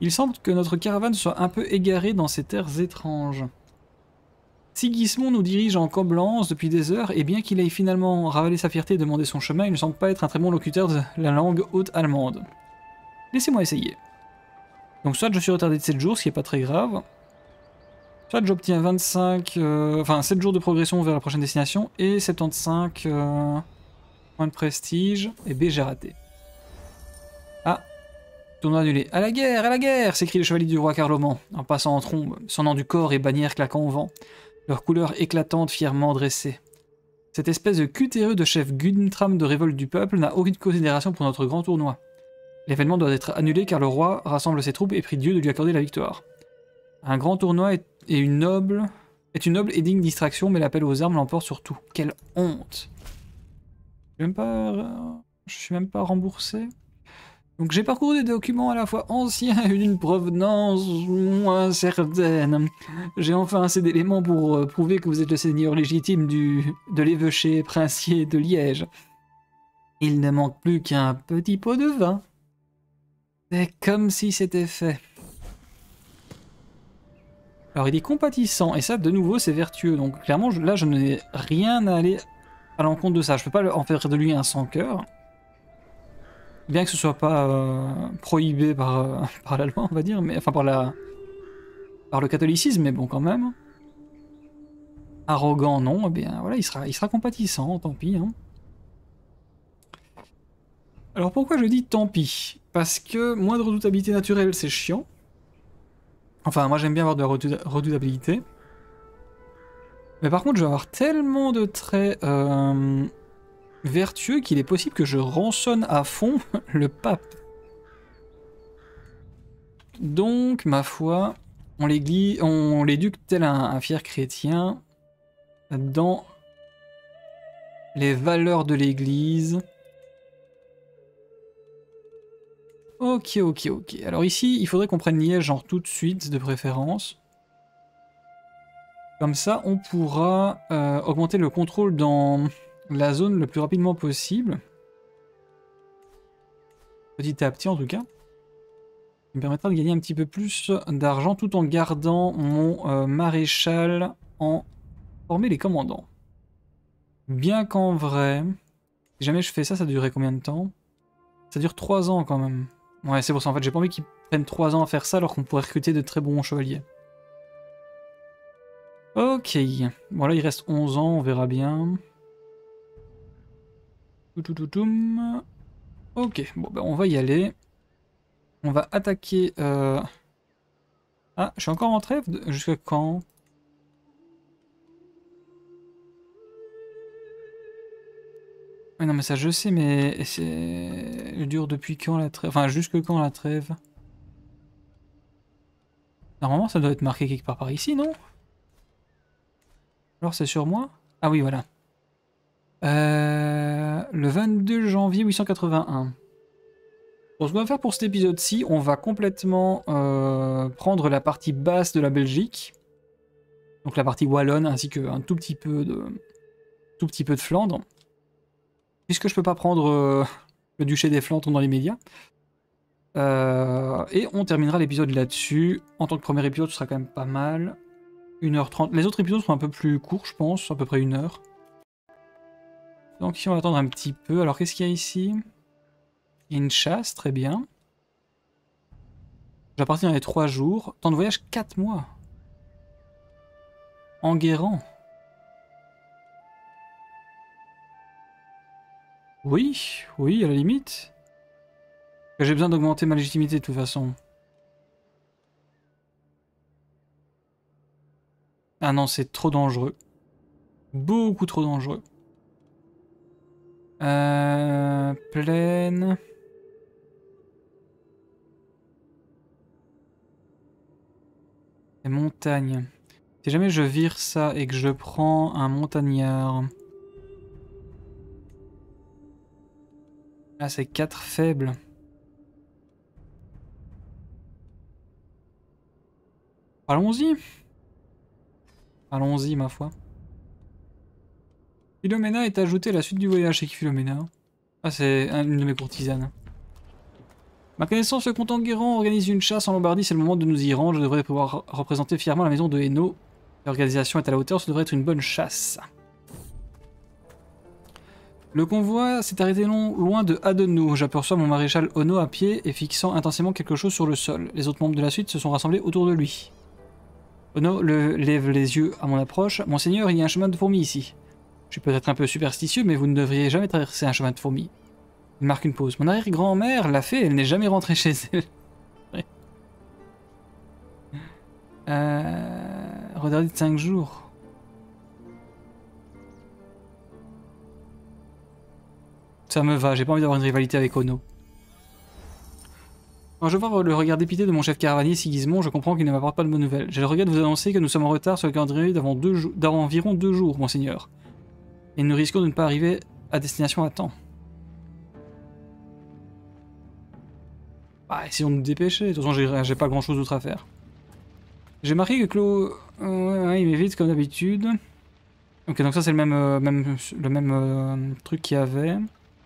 Il semble que notre caravane soit un peu égarée dans ces terres étranges. Sigismond nous dirige en Coblence depuis des heures, et bien qu'il ait finalement ravalé sa fierté et demandé son chemin, il ne semble pas être un très bon locuteur de la langue haute allemande. Laissez-moi essayer. Donc soit je suis retardé de sept jours, ce qui n'est pas très grave. Soit j'obtiens vingt-cinq... Euh, enfin sept jours de progression vers la prochaine destination, et soixante-quinze euh, points de prestige, et B j'ai raté. Ah, tournoi annulé. À la guerre, à la guerre s'écrie le chevalier du roi Carloman, en passant en trombe, sonnant du corps et bannière claquant au vent. Leurs couleurs éclatantes fièrement dressées. Cette espèce de cutéreux de chef Guntram de révolte du peuple n'a aucune considération pour notre grand tournoi. L'événement doit être annulé car le roi rassemble ses troupes et prie Dieu de lui accorder la victoire. Un grand tournoi est, est, une, noble, est une noble et digne distraction, mais l'appel aux armes l'emporte sur tout. Quelle honte! Je suis même pas, je suis même pas remboursé. Donc j'ai parcouru des documents à la fois anciens et d'une provenance moins certaine. J'ai enfin assez d'éléments pour euh, prouver que vous êtes le seigneur légitime du, de l'évêché princier de Liège. Il ne manque plus qu'un petit pot de vin. C'est comme si c'était fait. Alors il est compatissant, et ça de nouveau c'est vertueux, donc clairement je, là je n'ai rien à aller à l'encontre de ça. Je peux pas en faire de lui un sans cœur. Bien que ce soit pas euh, prohibé par, euh, par la loi, on va dire, mais enfin par la par le catholicisme, mais bon quand même. Arrogant non, eh bien voilà, il sera il sera compatissant, tant pis. Hein. Alors pourquoi je dis tant pis? Parce que moins de redoutabilité naturelle, c'est chiant. Enfin, moi j'aime bien avoir de la redoutabilité. Mais par contre, je vais avoir tellement de traits euh, vertueux qu'il est possible que je rançonne à fond le pape. Donc, ma foi, on l'éduque tel un, un fier chrétien dans les valeurs de l'Église. Ok, ok, ok. Alors ici, il faudrait qu'on prenne Liège genre tout de suite, de préférence. Comme ça, on pourra euh, augmenter le contrôle dans la zone le plus rapidement possible. Petit à petit en tout cas. Ça me permettra de gagner un petit peu plus d'argent tout en gardant mon euh, maréchal en former les commandants. Bien qu'en vrai, si jamais je fais ça, ça durerait combien de temps? Ça dure trois ans quand même. Ouais, c'est pour ça en fait, j'ai pas envie qu'ils prennent trois ans à faire ça alors qu'on pourrait recruter de très bons chevaliers. Ok, bon là il reste onze ans, on verra bien. Toutoutoum. Ok, bon ben on va y aller. On va attaquer... Euh... Ah, je suis encore en trêve? Jusqu'à quand? Ouais, non mais ça je sais, mais c'est... Elle dure depuis quand la trêve? Enfin, jusque quand la trêve? Normalement ça doit être marqué quelque part par ici, non? Alors c'est sur moi? Ah oui, voilà. Euh... Le vingt-deux janvier huit cent quatre-vingt-un. Bon, ce qu'on va faire pour cet épisode-ci, on va complètement euh, prendre la partie basse de la Belgique. Donc la partie wallonne, ainsi qu'un tout petit peu de... tout petit peu de Flandre. Puisque je peux pas prendre euh, le duché des Flandres dans les médias. Euh, et on terminera l'épisode là-dessus. En tant que premier épisode, ce sera quand même pas mal. une heure trente. Les autres épisodes seront un peu plus courts, je pense, à peu près une heure. Donc ici, on va attendre un petit peu. Alors, qu'est-ce qu'il y a ici? Il y a une chasse, très bien. Je vais partir dans les trois jours. Temps de voyage, quatre mois. Enguerrand. Oui, oui, à la limite. J'ai besoin d'augmenter ma légitimité de toute façon. Ah non, c'est trop dangereux. Beaucoup trop dangereux. Euh, plaine. Et montagne. Si jamais je vire ça et que je prends un montagnard... Ah, c'est quatre faibles. Allons-y. Allons-y, ma foi. Philomena est ajoutée à la suite du voyage. C'est qui Philomena? Ah, c'est une de mes courtisanes. Ma connaissance, le comte Enguerrand organise une chasse en Lombardie, c'est le moment de nous y rendre. Je devrais pouvoir représenter fièrement la maison de Hainaut. L'organisation est à la hauteur, ce devrait être une bonne chasse. Le convoi s'est arrêté long, loin de Hadenau. J'aperçois mon maréchal Ono à pied et fixant intensément quelque chose sur le sol. Les autres membres de la suite se sont rassemblés autour de lui. Ono le, lève les yeux à mon approche. Monseigneur, il y a un chemin de fourmis ici. Je suis peut-être un peu superstitieux, mais vous ne devriez jamais traverser un chemin de fourmis. Il marque une pause. Mon arrière-grand-mère l'a fait, elle n'est jamais rentrée chez elle. euh... Regardez de cinq jours. Ça me va, j'ai pas envie d'avoir une rivalité avec Ono. Quand je vois le regard dépité de mon chef caravanier Sigismond, je comprends qu'il ne m'apporte pas de bonnes nouvelles. J'ai le regret de vous annoncer que nous sommes en retard sur le calendrier d'avant deux jours, d'avant environ deux jours, monseigneur. Et nous risquons de ne pas arriver à destination à temps. Bah, essayons de nous dépêcher, de toute façon j'ai pas grand chose d'autre à faire. J'ai marqué que Clo... Euh, ouais, il m'évite comme d'habitude. Ok, donc ça c'est le même, euh, même, le même euh, truc qu'il y avait.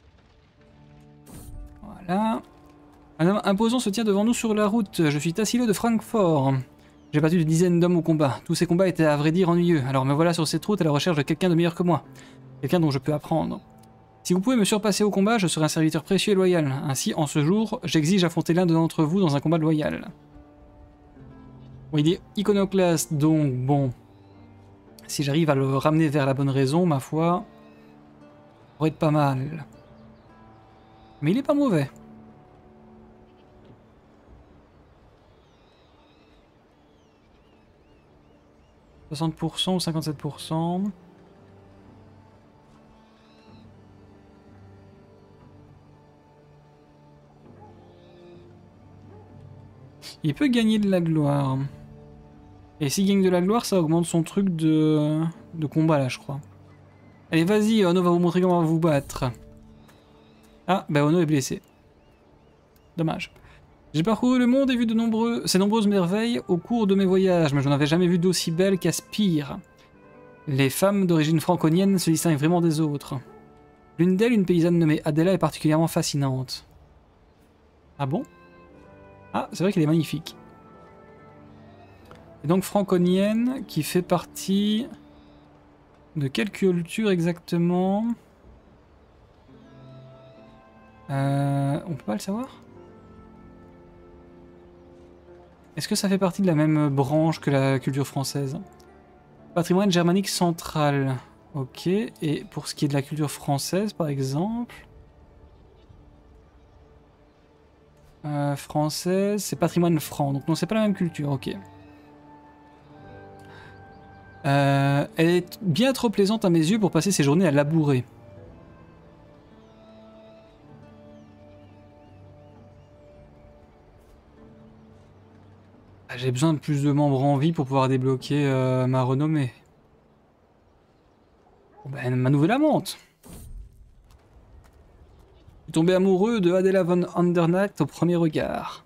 Voilà. Un homme imposant se tient devant nous sur la route. Je suis Tassilo de Francfort. J'ai battu des dizaines d'hommes au combat. Tous ces combats étaient à vrai dire ennuyeux. Alors me voilà sur cette route à la recherche de quelqu'un de meilleur que moi. Quelqu'un dont je peux apprendre. Si vous pouvez me surpasser au combat, je serai un serviteur précieux et loyal. Ainsi, en ce jour, j'exige affronter l'un d'entre vous dans un combat loyal. Bon, il est iconoclaste, donc bon... Si j'arrive à le ramener vers la bonne raison, ma foi... Ça pourrait être pas mal. Mais il est pas mauvais. soixante pour cent ou cinquante-sept pour cent. Il peut gagner de la gloire. Et s'il gagne de la gloire, ça augmente son truc de, de combat là, je crois. Allez, vas-y, Ono va vous montrer comment on va vous battre. Ah, bah Ono est blessé. Dommage. J'ai parcouru le monde et vu de nombreux, ces nombreuses merveilles au cours de mes voyages, mais je n'avais jamais vu d'aussi belle qu'à Spire. Les femmes d'origine franconienne se distinguent vraiment des autres. L'une d'elles, une paysanne nommée Adela, est particulièrement fascinante. Ah bon? Ah, c'est vrai qu'elle est magnifique. Et donc franconienne, qui fait partie... De quelle culture exactement? euh, On peut pas le savoir? Est-ce que ça fait partie de la même branche que la culture française? Patrimoine germanique central. Ok, et pour ce qui est de la culture française par exemple... Euh, française, c'est patrimoine franc, donc non c'est pas la même culture, ok. Euh, elle est bien trop plaisante à mes yeux pour passer ses journées à labourer. J'ai besoin de plus de membres en vie pour pouvoir débloquer euh, ma renommée. Bon ben, ma nouvelle amante. Je suis tombé amoureux de Adela von Andernacht au premier regard.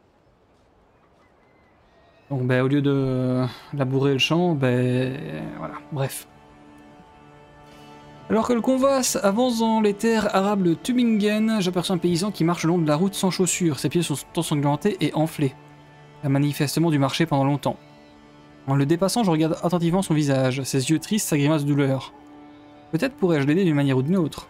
Donc ben, au lieu de labourer le champ, ben voilà, bref. Alors que le convoi avance dans les terres arabes de Tübingen, j'aperçois un paysan qui marche le long de la route sans chaussures. Ses pieds sont ensanglantés et enflés. Il a manifestement dû marcher pendant longtemps. En le dépassant, je regarde attentivement son visage, ses yeux tristes, sa grimace de douleur. Peut-être pourrais-je l'aider d'une manière ou d'une autre.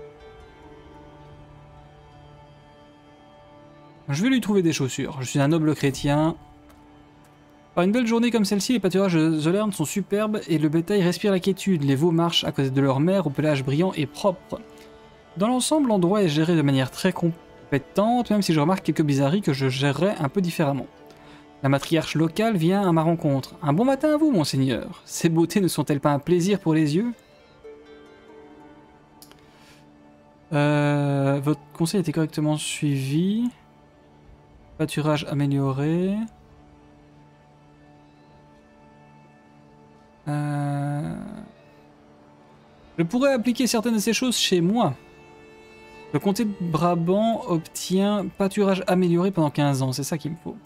Je vais lui trouver des chaussures. Je suis un noble chrétien. Par une belle journée comme celle-ci, les pâturages de Zollern sont superbes et le bétail respire la quiétude. Les veaux marchent à côté de leur mère au pelage brillant et propre. Dans l'ensemble, l'endroit est géré de manière très compétente, même si je remarque quelques bizarreries que je gérerais un peu différemment. La matriarche locale vient à ma rencontre. Un bon matin à vous, monseigneur. Ces beautés ne sont-elles pas un plaisir pour les yeux? euh, Votre conseil a été correctement suivi. Pâturage amélioré. Euh... Je pourrais appliquer certaines de ces choses chez moi. Le comté de Brabant obtient pâturage amélioré pendant quinze ans, c'est ça qu'il me faut.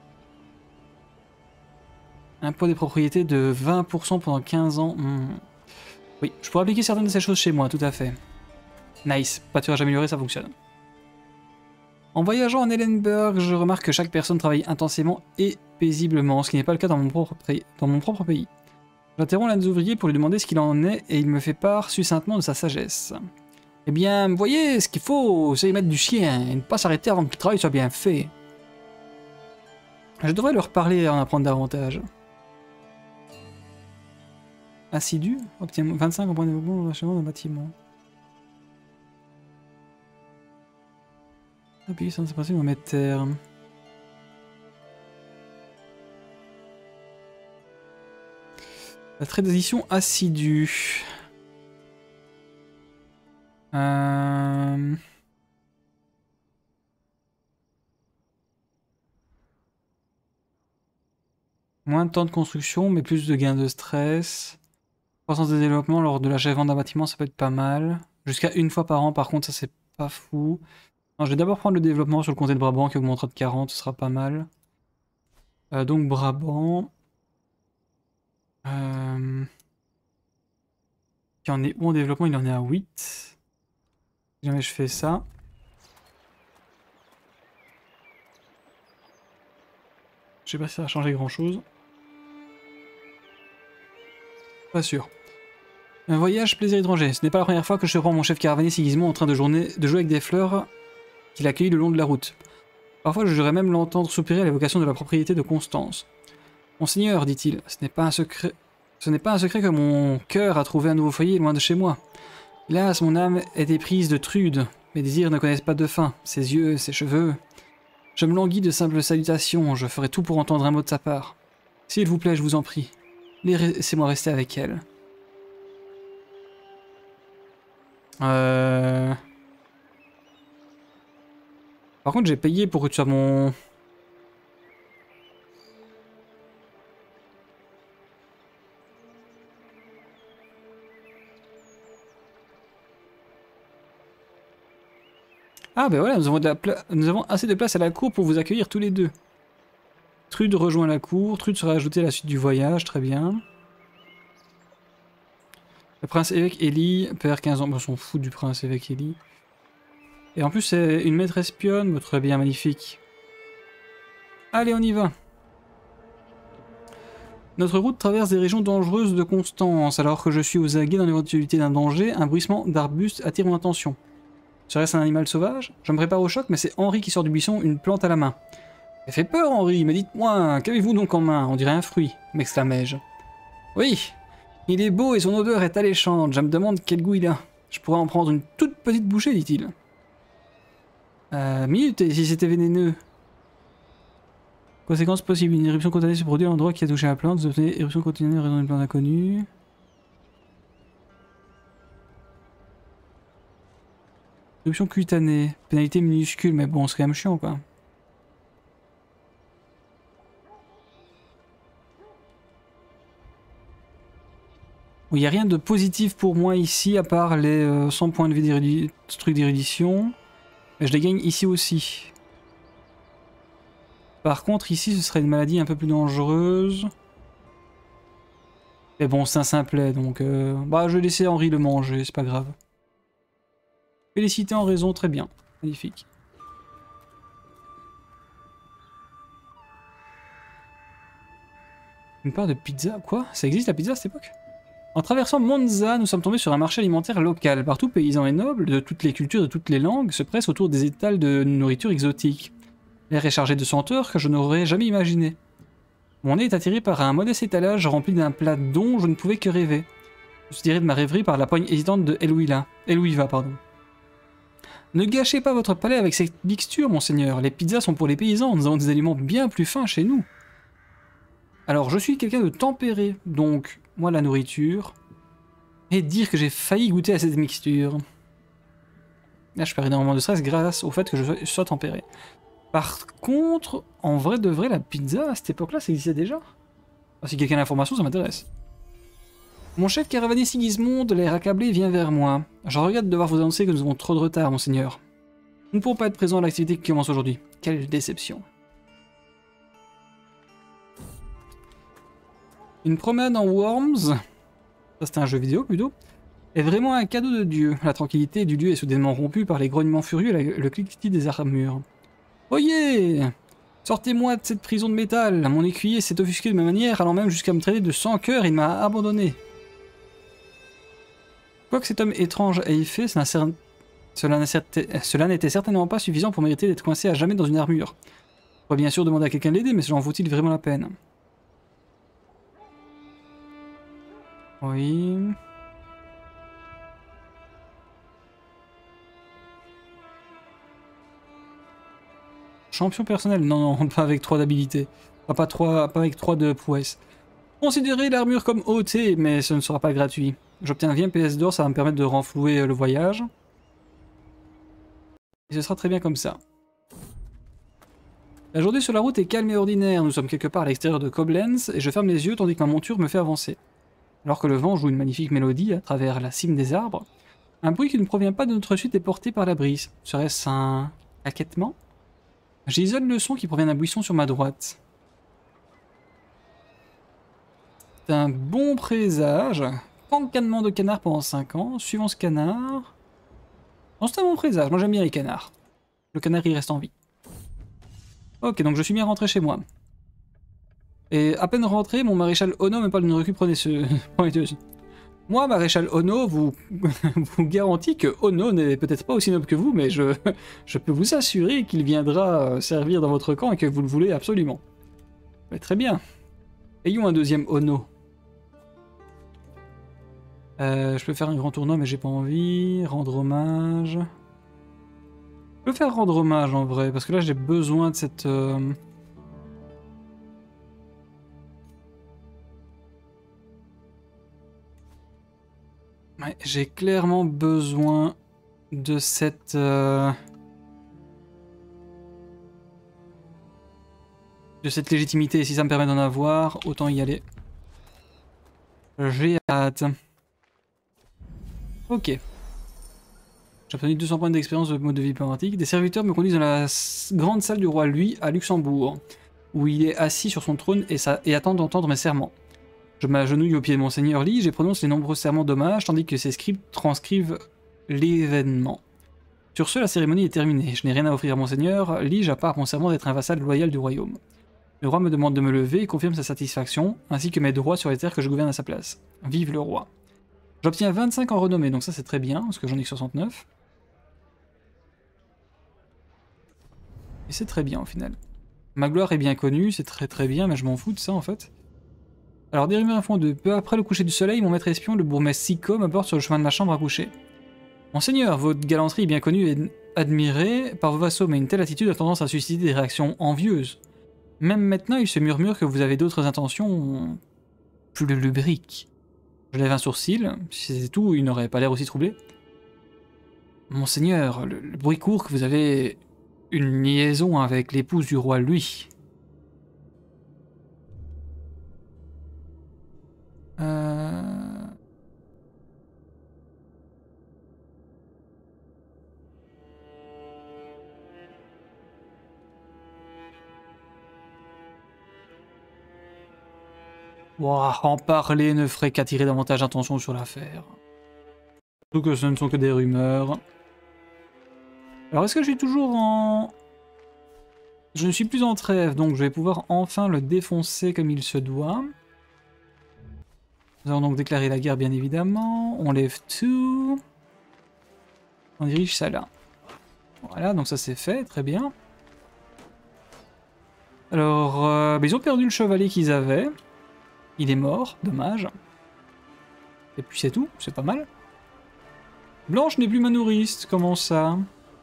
Impôt des propriétés de vingt pour cent pendant quinze ans. Hmm. Oui, je pourrais appliquer certaines de ces choses chez moi, tout à fait. Nice, pâturage amélioré, ça fonctionne. En voyageant en Ellenberg, je remarque que chaque personne travaille intensément et paisiblement, ce qui n'est pas le cas dans mon propre, dans mon propre pays. J'interromps l'un des ouvriers pour lui demander ce qu'il en est et il me fait part succinctement de sa sagesse. Eh bien, vous voyez, ce qu'il faut, c'est y mettre du chien et ne pas s'arrêter avant que le travail soit bien fait. Je devrais leur parler et en apprendre davantage. Assidu, obtient vingt-cinq en point de développement dans l'achèvement d'un bâtiment. Appuyer sur ce principe, on met terme. La tradition assidue. Euh... Moins de temps de construction, mais plus de gains de stress. Croissance de développement lors de l'achèvement d'un bâtiment, ça peut être pas mal. Jusqu'à une fois par an, par contre, ça c'est pas fou. Non, je vais d'abord prendre le développement sur le comté de Brabant qui augmentera de quarante, ce sera pas mal. Euh, donc Brabant. Euh... Il en est où en développement? Il en est à huit. Si jamais je fais ça. Je sais pas si ça va changer grand chose. Pas sûr. Un voyage plaisir étranger. Ce n'est pas la première fois que je surprends mon chef caravanier Sigismond en train de, journée, de jouer avec des fleurs qu'il accueille le long de la route. Parfois, je devrais même l'entendre soupirer à l'évocation de la propriété de Constance. Monseigneur, dit-il, ce n'est pas un secret. Ce n'est pas un secret que mon cœur a trouvé un nouveau foyer loin de chez moi. Hélas, mon âme est éprise de Trude. Mes désirs ne connaissent pas de fin. Ses yeux, ses cheveux. Je me languis de simples salutations. Je ferai tout pour entendre un mot de sa part. S'il vous plaît, je vous en prie, laissez-moi rester avec elle. Euh... Par contre, j'ai payé pour que tu sois mon... Ah ben voilà, nous avons, de la nous avons assez de place à la cour pour vous accueillir tous les deux. Trude rejoint la cour, Trude sera ajoutée à la suite du voyage, très bien. Le prince évêque Ellie perd quinze ans, on s'en fout du prince évêque Ellie. Et en plus c'est une maîtresse espionne, très bien, magnifique. Allez, on y va. Notre route traverse des régions dangereuses de Constance. Alors que je suis aux aguets dans l'éventualité d'un danger, un bruissement d'arbustes attire mon attention. Serait-ce un animal sauvage? Je me prépare au choc, mais c'est Henri qui sort du buisson, une plante à la main. « Ça fait peur, Henri, mais dites-moi, qu'avez-vous donc en main? On dirait un fruit, m'exclamai-je. Oui, il est beau et son odeur est alléchante, je me demande quel goût il a. Je pourrais en prendre une toute petite bouchée, dit-il. Euh, minute, et si c'était vénéneux? Conséquence possible, une éruption cutanée se produit à l'endroit qui a touché la plante, vous obtenez éruption cutanée en raison d'une plante inconnue. Éruption cutanée, pénalité minuscule, mais bon, c'est quand même chiant, quoi. Il n'y a rien de positif pour moi ici, à part les euh, cent points de vie trucs d'érudition. Mais je les gagne ici aussi. Par contre, ici, ce serait une maladie un peu plus dangereuse. Mais bon, c'est un simplet, donc... Euh, bah, je vais laisser Henri le manger, c'est pas grave. Félicité en raison, très bien. Magnifique. Une part de pizza, quoi? Ça existe la pizza à cette époque? En traversant Monza, nous sommes tombés sur un marché alimentaire local. Partout, paysans et nobles, de toutes les cultures, de toutes les langues, se pressent autour des étals de nourriture exotique. L'air est chargé de senteurs que je n'aurais jamais imaginé. Mon nez est attiré par un modeste étalage rempli d'un plat dont je ne pouvais que rêver. Je suis tiré de ma rêverie par la poigne hésitante de Elouila. Elouiva, pardon. Ne gâchez pas votre palais avec cette mixture, monseigneur. Les pizzas sont pour les paysans, nous avons des aliments bien plus fins chez nous. Alors, je suis quelqu'un de tempéré, donc, moi, la nourriture. Et dire que j'ai failli goûter à cette mixture. Là, je perds énormément de stress grâce au fait que je sois, je sois tempéré. Par contre, en vrai de vrai, la pizza, à cette époque-là, ça existait déjà. Enfin, si quelqu'un a l'information, ça m'intéresse. Mon chef caravanier Sigismond, l'air accablé, vient vers moi. Je regrette de devoir vous annoncer que nous avons trop de retard, monseigneur. Nous ne pourrons pas être présents à l'activité qui commence aujourd'hui. Quelle déception. Une promenade en Worms, ça c'était un jeu vidéo plutôt, est vraiment un cadeau de Dieu. La tranquillité du lieu est soudainement rompue par les grognements furieux et le cliquetis des armures. Oyez! Sortez-moi de cette prison de métal! Mon écuyer s'est offusqué de ma manière, allant même jusqu'à me traiter de sans cœur, il m'a abandonné. Quoi que cet homme étrange ait fait, cela n'était certainement pas suffisant pour mériter d'être coincé à jamais dans une armure. Je pourrais bien sûr demander à quelqu'un de l'aider, mais cela en vaut-il vraiment la peine? Oui... Champion personnel? Non, non, pas avec trois d'habilité. Enfin, pas, trois, pas avec trois de prouesse. Considérez l'armure comme ôtée, mais ce ne sera pas gratuit. J'obtiens vingt P S d'or, ça va me permettre de renflouer le voyage. Et ce sera très bien comme ça. La journée sur la route est calme et ordinaire. Nous sommes quelque part à l'extérieur de Koblenz, et je ferme les yeux tandis que ma monture me fait avancer. Alors que le vent joue une magnifique mélodie à travers la cime des arbres, un bruit qui ne provient pas de notre chute est porté par la brise. Serait-ce un acquettement? J'isole le son qui provient d'un buisson sur ma droite. C'est un bon présage. Encanement de canard pendant cinq ans. Suivant ce canard... Non, c'est un bon présage. Moi, j'aime bien les canards. Le canard, il reste en vie. Ok, donc je suis bien rentré chez moi. Et à peine rentré, mon maréchal Ono me parle d'une recrue prometteuse. Moi, maréchal Ono, vous, vous garantis que Ono n'est peut-être pas aussi noble que vous, mais je, je peux vous assurer qu'il viendra servir dans votre camp et que vous le voulez absolument. Mais très bien. Ayons un deuxième Ono. Euh, je peux faire un grand tournoi, mais j'ai pas envie. Rendre hommage. Je peux faire rendre hommage en vrai, parce que là j'ai besoin de cette... Euh... Ouais, j'ai clairement besoin de cette... Euh... de cette légitimité, et si ça me permet d'en avoir, autant y aller. J'ai hâte. Ok. J'ai obtenu deux cents points d'expérience de mode de vie diplomatique. Des serviteurs me conduisent dans la grande salle du roi Louis à Luxembourg, où il est assis sur son trône et, ça, et attend d'entendre mes serments. Je m'agenouille au pied de mon seigneur Lige et prononce les nombreux serments d'hommage, tandis que ses scribes transcrivent l'événement. Sur ce, la cérémonie est terminée. Je n'ai rien à offrir à mon seigneur Lige à part mon serment d'être un vassal loyal du royaume. Le roi me demande de me lever et confirme sa satisfaction, ainsi que mes droits sur les terres que je gouverne à sa place. Vive le roi. J'obtiens vingt-cinq en renommée, donc ça c'est très bien, parce que j'en ai que soixante-neuf. Et c'est très bien au final. Ma gloire est bien connue, c'est très très bien, mais je m'en fous de ça en fait. Alors des rumeurs font de peu après le coucher du soleil, mon maître espion, le bourgmestre Siko, me porte sur le chemin de ma chambre à coucher. Monseigneur, votre galanterie est bien connue et admirée par vos vassaux, mais une telle attitude a tendance à susciter des réactions envieuses. Même maintenant, il se murmure que vous avez d'autres intentions... plus lubriques. Je lève un sourcil, si c'était tout, il n'aurait pas l'air aussi troublé. Monseigneur, le, le bruit court que vous avez une liaison avec l'épouse du roi Louis. Euh... Wow, en parler ne ferait qu'attirer davantage d'attention sur l'affaire. Surtout que ce ne sont que des rumeurs. Alors est-ce que je suis toujours en... Je ne suis plus en trêve, donc je vais pouvoir enfin le défoncer comme il se doit. Nous allons donc déclarer la guerre bien évidemment. On lève tout. On dirige ça là. Voilà, donc ça c'est fait, très bien. Alors, euh, bah ils ont perdu le chevalier qu'ils avaient. Il est mort, dommage. Et puis c'est tout, c'est pas mal. Blanche n'est plus ma nourrice, comment ça?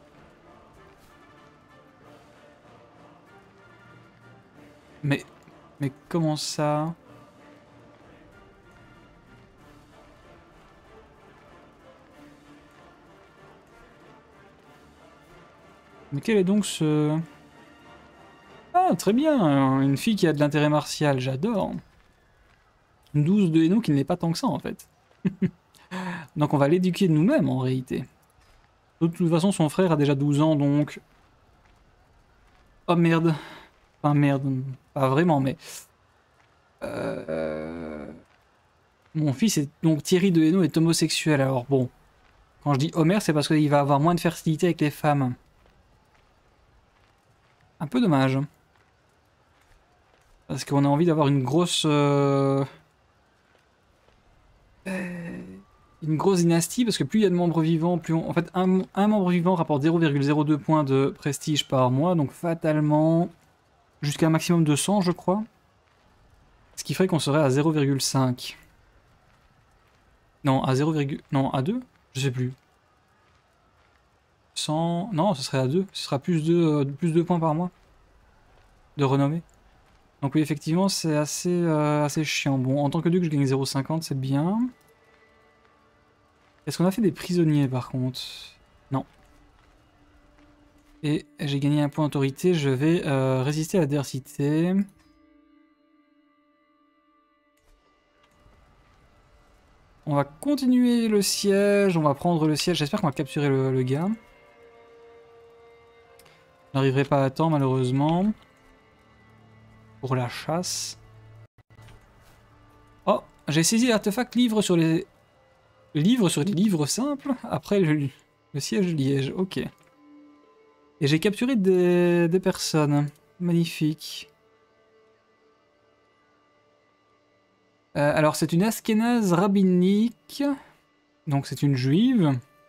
Mais... Mais comment ça? Mais quel est donc ce... Ah, très bien, une fille qui a de l'intérêt martial, j'adore. douze de Hainaut qui n'est pas tant que ça en fait. Donc on va l'éduquer de nous-mêmes en réalité. De toute façon son frère a déjà douze ans donc... Oh merde. Enfin merde, pas vraiment mais... Euh... Mon fils est... Donc Thierry de Hainaut est homosexuel, alors bon... Quand je dis Homer c'est parce qu'il va avoir moins de fertilité avec les femmes. Un peu dommage. Parce qu'on a envie d'avoir une grosse... Euh... Euh... Une grosse dynastie, parce que plus il y a de membres vivants, plus on... En fait, un, un membre vivant rapporte zéro virgule zéro deux points de prestige par mois, donc fatalement... Jusqu'à un maximum de cent, je crois. Ce qui ferait qu'on serait à zéro virgule cinq. Non, à zéro, non, à deux? Je sais plus. cent... Non, ce serait à deux. Ce sera plus de, euh, plus de points par mois. De renommée. Donc oui, effectivement, c'est assez, euh, assez chiant. Bon, en tant que duc, je gagne zéro virgule cinquante, c'est bien. Est-ce qu'on a fait des prisonniers, par contre? Non. Et j'ai gagné un point d'autorité, je vais euh, résister à l'adversité. On va continuer le siège, on va prendre le siège, j'espère qu'on va capturer le, le gars. Je n'arriverai pas à temps, malheureusement. Pour la chasse. Oh, j'ai saisi l'artefact livre sur les... Livre sur les livres simples après le, le siège de Liège, ok. Et j'ai capturé des, des personnes. Magnifique. Euh, alors c'est une Askénaze rabbinique. Donc c'est une juive.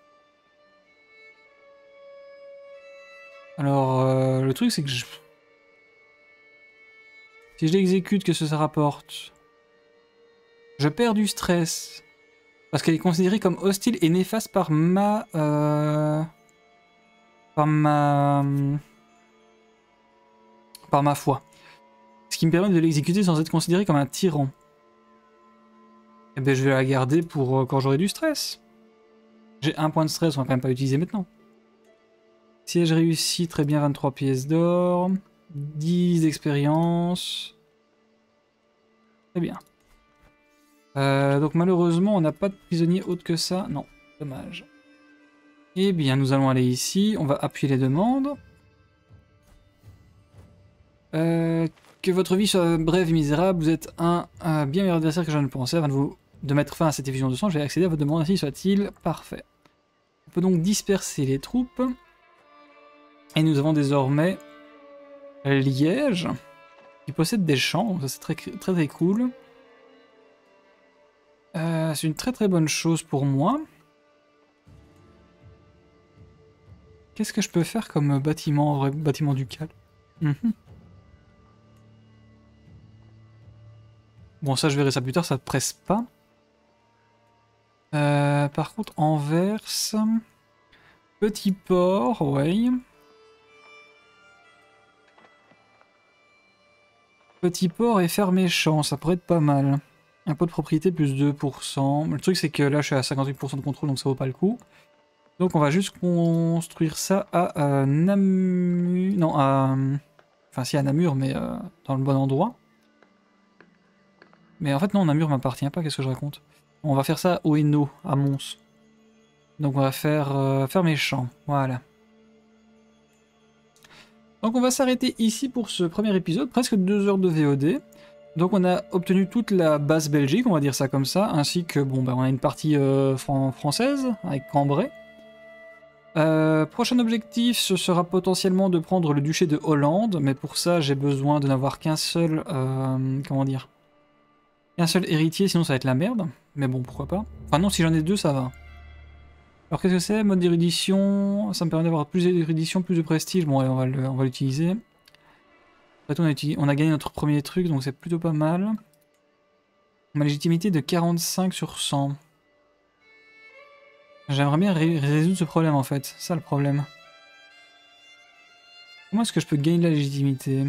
Alors euh, le truc c'est que je... Si je l'exécute, qu'est-ce que ça rapporte? Je perds du stress. Parce qu'elle est considérée comme hostile et néfaste par ma... Euh... Par ma... Par ma foi. Ce qui me permet de l'exécuter sans être considéré comme un tyran. Eh ben je vais la garder pour euh, quand j'aurai du stress. J'ai un point de stress, on va quand même pas l'utiliser maintenant. Siège réussi, très bien, vingt-trois pièces d'or. dix d'expérience. Très bien. Euh, donc malheureusement, on n'a pas de prisonnier autre que ça. Non, dommage. Eh bien, nous allons aller ici. On va appuyer les demandes. Euh, que votre vie soit brève et misérable. Vous êtes un, un bien meilleur adversaire que je ne pensais. Avant de, vous, de mettre fin à cette effusion de sang, je vais accéder à votre demande, ainsi soit-il. Parfait. On peut donc disperser les troupes. Et nous avons désormais Liège, qui possède des champs. Ça, c'est très, très très cool. Euh, c'est une très très bonne chose pour moi. Qu'est-ce que je peux faire comme bâtiment, vrai bâtiment ducal? mm-hmm. Bon, ça je verrai ça plus tard, ça ne presse pas. Euh, par contre, Anvers... Petit port, ouais. Petit port et ferme champ, ça pourrait être pas mal. Impôt de propriété plus deux pour cent. Le truc c'est que là je suis à cinquante-huit pour cent de contrôle donc ça vaut pas le coup. Donc on va juste construire ça à euh, Namur... Non, à... Enfin si à Namur mais euh, dans le bon endroit. Mais en fait non, Namur m'appartient pas, qu'est-ce que je raconte? On va faire ça au Hainaut, à Mons. Donc on va faire euh, fermer champ, voilà. Donc on va s'arrêter ici pour ce premier épisode, presque deux heures de V O D. Donc on a obtenu toute la base Belgique, on va dire ça comme ça, ainsi que, bon, ben, on a une partie euh, fran française, avec Cambrai. Euh, prochain objectif, ce sera potentiellement de prendre le duché de Hollande, mais pour ça j'ai besoin de n'avoir qu'un seul, euh, comment dire, qu'un seul héritier, sinon ça va être la merde, mais bon, pourquoi pas. Enfin non, si j'en ai deux, ça va. Alors qu'est-ce que c'est? Mode d'érudition, ça me permet d'avoir plus d'érudition, plus de prestige, bon ouais, on va l'utiliser. En fait, on, a utilisé, on a gagné notre premier truc, donc c'est plutôt pas mal. Ma légitimité de quarante-cinq sur cent. J'aimerais bien ré résoudre ce problème en fait, c'est ça le problème. Comment est-ce que je peux gagner de la légitimité?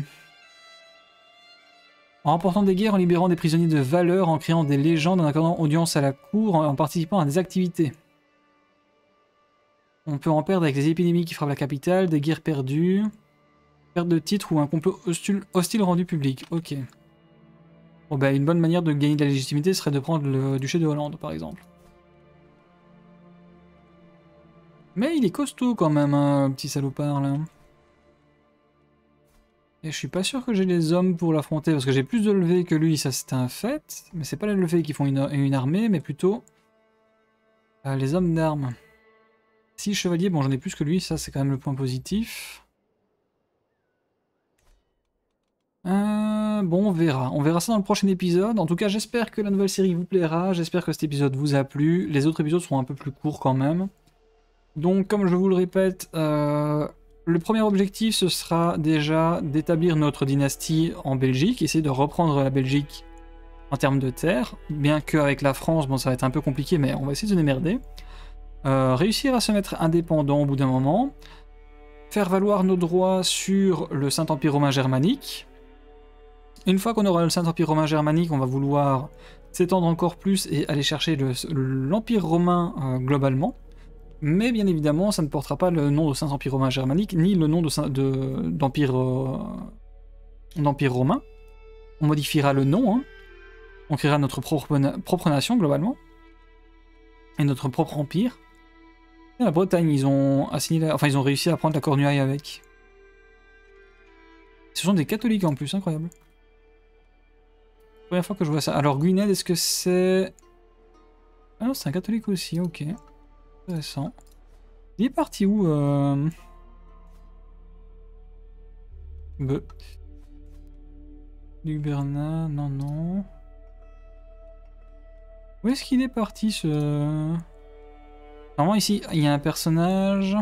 En remportant des guerres, en libérant des prisonniers de valeur, en créant des légendes, en accordant audience à la cour, en participant à des activités. On peut en perdre avec les épidémies qui frappent la capitale, des guerres perdues, perte de titre ou un complot hostile, hostile rendu public. Ok. Bon bah une bonne manière de gagner de la légitimité serait de prendre le duché de Hollande par exemple. Mais il est costaud quand même, un petit salopard là. Et je suis pas sûr que j'ai les hommes pour l'affronter, parce que j'ai plus de levées que lui, ça c'est un fait. Mais c'est pas les levées qui font une, une armée, mais plutôt euh, les hommes d'armes. Si chevalier, bon j'en ai plus que lui, ça c'est quand même le point positif. Euh, bon, on verra. On verra ça dans le prochain épisode. En tout cas, j'espère que la nouvelle série vous plaira. J'espère que cet épisode vous a plu. Les autres épisodes seront un peu plus courts quand même. Donc, comme je vous le répète, euh, le premier objectif, ce sera déjà d'établir notre dynastie en Belgique, essayer de reprendre la Belgique en termes de terre, bien qu'avec la France, bon, ça va être un peu compliqué, mais on va essayer de se démerder. Euh, réussir à se mettre indépendant au bout d'un moment, faire valoir nos droits sur le Saint-Empire romain germanique. Une fois qu'on aura le Saint-Empire romain germanique, on va vouloir s'étendre encore plus et aller chercher l'Empire romain euh, globalement. Mais bien évidemment, ça ne portera pas le nom de Saint-Empire romain germanique, ni le nom d'Empire de, de, euh, romain. On modifiera le nom, hein. On créera notre propre, propre nation, globalement. Et notre propre empire. Et la Bretagne, ils ont assigné la... enfin, ils ont réussi à prendre la Cornouaille avec. Ce sont des catholiques en plus, incroyable. Première fois que je vois ça. Alors, Gwynedd, est-ce que c'est... Ah non, c'est un catholique aussi, ok. Intéressant. Il est parti où euh... Be. Luc Bernard, non, non. Où est-ce qu'il est parti ce... Normalement ici, il y a un personnage...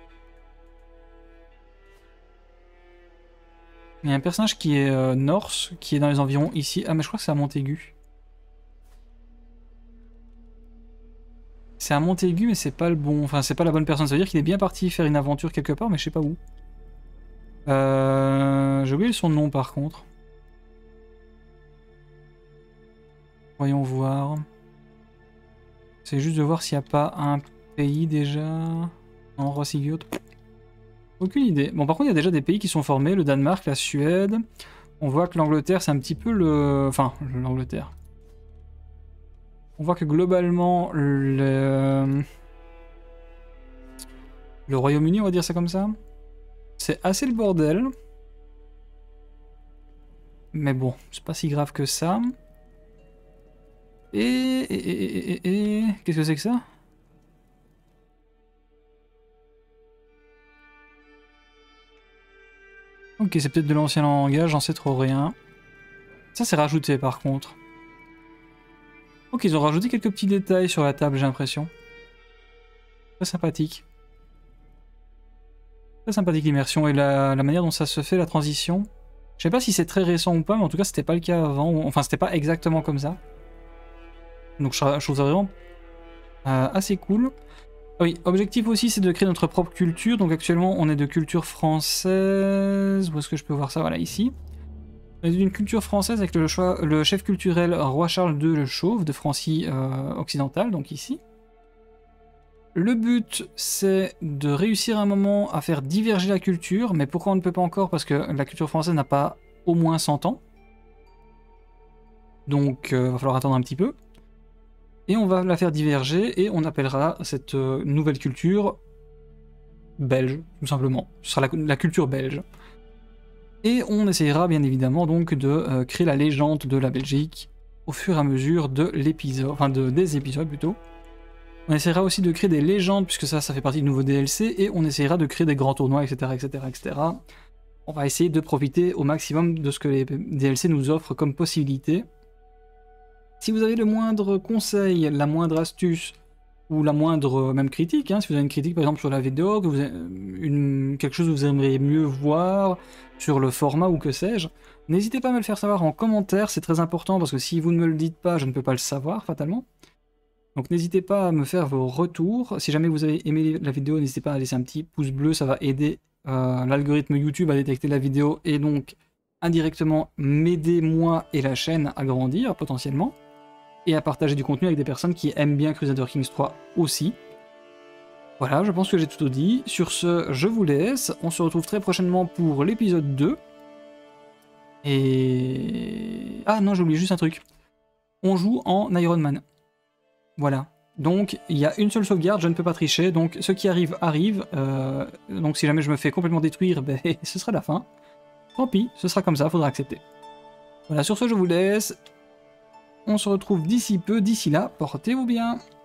Il y a un personnage qui est euh, Norse, qui est dans les environs ici. Ah mais je crois que c'est à Montaigu. C'est à Montaigu, mais c'est pas le bon... Enfin, c'est pas la bonne personne. Ça veut dire qu'il est bien parti faire une aventure quelque part, mais je sais pas où. Euh... J'ai oublié son nom, par contre. Voyons voir. C'est juste de voir s'il n'y a pas un pays déjà... Non, Roi Sigurd. Aucune idée. Bon, par contre, il y a déjà des pays qui sont formés. Le Danemark, la Suède. On voit que l'Angleterre, c'est un petit peu le... Enfin, l'Angleterre... On voit que globalement, le, le Royaume-Uni, on va dire ça comme ça, c'est assez le bordel. Mais bon, c'est pas si grave que ça. Et... et, et, et, et... Qu'est-ce que c'est que ça? Ok, c'est peut-être de l'ancien langage, j'en sais trop rien. Ça, c'est rajouté par contre. Ok, ils ont rajouté quelques petits détails sur la table, j'ai l'impression. Très sympathique. Très sympathique l'immersion et la, la manière dont ça se fait, la transition. Je sais pas si c'est très récent ou pas, mais en tout cas, c'était pas le cas avant. Enfin, c'était pas exactement comme ça. Donc, je, je trouve ça vraiment euh, assez cool. Ah oui, objectif aussi, c'est de créer notre propre culture. Donc, actuellement, on est de culture française. Où est-ce que je peux voir ça? Voilà, ici. On est d'une culture française avec le, choix, le chef culturel Roi Charles deux le Chauve de Francie euh, occidentale, donc ici. Le but, c'est de réussir un moment à faire diverger la culture, mais pourquoi on ne peut pas encore? Parce que la culture française n'a pas au moins cent ans. Donc, il euh, va falloir attendre un petit peu. Et on va la faire diverger, et on appellera cette euh, nouvelle culture belge, tout simplement. Ce sera la, la culture belge. Et on essayera bien évidemment donc de euh, créer la légende de la Belgique au fur et à mesure de l'épisode, enfin de, des épisodes plutôt. On essaiera aussi de créer des légendes, puisque ça, ça fait partie du nouveau D L C, et on essaiera de créer des grands tournois, et cetera, et cetera, et cetera. On va essayer de profiter au maximum de ce que les D L C nous offrent comme possibilité. Si vous avez le moindre conseil, la moindre astuce, ou la moindre même critique, hein, si vous avez une critique par exemple sur la vidéo, que vous avez une, quelque chose que vous aimeriez mieux voir, sur le format ou que sais-je, n'hésitez pas à me le faire savoir en commentaire, c'est très important parce que si vous ne me le dites pas, je ne peux pas le savoir fatalement. Donc n'hésitez pas à me faire vos retours. Si jamais vous avez aimé la vidéo, n'hésitez pas à laisser un petit pouce bleu, ça va aider euh, l'algorithme YouTube à détecter la vidéo et donc indirectement m'aider moi et la chaîne à grandir potentiellement. Et à partager du contenu avec des personnes qui aiment bien Crusader Kings trois aussi. Voilà, je pense que j'ai tout dit. Sur ce, je vous laisse. On se retrouve très prochainement pour l'épisode deux. Et... Ah non, j'ai oublié juste un truc. On joue en Iron Man. Voilà. Donc, il y a une seule sauvegarde, je ne peux pas tricher. Donc, ce qui arrive, arrive. Euh... Donc, si jamais je me fais complètement détruire, ben, ce sera la fin. Tant pis, ce sera comme ça, faudra accepter. Voilà, sur ce, je vous laisse. On se retrouve d'ici peu. D'ici là, portez-vous bien.